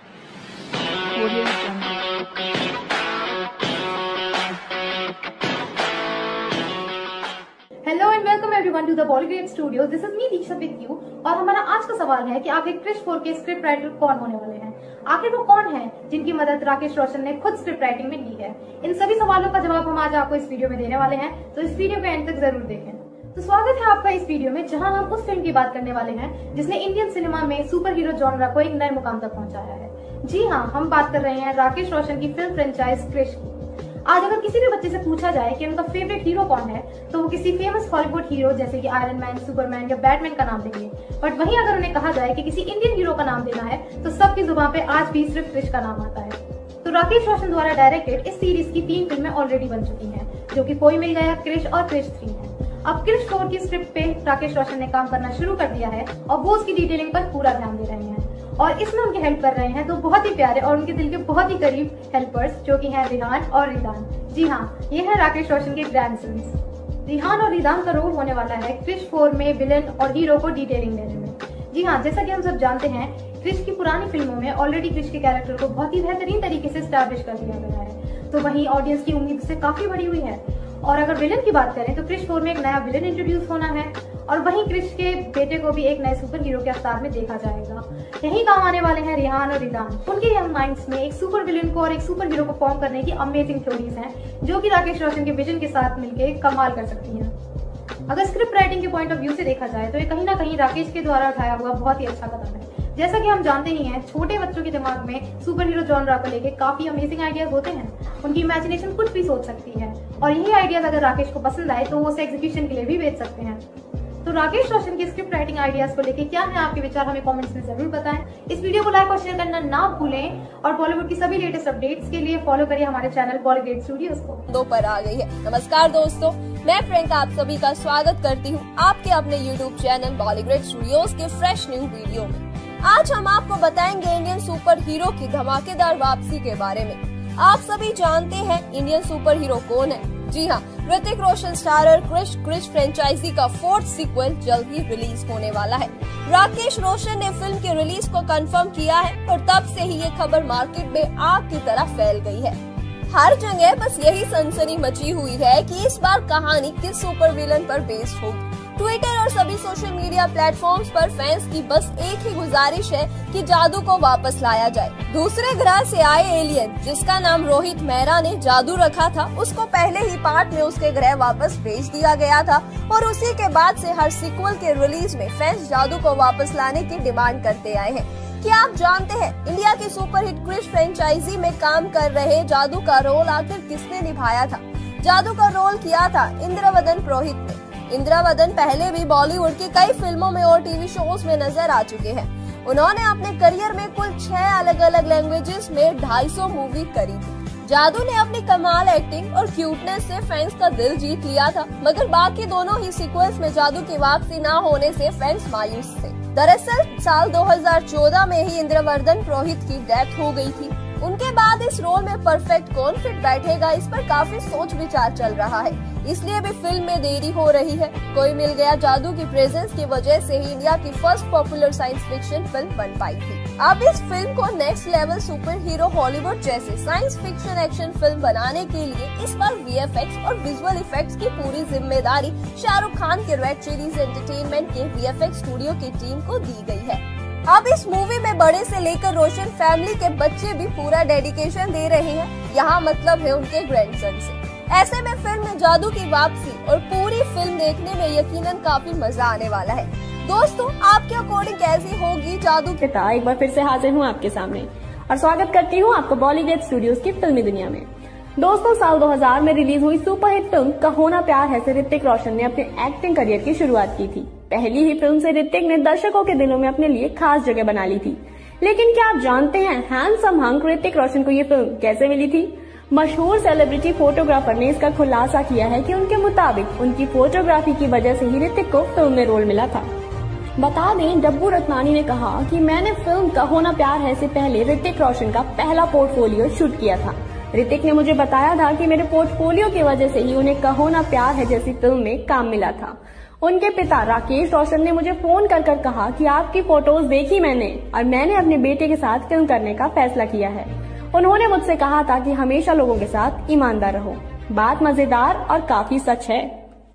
hello and welcome everyone to the Bollygrad studios. This is me Diksha with you और हमारा आज का सवाल है कि आखिर क्रिश 4 के स्क्रिप्ट राइटर कौन होने वाले हैं। आखिर वो कौन है जिनकी मदद राकेश रोशन ने खुद स्क्रिप्ट राइटिंग में ली है। इन सभी सवालों का जवाब हम आज आपको इस वीडियो में देने वाले हैं, तो इस वीडियो को एंड तक जरूर देखें। तो स्वागत है आपका इस वीडियो में जहां हम उस फिल्म की बात करने वाले हैं जिसने इंडियन सिनेमा में सुपर हीरो जॉनरा को एक नए मुकाम तक पहुंचाया है। जी हाँ, हम बात कर रहे हैं राकेश रोशन की फिल्म फ्रेंचाइज क्रिश की। आज अगर किसी भी बच्चे से पूछा जाए कि उनका फेवरेट हीरो कौन है तो वो किसी फेमस हॉलीवुड हीरो जैसे कि आयरन मैन, सुपरमैन या बैटमैन का नाम देंगे, बट वहीं अगर उन्हें कहा जाए कि किसी इंडियन हीरो का नाम देना है तो सबकी जुबान पे आज भी सिर्फ क्रिश का नाम आता है। तो राकेश रोशन द्वारा डायरेक्टेड इस सीरीज की 3 फिल्में ऑलरेडी बन चुकी हैं, जो कि कोई मिल गया, क्रिश और क्रिश 3 है। अब क्रिश 4 की स्क्रिप्ट पे राकेश रोशन ने काम करना शुरू कर दिया है और वो उसकी डिटेलिंग पर पूरा ध्यान दे रहे हैं और इसमें उनकी हेल्प कर रहे हैं तो बहुत ही प्यारे और उनके दिल के बहुत ही करीब हेल्पर्स, जो कि हैं रिहान और रिदान। जी हाँ, ये है राकेश रोशन के ग्रैंडसन्स। रिहान और रिदान का रोल होने वाला है क्रिश 4 में विलेन और हीरो को डिटेलिंग देने में। जी हाँ, जैसा कि हम सब जानते हैं, क्रिश की पुरानी फिल्मों में ऑलरेडी क्रिश के कैरेक्टर को बहुत ही बेहतरीन तरीके से एस्टैब्लिश कर दिया गया है, तो वहीं ऑडियंस की उम्मीद से काफी बड़ी हुई है और अगर विलन की बात करें तो क्रिश 4 में एक नया विलन इंट्रोड्यूस होना है और वहीं क्रिश के बेटे को भी एक नए सुपर हीरो के अवतार में देखा जाएगा। यही काम आने वाले हैं रिहान और रिदान। उनके यंग माइंड्स में एक सुपर विलन को और एक सुपर हीरो को फॉर्म करने की अमेजिंग थ्योरीज हैं जो कि राकेश रोशन के विजन के साथ मिलकर कमाल कर सकती हैं। अगर स्क्रिप्ट राइटिंग के पॉइंट ऑफ व्यू से देखा जाए तो ये कहीं ना कहीं राकेश के द्वारा उठाया हुआ बहुत ही अच्छा कदम है। जैसा कि हम जानते ही हैं, छोटे बच्चों के दिमाग में सुपर हीरो जॉनरा को लेके काफी अमेजिंग आइडियाज होते हैं। उनकी इमेजिनेशन कुछ भी सोच सकती है और यही आइडियाज अगर राकेश को पसंद आए तो वो उसे एग्जीक्यूशन के लिए भी भेज सकते हैं। तो राकेश रोशन की स्क्रिप्ट राइटिंग आइडियाज को लेके क्या है आपके विचार, हमें कमेंट्स में जरूर बताएं। इस वीडियो को लाइक और शेयर करना ना भूलें और बॉलीवुड की सभी लेटेस्ट अपडेट्स के लिए फॉलो करिए हमारे चैनल बॉलीग्रेड स्टूडियोज को। दो पर आ गई है। नमस्कार दोस्तों, मैं प्रियंका आप सभी का स्वागत करती हूँ आपके अपने YouTube चैनल बॉलीग्रेड स्टूडियोज के फ्रेश न्यू वीडियो में। आज हम आपको बताएंगे इंडियन सुपर हीरो की धमाकेदार वापसी के बारे में। आप सभी जानते हैं इंडियन सुपर हीरो कौन है। जी हाँ, ऋतिक रोशन स्टारर क्रिश फ्रेंचाइजी का 4th सीक्वल जल्द ही रिलीज होने वाला है। राकेश रोशन ने फिल्म के रिलीज को कंफर्म किया है और तब से ही ये खबर मार्केट में आग की तरह फैल गई है। हर जगह बस यही सनसनी मची हुई है कि इस बार कहानी किस सुपर विलन पर बेस्ड होगी। ट्विटर और सभी सोशल मीडिया प्लेटफॉर्म्स पर फैंस की बस एक ही गुजारिश है कि जादू को वापस लाया जाए। दूसरे ग्रह से आए एलियन जिसका नाम रोहित मेहरा ने जादू रखा था, उसको पहले ही पार्ट में उसके ग्रह वापस भेज दिया गया था और उसी के बाद से हर सीक्वल के रिलीज में फैंस जादू को वापस लाने की डिमांड करते आए हैं। क्या आप जानते हैं इंडिया की सुपरहिट क्रिश फ्रेंचाइजी में काम कर रहे जादू का रोल आखिर किसने निभाया था? जादू का रोल किया था इंद्रवदन पुरोहित ने। इंद्रवदन पहले भी बॉलीवुड की कई फिल्मों में और टीवी शोज में नजर आ चुके हैं। उन्होंने अपने करियर में कुल 6 अलग अलग लैंग्वेजेस में 250 मूवी करी थी। जादू ने अपनी कमाल एक्टिंग और क्यूटनेस से फैंस का दिल जीत लिया था, मगर बाकी दोनों ही सीक्वल्स में जादू की वापसी न होने से फैंस मायूस थे। दरअसल साल 2014 में ही इंद्रवदन पुरोहित की डेथ हो गई थी। उनके बाद इस रोल में परफेक्ट कौन फिट बैठेगा, इस पर काफी सोच विचार चल रहा है, इसलिए भी फिल्म में देरी हो रही है। कोई मिल गया जादू की प्रेजेंस की वजह से ही इंडिया की first popular science fiction film बन पाई थी। अब इस फिल्म को next level super hero Hollywood जैसे साइंस फिक्शन एक्शन फिल्म बनाने के लिए इस बार VFX और विजुअल इफेक्ट्स की पूरी जिम्मेदारी शाहरुख खान के रेड चिलीज एंटरटेनमेंट के VFX स्टूडियो की टीम को दी गई है। अब इस मूवी में बड़े से लेकर रोशन फैमिली के बच्चे भी पूरा डेडिकेशन दे रहे हैं। यहाँ मतलब है उनके ग्रैंडसन से। ऐसे में फिल्म में जादू की वापसी और पूरी फिल्म देखने में यकीनन काफी मजा आने वाला है। दोस्तों, आपके अकॉर्डिंग कैसी होगी जादू पिता? एक बार फिर से हाजिर हूँ आपके सामने और स्वागत करती हूँ आपको बॉलीवुड स्टूडियोज की फिल्मी दुनिया में। दोस्तों, साल 2000 में रिलीज हुई सुपरहिट फिल्म कहो ना प्यार है से ऋतिक रोशन ने अपने एक्टिंग करियर की शुरुआत की थी। पहली ही फिल्म से ऋतिक ने दर्शकों के दिलों में अपने लिए खास जगह बना ली थी। लेकिन क्या आप जानते हैं हैंडसम हंक ऋतिक रोशन को ये फिल्म कैसे मिली थी? मशहूर सेलिब्रिटी फोटोग्राफर ने इसका खुलासा किया है कि उनके मुताबिक उनकी फोटोग्राफी की वजह से ही ऋतिक को फिल्म में रोल मिला था। बता दें, डब्बू रत्नानी ने कहा कि मैंने फिल्म कहो ना प्यार है से पहले ऋतिक रोशन का पहला पोर्टफोलियो शूट किया था। ऋतिक ने मुझे बताया था कि मेरे पोर्टफोलियो की वजह से ही उन्हें कहो ना प्यार है जैसी फिल्म में काम मिला था। उनके पिता राकेश रोशन ने मुझे फोन कर कहा कि आपकी फोटोज देखी मैंने और मैंने अपने बेटे के साथ फिल्म करने का फैसला किया है। उन्होंने मुझसे कहा था कि हमेशा लोगों के साथ ईमानदार रहो। बात मजेदार और काफी सच है।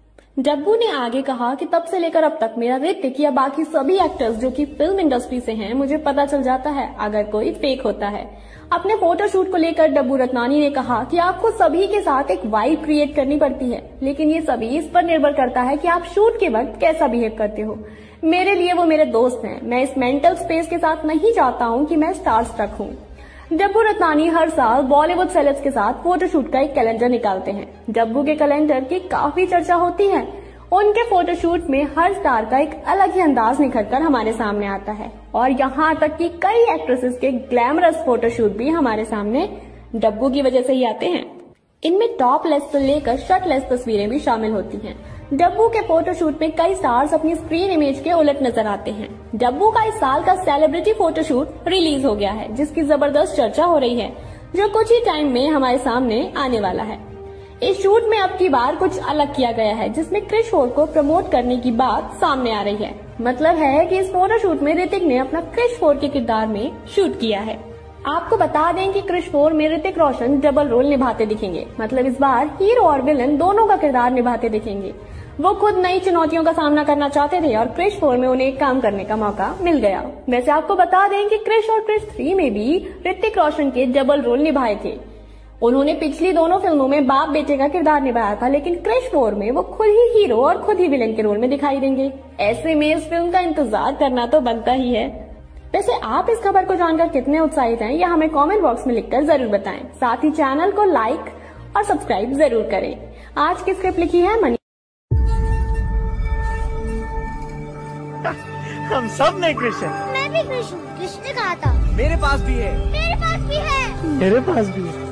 डब्बू ने आगे कहा कि तब से लेकर अब तक मेरा ऋतिक या बाकी सभी एक्टर्स जो कि फिल्म इंडस्ट्री से हैं, मुझे पता चल जाता है अगर कोई फेक होता है। अपने फोटोशूट को लेकर डब्बू रत्नानी ने कहा कि आपको सभी के साथ एक वाइब क्रिएट करनी पड़ती है, लेकिन ये सभी इस पर निर्भर करता है कि आप शूट के वक्त कैसा बिहेव करते हो। मेरे लिए वो मेरे दोस्त हैं। मैं इस मेंटल स्पेस के साथ नहीं चाहता हूँ कि मैं स्टार स्ट्रक हूँ। डब्बू रत्नानी हर साल बॉलीवुड सेलेब्स के साथ फोटोशूट का एक कैलेंडर निकालते हैं। डब्बू के कैलेंडर की काफी चर्चा होती है। उनके फोटोशूट में हर स्टार का एक अलग ही अंदाज निखर कर हमारे सामने आता है और यहाँ तक कि कई एक्ट्रेसेस के ग्लैमरस फोटोशूट भी हमारे सामने डब्बू की वजह से ही आते हैं। इनमें टॉपलेस से लेकर शर्टलेस तस्वीरें भी शामिल होती हैं। डब्बू के फोटोशूट में कई स्टार्स अपनी स्क्रीन इमेज के उलट नजर आते हैं। डब्बू का इस साल का सेलिब्रिटी फोटोशूट रिलीज हो गया है, जिसकी जबरदस्त चर्चा हो रही है, जो कुछ ही टाइम में हमारे सामने आने वाला है। इस शूट में अब की बार कुछ अलग किया गया है, जिसमें क्रिश 4 को प्रमोट करने की बात सामने आ रही है। मतलब है कि इस फोटोशूट में ऋतिक ने अपना क्रिश 4 के किरदार में शूट किया है। आपको बता दें कि क्रिश 4 में ऋतिक रोशन डबल रोल निभाते दिखेंगे, मतलब इस बार हीरो और विलन दोनों का किरदार निभाते दिखेंगे। वो खुद नई चुनौतियों का सामना करना चाहते थे और क्रिश 4 में उन्हें काम करने का मौका मिल गया। वैसे आपको बता दें कि क्रिश और क्रिश 3 में भी ऋतिक रोशन के डबल रोल निभाए थे। उन्होंने पिछली दोनों फिल्मों में बाप बेटे का किरदार निभाया था, लेकिन क्रिश 4 में वो खुद ही हीरो और खुद ही विलन के रोल में दिखाई देंगे। ऐसे में इस फिल्म का इंतजार करना तो बनता ही है। वैसे आप इस खबर को जानकर कितने उत्साहित हैं, यह हमें कमेंट बॉक्स में लिखकर जरूर बताएं। साथ ही चैनल को लाइक और सब्सक्राइब जरूर करें। आज की स्क्रिप्ट लिखी है मनी। हम सब ने कृष्ण। मैं भी कृष्ण। कृष्ण ने कहा था। मेरे पास भी है। मेरे पास भी है। मेरे पास भी है।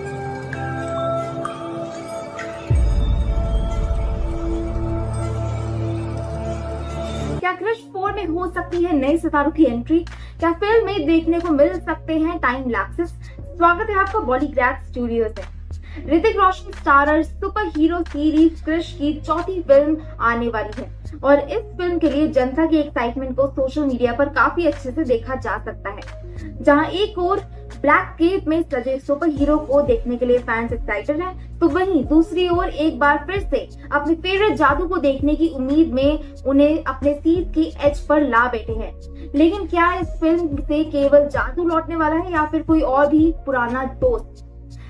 क्या क्रिश 4 में हो सकती है नए सितारों की एंट्री? क्या फिल्म में देखने को मिल सकते हैं टाइम लैप्सेस? स्वागत है आपका बॉलीग्रैड स्टूडियो से। Hrithik Roshan starrer super hero series Krrish की चौथी फिल्म आने वाली है और इस फिल्म के लिए जनता की एक्साइटमेंट को सोशल मीडिया पर काफी अच्छे से देखा जा सकता है। जहां एक और ब्लैक केप में सजे सुपर हीरो को देखने के लिए फैंस एक्साइटेड हैं, तो वहीं दूसरी ओर एक बार फिर से अपने फेवरेट जादू को देखने की उम्मीद में उन्हें अपने सीट की एज पर ला बैठे हैं। लेकिन क्या इस फिल्म से केवल जादू लौटने वाला है या फिर कोई और भी पुराना दोस्त?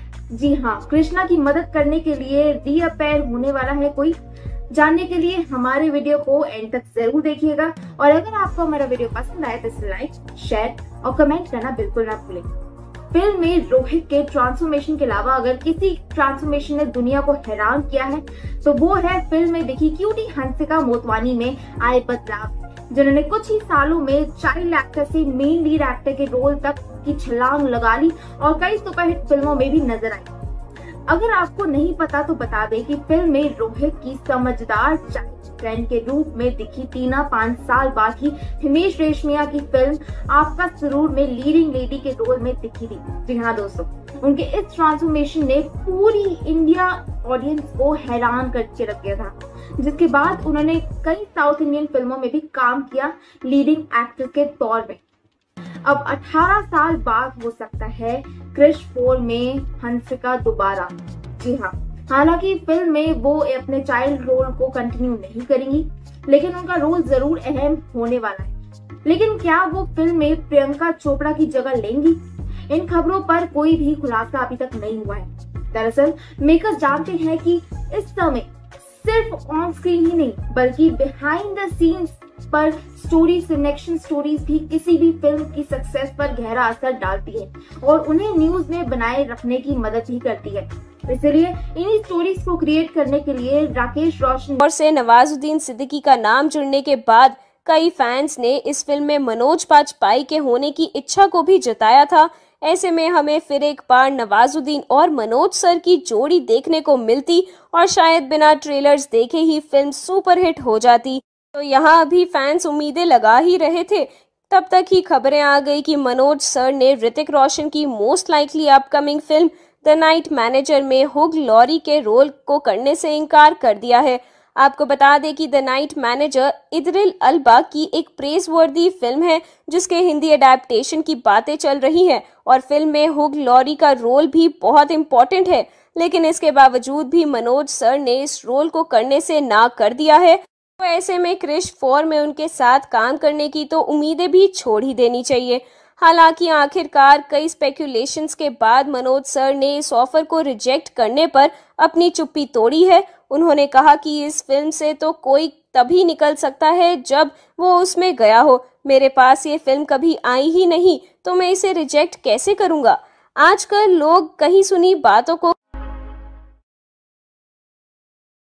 जी हाँ, कृष्णा की मदद करने के लिए रीअपेयर होने वाला है कोई? जानने के लिए हमारे वीडियो को एंड तक जरूर देखिएगा और अगर आपको हमारा वीडियो पसंद आए तो इसे लाइक, शेयर और कमेंट करना बिल्कुल ना भूलें। फिल्म में रोहित के ट्रांसफॉर्मेशन के अलावा अगर किसी ट्रांसफॉर्मेशन ने दुनिया को हैरान किया है तो वो है फिल्म में दिखी क्यूटी हंसिका मोटवानी में आए बदलाव, जिन्होंने कुछ ही सालों में चाइल्ड एक्टर से मेन लीड एक्टर के रोल तक की छलांग लगा ली और कई सुपरहिट फिल्मों में भी नजर आई। अगर आपको नहीं पता तो बता दें कि फिल्म में रोहित की समझदार फ्रेंड के रूप में दिखी टीना 5 साल बाद ही हिमेश रेशमिया की फिल्म आपका सुरूर में लीडिंग लेडी के रोल में दिखी थी। जी हाँ दोस्तों, उनके इस ट्रांसफॉर्मेशन ने पूरी इंडिया ऑडियंस को हैरान करके रख दिया था, जिसके बाद उन्होंने कई साउथ इंडियन फिल्मों में भी काम किया लीडिंग एक्ट्रेस के तौर में। अब 18 साल बाद हो सकता है क्रिश 4 में हंसिका दोबारा। जी हाँ, हालांकि फिल्म में वो अपने चाइल्ड रोल को कंटिन्यू नहीं करेंगी, लेकिन उनका रोल जरूर अहम होने वाला है। लेकिन क्या वो फिल्म में प्रियंका चोपड़ा की जगह लेंगी? इन खबरों पर कोई भी खुलासा अभी तक नहीं हुआ है। दरअसल मेकर्स जानते हैं कि इस समय सिर्फ ऑन स्क्रीन ही नहीं बल्कि बिहाइंड द सीन्स पर स्टोरी सिलेक्शन स्टोरीज भी किसी भी फिल्म की सक्सेस पर गहरा असर डालती है और उन्हें न्यूज में बनाए रखने की मदद भी करती है। इसलिए इन्हीं स्टोरीज को क्रिएट करने के लिए राकेश रोशन और से नवाजुद्दीन सिद्दीकी का नाम जुड़ने के बाद कई फैंस ने इस फिल्म में मनोज बाजपेयी के होने की इच्छा को भी जताया था। ऐसे में हमें फिर एक बार नवाजुद्दीन और मनोज सर की जोड़ी देखने को मिलती और शायद बिना ट्रेलर्स देखे ही फिल्म सुपरहिट हो जाती। तो यहाँ अभी फैंस उम्मीदें लगा ही रहे थे, तब तक ही खबरें आ गई कि मनोज सर ने ऋतिक रोशन की most likely upcoming film The Night Manager में हुग लॉरी के रोल को करने से इनकार कर दिया है। आपको बता दें कि The Night Manager Idris Elba की एक प्रेज वर्दी फिल्म है जिसके हिंदी अडेप्टेशन की बातें चल रही हैं और फिल्म में हुग लॉरी का रोल भी बहुत इम्पोर्टेंट है, लेकिन इसके बावजूद भी मनोज सर ने इस रोल को करने से ना कर दिया है। तो ऐसे में क्रिश 4 में उनके साथ काम करने की तो उम्मीदें भी छोड़ ही देनी चाहिए। हालांकि आखिरकार कई स्पेकुलेशंस के बाद मनोज सर ने इस ऑफर को रिजेक्ट करने पर अपनी चुप्पी तोड़ी है। उन्होंने कहा कि इस फिल्म से तो कोई तभी निकल सकता है जब वो उसमें गया हो। मेरे पास ये फिल्म कभी आई ही नहीं तो मैं इसे रिजेक्ट कैसे करूंगा। आजकल लोग कहीं सुनी बातों को